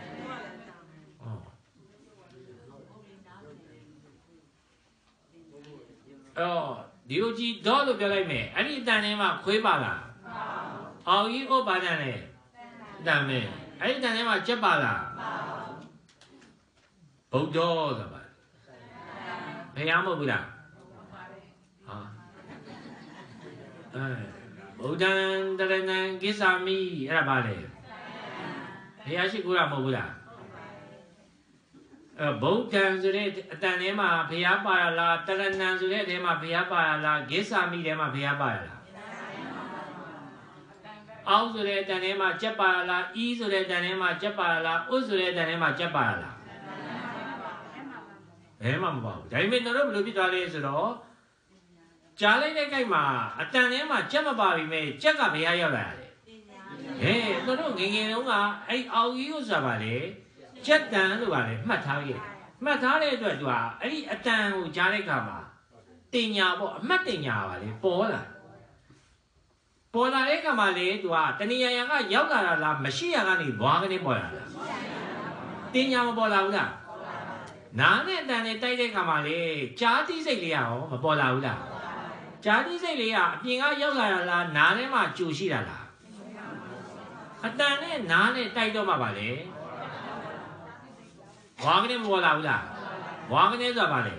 ဒီယိုကြီးတော့လို့ပြောလိုက်မယ်အဲ့ဒီအတန်ထဲမှာခွေးပါလားအောင်ကြီးကိုပါတန်လေတန်မယ်အဲ့ဒီအတန်ထဲမှာကြက်ပါလားဗုဒ္ဓဆိုပါဘုရားမဟုတ်ဘူးလားဟာဗုဒ္ဓံတရဏံကိစ္ဆာမိအဲ့ဒါပါလေဘုရားရှိခိုးတာမဟုတ်ဘူးလားဗုဒ္ဓံဆိုတဲ့အတန်ထဲမှာဘုရားပါရလားတရဏံဆိုတဲ့အထဲမှာဘုရားပါရလားကိစ္ဆာမိထဲမှာဘုရားပါရလားအောက်ဆိုတဲ့အတန်ထဲမှာကျက်ပါရလားဤဆိုတဲ့အတန်ထဲမှာကျက်ပါရလားဥဆိုတဲ့အတန်ထဲမှာကျက်ပါရလားဘယ်မှမပါဘူးဒါပေမဲ့တို့ဘယ်လိုဖြစ်သွားလဲဆိုတော့ကြားလိုက်တဲ့ကိစ္စမှာအတန်ထဲမှာကျက်မပါပြီမဲ့ကျက်ကဘယ်ရောက်လာလဲတို့ငငယ်တုန်းကအဲ့အောက်ကြီးကိုဆိုတာပါလေကျက်တန်လို့ပါလေမှတ်ထားခဲ့မှတ်ထားတဲ့အတွက်သူကအဲ့ဒီအတန်ကိုကြားတဲ့အခါမှာတင်ညာပေါ့အမှတ်တင်ညာပါလေပေါ်လာတဲ့အခါမှာလေသူကတဏှာရံကရောက်လာတာလားမရှိရကနေဘွားကနေပေါ်လာတာတင်ညာမပေါ်လာဘူးလားနားနဲ့အတန်နဲ့တိုက်တဲ့အခါမှာလေကြားတိစိတ်လေးရောမပေါ်လာဘူးလားကြားတိစိတ်လေးကအပြင်ကရောက်လာတာလားနားထဲမှာကြိုရှိတာလားအတန်နဲ့နားနဲ့တိုက်တော့မှပါလေဘွားကနေမပေါ်လာဘူးလားဘွားကနေဆိုတာပါလေ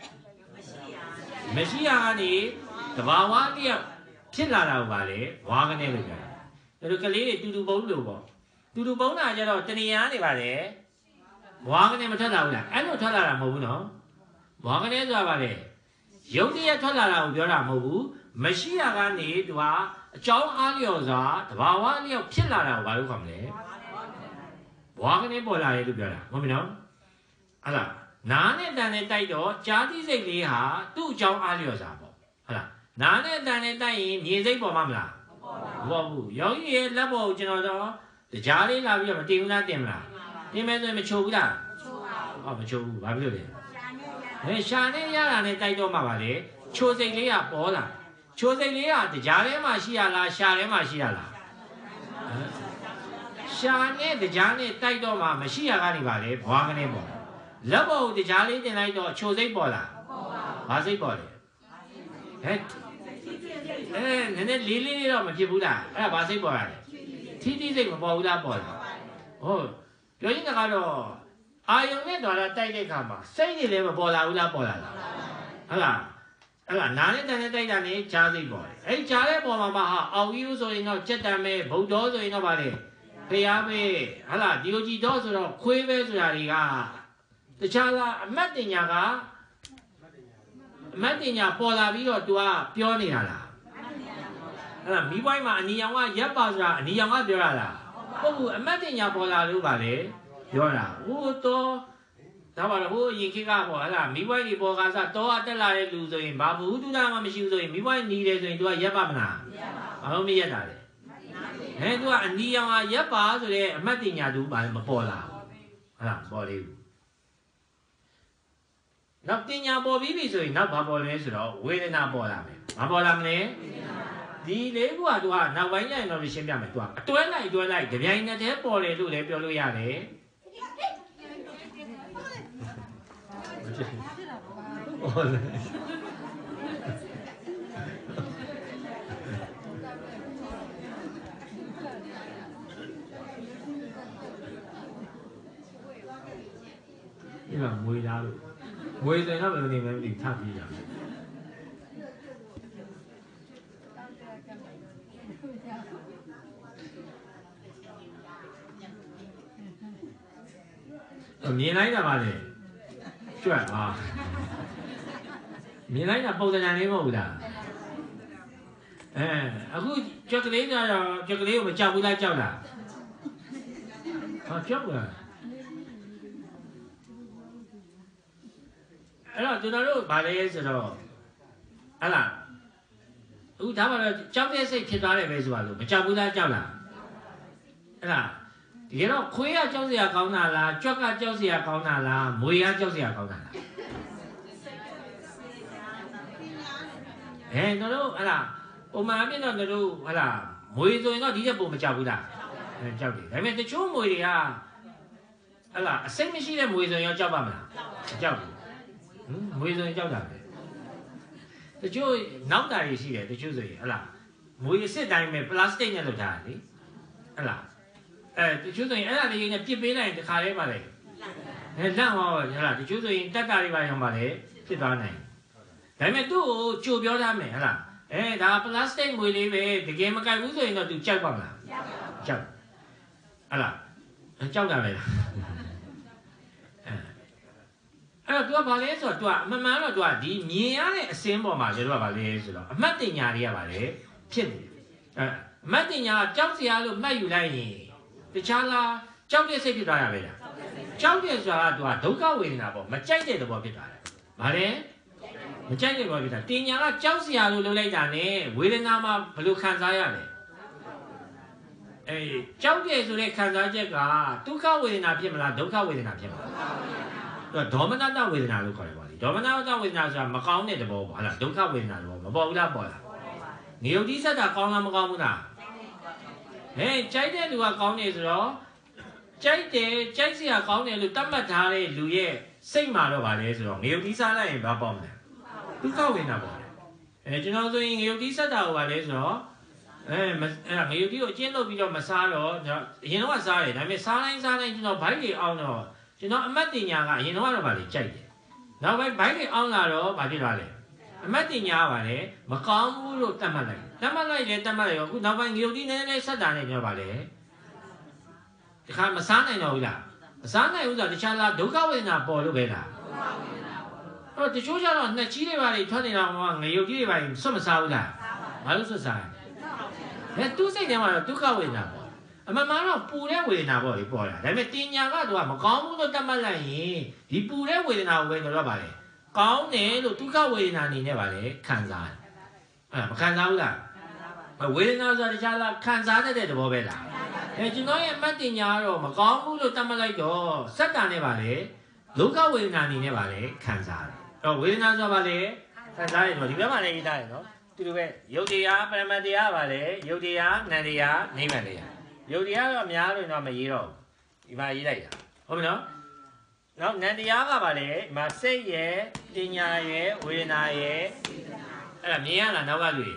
မရှိရကနေတဘာဝတည်းဖြစ်လာတာပါလေဘွားကနေလို့ပြောတယ်တို့ကလေးတွေတူတူပုံးလို့ပေါ့တူတူပုံးတာကျတော့တဏှာနေပါလေဘွားကနေမထွက်လာဘူးလားအဲ့လိုထွက်လာတာမဟုတ်ဘူးနော်ဘွားကနေဆိုတာပါလေရုပ်တရက်ထွက်လာတာကိုပြောတာမဟုတ်ဘူးမရှိရကနေသူကအကြောင်းအားလျော်စွာတဘာဝလျော်ဖြစ်လာတာကိုဘာလို့ခေါ်မလဲဘွားကနေပေါ်လာတယ်လို့ပြောတာဟုတ်ပြီနော်ဟုတ်လားနားနဲ့တန်နဲ့တိုက်တော့ကြားတိစိတ်လေးဟာသူ့အကြောင်းအားလျော်စွာပေါ့ဟုတ်လားနားနဲ့တန်နဲ့တိုက်ရင်မြင်စိတ်ပေါ်မှာမလားမပေါ်ဘူးယောဂီရဲ့လက်ပေါ်ကိုကျွန်တော်တော့ကြားလေးလာပြီးတော့မတင်ဘူးလားတင်မလားတင်မယ်ဆိုရင်မချိုးဘူးလားမချိုးဘူးဘာဖြစ်လို့လဲရှာနဲ့ရတာနဲ့တိုက်တော့မှပါလေချိုးစိတ်လေးကပေါ်လာချိုးစိတ်လေးကကြားထဲမှာရှိရလားရှာထဲမှာရှိရလားရှာနဲ့ကြားနဲ့တိုက်တော့မှမရှိရကနေပါလေဘွားကနေပေါ်လက်ပေါ်ကိုကြားလေးတင်လိုက်တော့ချိုးစိတ်ပေါ်လာဘာစိတ်ပေါ်လဲနည်းနည်းလေးလေးတော့မဖြစ်ဘူးလားအဲ့ဒါဘာစိတ်ပေါ်လာလဲထီးထီးစိတ်မပေါ်ဘူးလားပေါ်လာဟုတ်ပြောရင်ကတော့အာယုံနဲ့တော်လာတိုက်တဲ့ခါမှာစိတ်တွေလည်းမပေါ်လာဘူးလားပေါ်လာလားဟုတ်လားနားနဲ့တန်နဲ့တိုက်တာနဲ့ကြားစိတ်ပေါ်တယ်အဲ့ကြားတဲ့ပေါ်မှာဟာအောင်ကြီးဆိုရင်တော့စက်တံပဲဗုဒ္ဓဆိုရင်တော့ဗါလေဖျားပဲဟုတ်လားဒီလိုကြည်တော့ဆိုတော့ခွေးပဲဆိုတာတွေကတခြားလားအမတ်တင်ညာကအမတ်တင်ညာပေါ်လာပြီးတော့ तू ကပြောနေတာလားအဲ့ဒါမိဘိုင်းမှာအနီရောင်ကရပ်ပါဆိုတာအနီရောင်ကပြောရလားဟုတ်ဘူးအမတ်တင်ညာပေါ်လာလို့ပါလေပြောတာဟိုတော့ဒါပါတော့ဟိုအရင်ခေတ်ကပေါ့ဟဲ့လားမိဘတွေပေါ်ကစားတော့အတက်လာတဲ့လူဆိုရင်ဘာဘူးတူတာမှမရှိဘူးဆိုရင်မိဘနီးတယ်ဆိုရင် तू ကရပ်ပါမလားမရပ်ပါဘူးဘာလို့မရပ်တာလဲသူကအနီရောင်ကရပ်ပါဆိုတဲ့အမတ်တင်ညာသူဘာလဲမပေါ်လာဟုတ်လားပေါ်လေးဘူးနောက်တင်ညာပေါ်ပြီးပြီဆိုရင်နောက်ဘာပေါ်လဲဆိုတော့ဝေဒနာပေါ်လာမယ်မပေါ်လာမလဲဒီလေးခုက तू ကနောက်ပိုင်းကျရင်တော့ရှင်းပြမယ် तू ကအတွဲလိုက်ကြပြိုင်နဲ့တည်းပေါ်တယ်လို့လည်းပြောလို့ရတယ်ဟုတ်လေဒီမှာမွေသားလို့မွေဆိုရင်တော့ဘယ်လိုနေမလဲဒီထပ်ပြီးတာမြင်လိုက်တာပါလေကျွတ်ပါမြင်လိုက်တာပုံစံလေးမဟုတ်ဘူးလားအခုကြက်ကလေးကတော့ကြက်ကလေးကိုမကြောက်ဘူးလားကြောက်လားကြောက်ပါအဲ့တော့ကျွန်တော်တို့ဗာလဲဆိုတော့ဟလာအခုဒါမှတော့ကြောက်တဲ့စိတ်ဖြစ်သွားတယ်ပဲဆိုပါလို့မကြောက်ဘူးလားကြောက်လားအဲ့ဒါဒီကတော့ခွေးကကြောက်စရာကောင်းတာလားကြွက်ကကြောက်စရာကောင်းတာလားမွေကကြောက်စရာကောင်းတာလားတို့ဟလာပုံမှန်အပြင်တော့တို့ဟလာမွေဆိုရင်တော့ဒီတဲ့ပုံမကြောက်ဘူးလားကြောက်တယ်ဒါပေမဲ့တချို့မွေတွေကဟလာအစိတ်မရှိတဲ့မွေဆိုရင်ကြောက်ပါမလားကြောက်ဘူးမွေဆိုရင်ကြောက်တာပဲတချို့နောက်တာတွေရှိတယ်တချို့ဆိုရင်ဟလာမွေအစ်စ်တိုင်းပဲပလတ်စတစ်နဲ့လုပ်ထားတာလေဟလာတချို့ဆိုရင်အဲ့ဒါလေးနဲ့ပြစ်ပေးလိုက်ရင်တခါလေးပါလေ lăng hoa là thì chú tôi tất cả đi vào trong bà lẽ thì toàn này đấy mà tu chủ biểu ra mẹ là đã plastic mùi đi về thì game mà cái úi rồi nó tự chơi bằng là chơi là chơi là vậy tôi bảo lẽ rồi tôi mà nó tôi đi nhớ đấy xem bộ mà tôi bảo lẽ rồi mất tiền nhà đi à bảo lẽ chết mất tiền nhà cháu gì à luôn mấy lại thì chả là cháu đi xây được à vậy cháu đi rồi tôi đâu có quên nào bộ mà chạy được bộ biết à bảo lẽ mà chạy được bộ biết à tiền nhà là cháu gì à luôn lấy ra nè về đến nào mà phải khăn ra à đấy cháu đi rồi khăn ra chứ cả đâu có về nào biết mà là đâu có về nào biết mà đó mà nào về nào luôn coi bảo đó mà nào về nào rồi mà cao này được bộ là đâu có về nào bộ mà bộ ra bộ là nhiều đi sao đã cao mà cao mà nào chạy đi được cao này rồi chạy gì à cao này luôn tâm mặt thà này luôn ye sinh mà đâu bảo đấy rồi nhiều đi sao lại bà bom này đâu có về nào bộ cho nên tôi nhiều đi sao đâu bảo đấy rồi mà nhiều đi ở trên đâu bây giờ mà xa rồi hiện nó xa đấy, nhưng mà xa này cho nó phải đi ao nó cho nó mất tiền nhà cả hiện nó là bảo đấy chạy đấy, nó phải đi ao là rồi bảo đi ra đấy, mất tiền nhà bảo đấy mà cao mua rồi tâm lại đấy nó phải nhiều đi này sát đàn này cho bảo đấy, thì khai mà sáng này nó là sáng này thì chả là đâu có về nào bỏ được về nào, thì chú cho nó chỉ để bảo đấy thôi thì là nhiều đi bảo sao mà sao là, bảo sao sao tôi say mà tôi có về nào mà nó bù đấy về nào bỏ đi bỏ là, đấy mà tiền nhà cái đồ mà cao mua được tâm lại thì bù đấy về nào về nó bảo đấy, cao này rồi tôi có về nào này bảo đấy khán giả, mà khán giả là, mà về nào rồi thì chả là khán giả đấy để bỏ về là, chỉ nói mất tiền nhà rồi mà cao mua được tâm lại rồi, sát đàn này bảo đấy, lúc có về nào này bảo đấy khán giả, rồi về nào rồi bảo đấy khán giả rồi thì cái mà này cái nó từ về Yodia, Brahmadia bảo đấy, Yodia, Nadia, Nimadia, Yodia là nhà rồi nó mà gì rồi, mà gì đây, không nó Nadia cái bảo đấy, mà xây ye, tiền nhà ye, về nhà ye, là nhà là nó cái gì,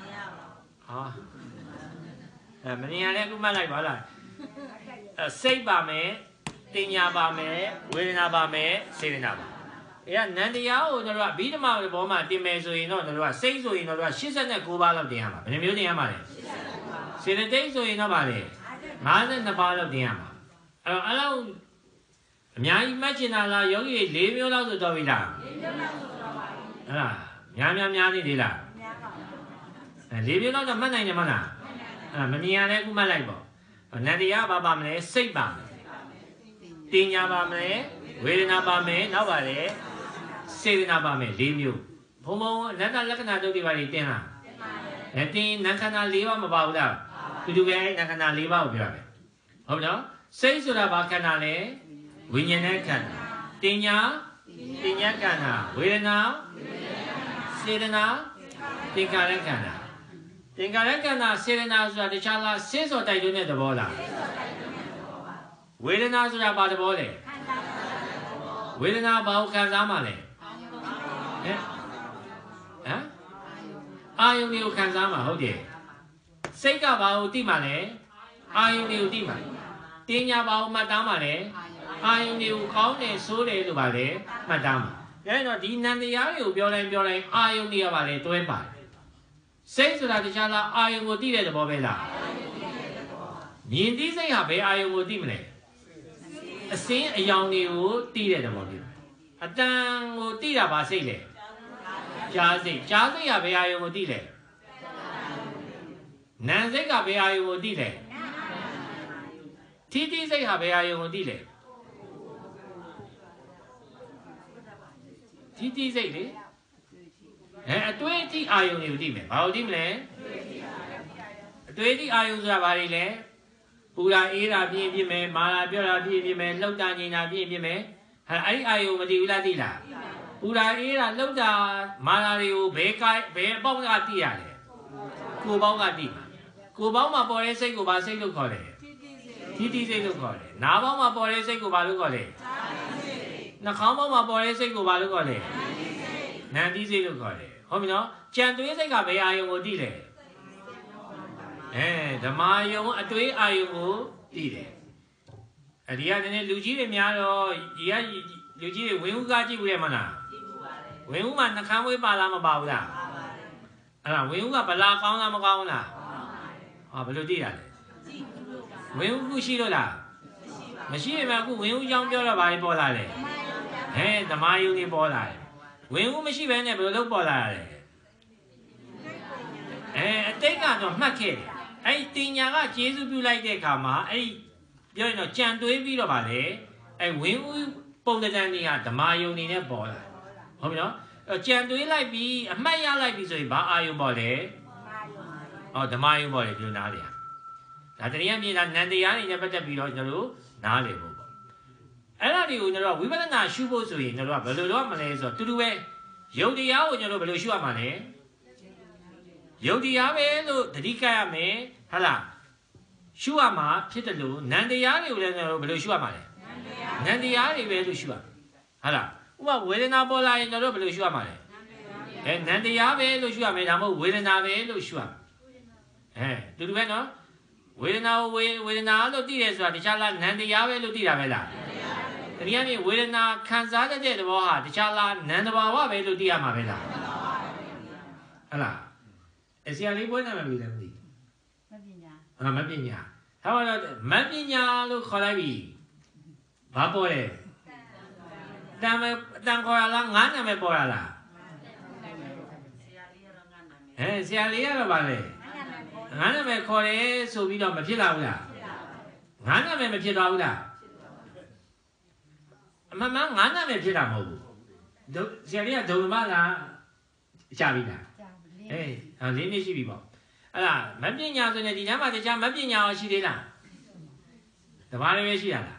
mà nhà này cũng mà lại bảo là xây bà mẹ, tiền nhà bà mẹ, về nhà bà mẹ, xây nhà bà Nandiao, no, là biết mà bộ mà tìm mấy rồi nó là xây rồi nó là xây dựng của bà lâu tiền mà, mình biết tiền mà đấy, xây dựng đấy rồi nó bà đấy, mà nó bà lâu tiền mà, lâu, nhà imagine là 여기 4명 나도 더 있다, nhà đi là, 4명 나도 만나냐 만나, mình nhà này cũng 만나요, Nandiao bà mình xây bà, tiền nhà bà mình, về nhà bà mình nó bà đấy. xây na ba me lý miu, phong phong nãy ta lắc na đâu đi vào đi tiền à, tiền nãy khả năng lý vào mà bao đâu, cứ về nãy khả năng lý vào bây giờ, không đó, xây rồi là ba khả năng này, vinh nhân này khả năng, tiền nhà khả năng, về nào, xây na, tiền khả năng, xây na rồi thì chả là xây rồi tại chỗ này đâu là, về nào rồi là ba đâu đấy, về nào bao khả năng mà này. Ai nhiều khán giả màဟုတ်တယ်စိတ်ကဘာကိုတိမှလဲအာယုန်တွေကိုတိမှတင်ညာဘာကိုမှတ်သားမှလဲအာယုန်တွေကိုကောင်းတယ်ဆိုးတယ်လို့ပါလေမှတ်သားမှဒါတော့ဒီနံတရားတွေကိုပြောတိုင်းအာယုန်တွေကပါလေတွဲပါတယ်စိတ်ဆိုတာတခြားလားအာယုန်ကိုတိတဲ့သဘောပဲလားမြင်သိစိတ်ဟာဘယ်အာယုန်ကိုတိမလဲအစင်းအယောင်တွေကိုတိတဲ့သဘောပဲအတန်ကိုတိတာပါစိတ်လေကြားစိတ်ကဘယ်အာယုံကိုသိလဲနာမ်စိတ်ကဘယ်အာယုံကိုသိလဲထိတိစိတ်ဟာဘယ်အာယုံကိုသိလဲထိတိစိတ်လေအတွေးအထိအာယုံတွေကိုသိမယ်ဘာလို့သိမလဲအတွေးအထိအာယုံဆိုတာဘာတွေလဲပူတာအေးတာပြင်းပြင်းမယ်မာတာပြောတာပြင်းပြင်းမယ်လှုပ်တာငြိမ်တာပြင်းပြင်းမယ်အဲ့ဒီအာယုံမသိဘူးလားသိလားပူတာအေးတာလှုပ်တာမာတာတွေကိုဘယ်အပေါက်ကသိရတယ်ကိုယ်ပေါက်ကသိမှာကိုယ်ပေါက်မှာပေါ်တဲ့စိတ်ကိုဘာစိတ်လို့ခေါ်လဲထိတိစိတ်လို့ခေါ်တယ်နားပေါက်မှာပေါ်တဲ့စိတ်ကိုဘာလို့ခေါ်လဲနှာခေါင်းပေါက်မှာပေါ်တဲ့စိတ်ကိုဘာလို့ခေါ်လဲနံတိစိတ်လို့ခေါ်တယ်ဟုတ်ပြီနော်ကြံသွေးစိတ်ကဘယ်အာယုံကိုသိလဲဓမ္မယုံအတွေးအာယုံကိုသိတယ်ဒီကနည်းနည်းလူကြီးတွေများတော့ဒီကလူကြီးတွေဝင်းဦးကားကြည့်ဘူးလေမလားဝင်းဦးမှာနှခမ်းဝေးပါလားမပါဘူးလားအဲ့ဒါဝင်းဦးကဗလာကောင်းလားမကောင်းလားဟာဘယ်လိုသိရလဲဝင်းဦးခုရှိလို့လားမရှိရင်အခုဝင်းဦးကြောင်းပြောတော့ဘာတွေပေါ်လာလဲဓမ္မယုံတွေပေါ်လာတယ်ဝင်းဦးမရှိဘဲနဲ့ဘယ်လိုလုပ်ပေါ်လာရလဲအတိတ်ကတော့မှတ်ခဲ့တယ်အဲ့ဒီတင်ညာကကျေးဇူးပြုလိုက်တဲ့အခါမှာအဲ့ဒီပြောရင်တော့ကြံတွေးပြီးတော့ဗာလေအဲ့ဝင်းဦးပုံတန်တွေကဓမ္မယုံနေနဲ့ပေါ်လာဟုတ်ပြီနော်ကြံတွေးလိုက်ပြီးအမှတ်ရလိုက်ပြီးဆိုရင်ဘာအာယုံပေါ်လဲဓမ္မယုံပေါ်လေပြောနားလေဒါတရားမြေတာနန္တရားတွေနဲ့ပတ်သက်ပြီးတော့ကျွန်တော်တို့နားလေဖို့ပေါ့အဲ့ဒါတွေကိုကျွန်တော်ဝိပဿနာရှုဖို့ဆိုရင်ကျွန်တော်ကဘယ်လိုလုပ်မလဲဆိုတော့တူတူပဲယုတ်တရားကိုကျွန်တော်ဘယ်လိုရှုရမှာလဲယုတ်တရားပဲလို့တတိကရမယ်ဟုတ်လားရှုရမှာဖြစ်တယ်လို့နန္တရားတွေကိုလည်းကျွန်တော်ဘယ်လိုရှုရမှာလဲနန္တရားတွေပဲလို့ရှုရဟုတ်လားဥပမာဝေဒနာပေါ်လာရင်ကျွန်တော်ဘယ်လိုရှုရမှာလဲနန္တရားပဲလို့ရှုရမယ်ဒါမှမဟုတ်ဝေဒနာပဲလို့ရှုရတူတူပဲနော်ဝေဒနာကိုဝေဒနာလို့သိတယ်ဆိုတာတခြားလားနန္တရားပဲလို့သိတာပဲလားတကယ်ကြီးဝေဒနာခံစားတတ်တဲ့သဘောဟာတခြားလားနန္တဘာဝပဲလို့သိရမှာပဲလားဟုတ်လားဆရာလေးပွဲနာမည်ဘယ်လိုလဲမသိမပညာမပညာဒါမှတော့မပညာလို့ခေါ်လိုက်ပြီဘာပေါ်လဲတန်ခေါ်ရလားငါးနာမည်ပေါ်ရလားဆရာလေးကတော့ဗာလေငါးနာမည်ခေါ်တယ်ဆိုပြီးတော့မဖြစ်လာဘူးလားငါးနာမည်မဖြစ်သွားဘူးလားအမှန်မှန်ငါးနာမည်ဖြစ်တာမဟုတ်ဘူးဆရာလေးကဒုံမလားရှားပြီလားလေးနှစ်ရှိပြီပေါ့အဲ့ဒါမပညာဆိုနေဒီထဲမှာတခြားမပညာရောရှိသေးလားတဘာလေးပဲရှိရလား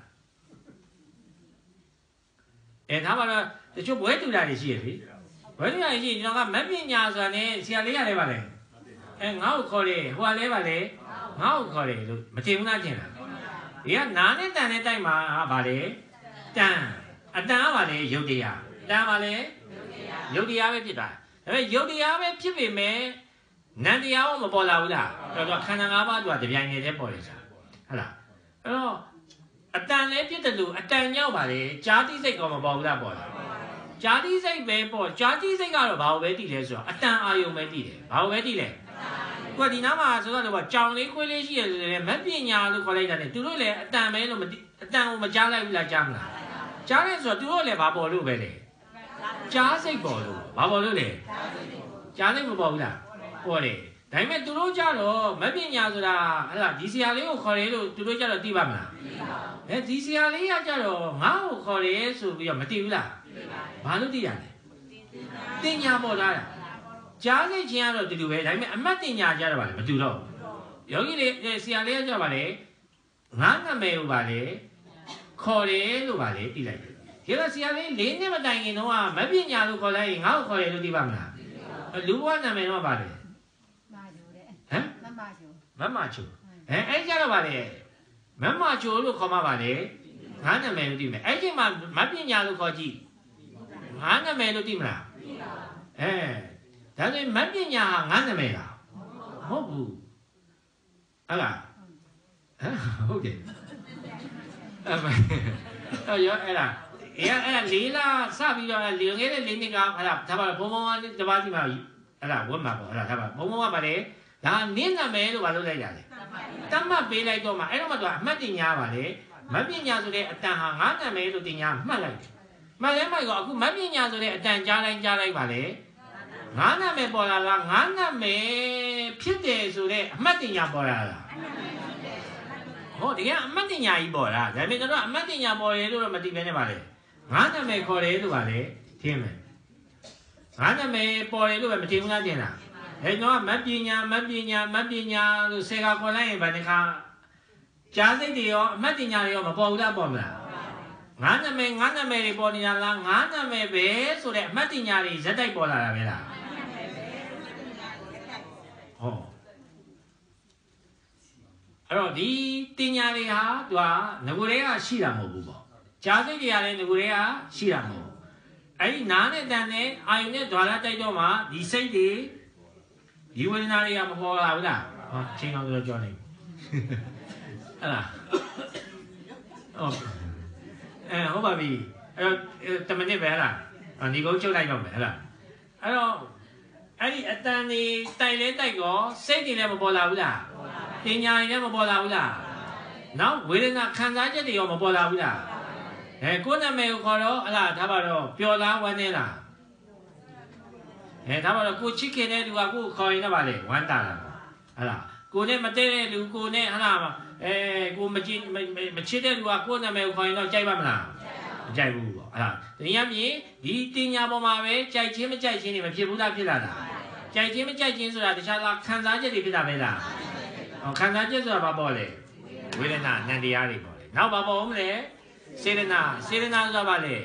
ဒါမှတော့တချို့ဘွဲတူတာတွေရှိရပြီဘွဲတူတာတွေရှိရင်ကျွန်တော်ကမပညာဆိုတာနဲ့ဆရာလေးရတယ်ပါလေငါ့ကိုခေါ်တယ်ဟိုကလည်းပါလေငါ့ကိုခေါ်တယ်လို့မထင်ဘူးလားထင်လားဒီကနာနဲ့တန်နဲ့တိုက်မှာဗာလေတန်အတန်ကဗာလေယုတ်တရားတန်ဗာလေယုတ်တရားပဲဖြစ်တာဒါပေမဲ့ယုတ်တရားပဲဖြစ်ပေမဲ့နန္တရားရောမပေါ်လာဘူးလားတော့ခန္ဓာ၅ပါးသူကတပြိုင်တည်းတည်းပေါ်တယ်ဆိုတာဟုတ်လားအဲ့တော့အတန်လည်းဖြစ်တယ်လို့အတန်ရောက်ပါလေဇာတိစိတ်ကောမပေါ်ဘူးလားပေါ်လားဇာတိစိတ်ပဲပေါ်ဇာတိစိတ်ကတော့ဘာလို့ပဲတည်လဲဆိုတော့အတန်အာယုံပဲတည်တယ်ဘာလို့ပဲတည်လဲကိုယ်ဒီနားမှာဆိုတော့ကြောင်လေးခွေးလေးရှိရတယ်ဆိုရင်မပညာလို့ခေါ်လိုက်တာ ਨੇ သူတို့လည်းအတန်ပဲလို့အတန်ကိုမကြားလိုက်ဘူးလားကြားမလားကြားတယ်ဆိုတော့သူတို့လည်းဘာပေါ်လို့ပဲလေကြားစိတ်ပေါ်လို့ဘာပေါ်လို့လဲကြားစိတ်မပေါ်ဘူးလားပေါ်တယ်ဒါပေမဲ့သူတို့ကြတော့မပညာဆိုတာဟဲ့လားဒီဆရာလေးကိုခေါ်တယ်လို့သူတို့ကြတော့သိပါမလားဒီဆရာလေးကကြတော့ငါ့ကိုခေါ်တယ်ဆိုပြီးတော့မသိဘူးလားဘာလို့သိရလဲတင်ညာပေါ်လာတာကြားစိတ်ချင်းကတော့တူတူပဲဒါပေမဲ့အမှတ်တင်ညာကြတော့ဗာလေမတူတော့ယောဂီတွေဆရာလေးကကြတော့ဗာလေငါနာမည်ကိုဗာလေခေါ်တယ်လို့ဗာလေသိလိုက်တယ်ဒီကဆရာလေး၄နှစ်မတိုင်ခင်တော့မပညာလို့ခေါ်လိုက်ရင်ငါ့ကိုခေါ်တယ်လို့သိပါမလားလူဘဝနာမည်တော့ဗာလေမာချိုတဲ့ဟမ်မမချိုအဲ့ကြတော့ဗာလေမမချိုလို့ခေါ်မှာဗာလေငါနာမည်လို့သိမယ်အဲ့ချိန်မှာမပညာလို့ခေါ်ကြည့်ငါနာမည်လို့သိမလားဒါဆိုရင်မပညာဟာငါနာမည်လားမဟုတ်ဘူးဟုတ်လားဟုတ်တယ်ရောအဲ့ဒါလေးလားစပြီးတော့လေငယ်တဲ့လေးနှစ်ကဟာဒါပါဘုံဘုံကတပါးစီမှာအဲ့ဒါဝတ်မှာပေါ့အဲ့ဒါပါဘုံဘုံကပါလေဒါနင်းနာမည်လို့ဘာလို့လိုက်ကြလဲတတ်မှတ်ပေးလိုက်တော့မှအဲ့တော့မှသူကအမှတ်တင်ညာပါလေမပညာဆိုတဲ့အတန်ဟာငါနာမည်လို့တင်ညာမှတ်လိုက်တယ်မှတ်လဲမှတ်ကောအခုမပညာဆိုတဲ့အတန်ကြားလိုက်ပါလေငါနာမည်ပေါ်လာလားငါနာမည်ဖြစ်တယ်ဆိုတဲ့အမှတ်တင်ညာပေါ်လာလားဟောတကယ်အမှတ်တင်ညာကြီးပေါ်လာဒါပေမဲ့ကျွန်တော်အမှတ်တင်ညာပေါ်တယ်လို့တော့မသိဘဲနဲ့ပါလေငါနာမည်ခေါ်တယ်လို့ပါလေထင်မယ်ငါနာမည်ပေါ်တယ်လို့ပဲမထင်ဘူးလားထင်လားကျွန်တော်ကမပညာလို့ဆယ်ကခေါ်လိုက်ရင်ဗာဒီခါကြားစိတ်တွေရောအမှတ်တင်ညာတွေရောမပေါ်ဘူးလားပေါ်မလားငါနာမည်တွေပေါ်နေတာလားငါနာမည်ပဲဆိုတဲ့အမှတ်တင်ညာတွေဇက်တိုက်ပေါ်လာတာပဲလားဟောအဲ့တော့ဒီတင်ညာတွေဟာသူကငကိုတွေကရှိတာမဟုတ်ဘူးပေါ့ကြားစိတ်တွေကလည်းငကိုတွေကရှိတာမဟုတ်ဘူးအဲ့ဒီနားနဲ့တန်နဲ့အာယုန်နဲ့ဓာတ်တိုက်တော့မှဒီစိတ်တွေဒီဝေဒနာတွေကမပေါ်လာဘူးလားဟောချင်းအောင်ဆိုတော့ကြောနေအဲ့လားဟုတ်ပါပြီအဲ့တော့တမနစ်ပဲဟလားဒီကုန်းချုပ်လိုက်တော့မယ်ဟလားအဲ့တော့အဲ့ဒီအတန်နေတိုက်လဲတိုက်ကောစိတ်တွေလည်းမပေါ်လာဘူးလားပညာတွေလည်းမပေါ်လာဘူးလားနောက်ဝေဒနာခံစားချက်တွေရောမပေါ်လာဘူးလားကိုယ်နာမည်ကိုခေါ်တော့ဟလားဒါပါတော့ပျော်လားဝမ်းနေလားဒါပါတော့ကိုချစ်ခင်တဲ့လူကကိုခေါ်ရင်တော့ဗာလေဝမ်းတာလားဟလားကိုနဲ့မတည့်တဲ့လူကိုနဲ့ဟလားကိုမချစ်တဲ့လူကကိုနာမည်ကိုခေါ်ရင်တော့ကြိုက်ပါမလားမကြိုက်ဘူးပေါ့ဟလားတနည်းအားဖြင့်ဒီတင်ညာပေါ်မှာပဲကြိုက်ချင်းမကြိုက်ချင်းတွေမဖြစ်ဘူးလားဖြစ်လာတာကြိုက်ချင်းမကြိုက်ချင်းဆိုတာတခြားလားခံစားချက်တွေဖြစ်တာပဲလားခံစားချက်ဆိုတာဘာပေါ့လဲဝေဒနာနံတရားတွေပေါ့လေနောက်ဘာပေါ့မလဲစေတနာဆိုတာဘာလဲ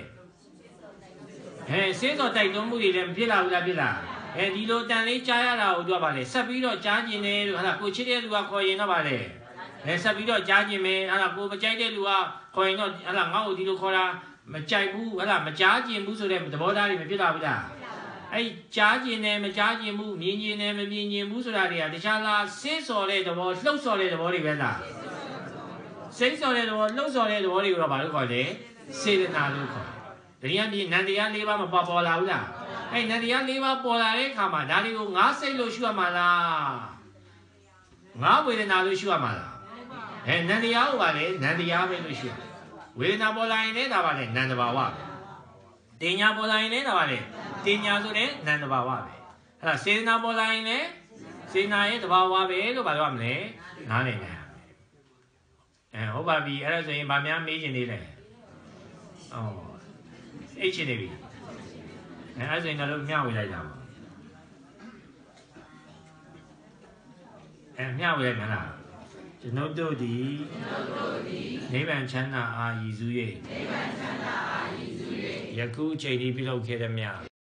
စေသောတိုက်တွန်းမှုတွေလည်းမဖြစ်လာဘူးလားဖြစ်လာဒီလိုတန်လေးကြားရတာကိုသူကပါလေဆက်ပြီးတော့ကြားကျင်တယ်လို့ဟာကိုချစ်တဲ့လူကခေါ်ရင်တော့ပါလေဆက်ပြီးတော့ကြားကျင်မယ်ဟာကိုမကြိုက်တဲ့လူကခေါ်ရင်တော့ဟာငါ့ကိုဒီလိုခေါ်တာမကြိုက်ဘူးဟာမကြားကျင်ဘူးဆိုတဲ့သဘောထားတွေမဖြစ်လာဘူးလားအဲ့ကြားကျင်တယ်မကြားကျင်ဘူးမြင်ကျင်တယ်မမြင်ကျင်ဘူးဆိုတာတွေကတခြားလားစိတ်စော်တဲ့သဘောလှုပ်စော်တဲ့သဘောတွေပဲလားစိတ်စော်တဲ့သဘောလှုပ်စော်တဲ့သဘောတွေကိုတော့ဘာလို့ခေါ်လဲစေတနာလို့ခေါ်တယ်တရားမြင်နန္တရား၄ပါးမပေါ်လာဘူးလားနန္တရား၄ပါးပေါ်လာတဲ့အခါမှာဒါတွေကိုငါစိတ်လို့ရှုရမှာလားငါဝေဒနာလို့ရှုရမှာလားနန္တရားကိုပါလေနန္တရားပဲလို့ရှုရဝေဒနာပေါ်လာရင်လည်းဒါပါလေနန္တဘာဝပဲတင်ညာပေါ်လာရင်လည်းဒါပါလေတင်ညာဆိုတဲ့နန္တဘာဝပဲအဲ့ဒါစေတနာပေါ်လာရင်လည်းစေတနာရဲ့တဘာဝပဲလို့ပြောရမလဲနားလည်နေဟုတ်ပါပြီအဲ့ဒါဆိုရင်ဗာများမေးချင်သေးလဲအိတ်ချင်နေပြီအဲ့ဆိုရင်တော့မျှဝေလိုက်တာပါမျှဝေလိုက်မလားကျွန်ုပ်တို့သည်နိဗ္ဗာန်ချမ်းသာအာရည်စူး၍ယခုချိန်ဒီပြုလုပ်ခဲ့သည်မြ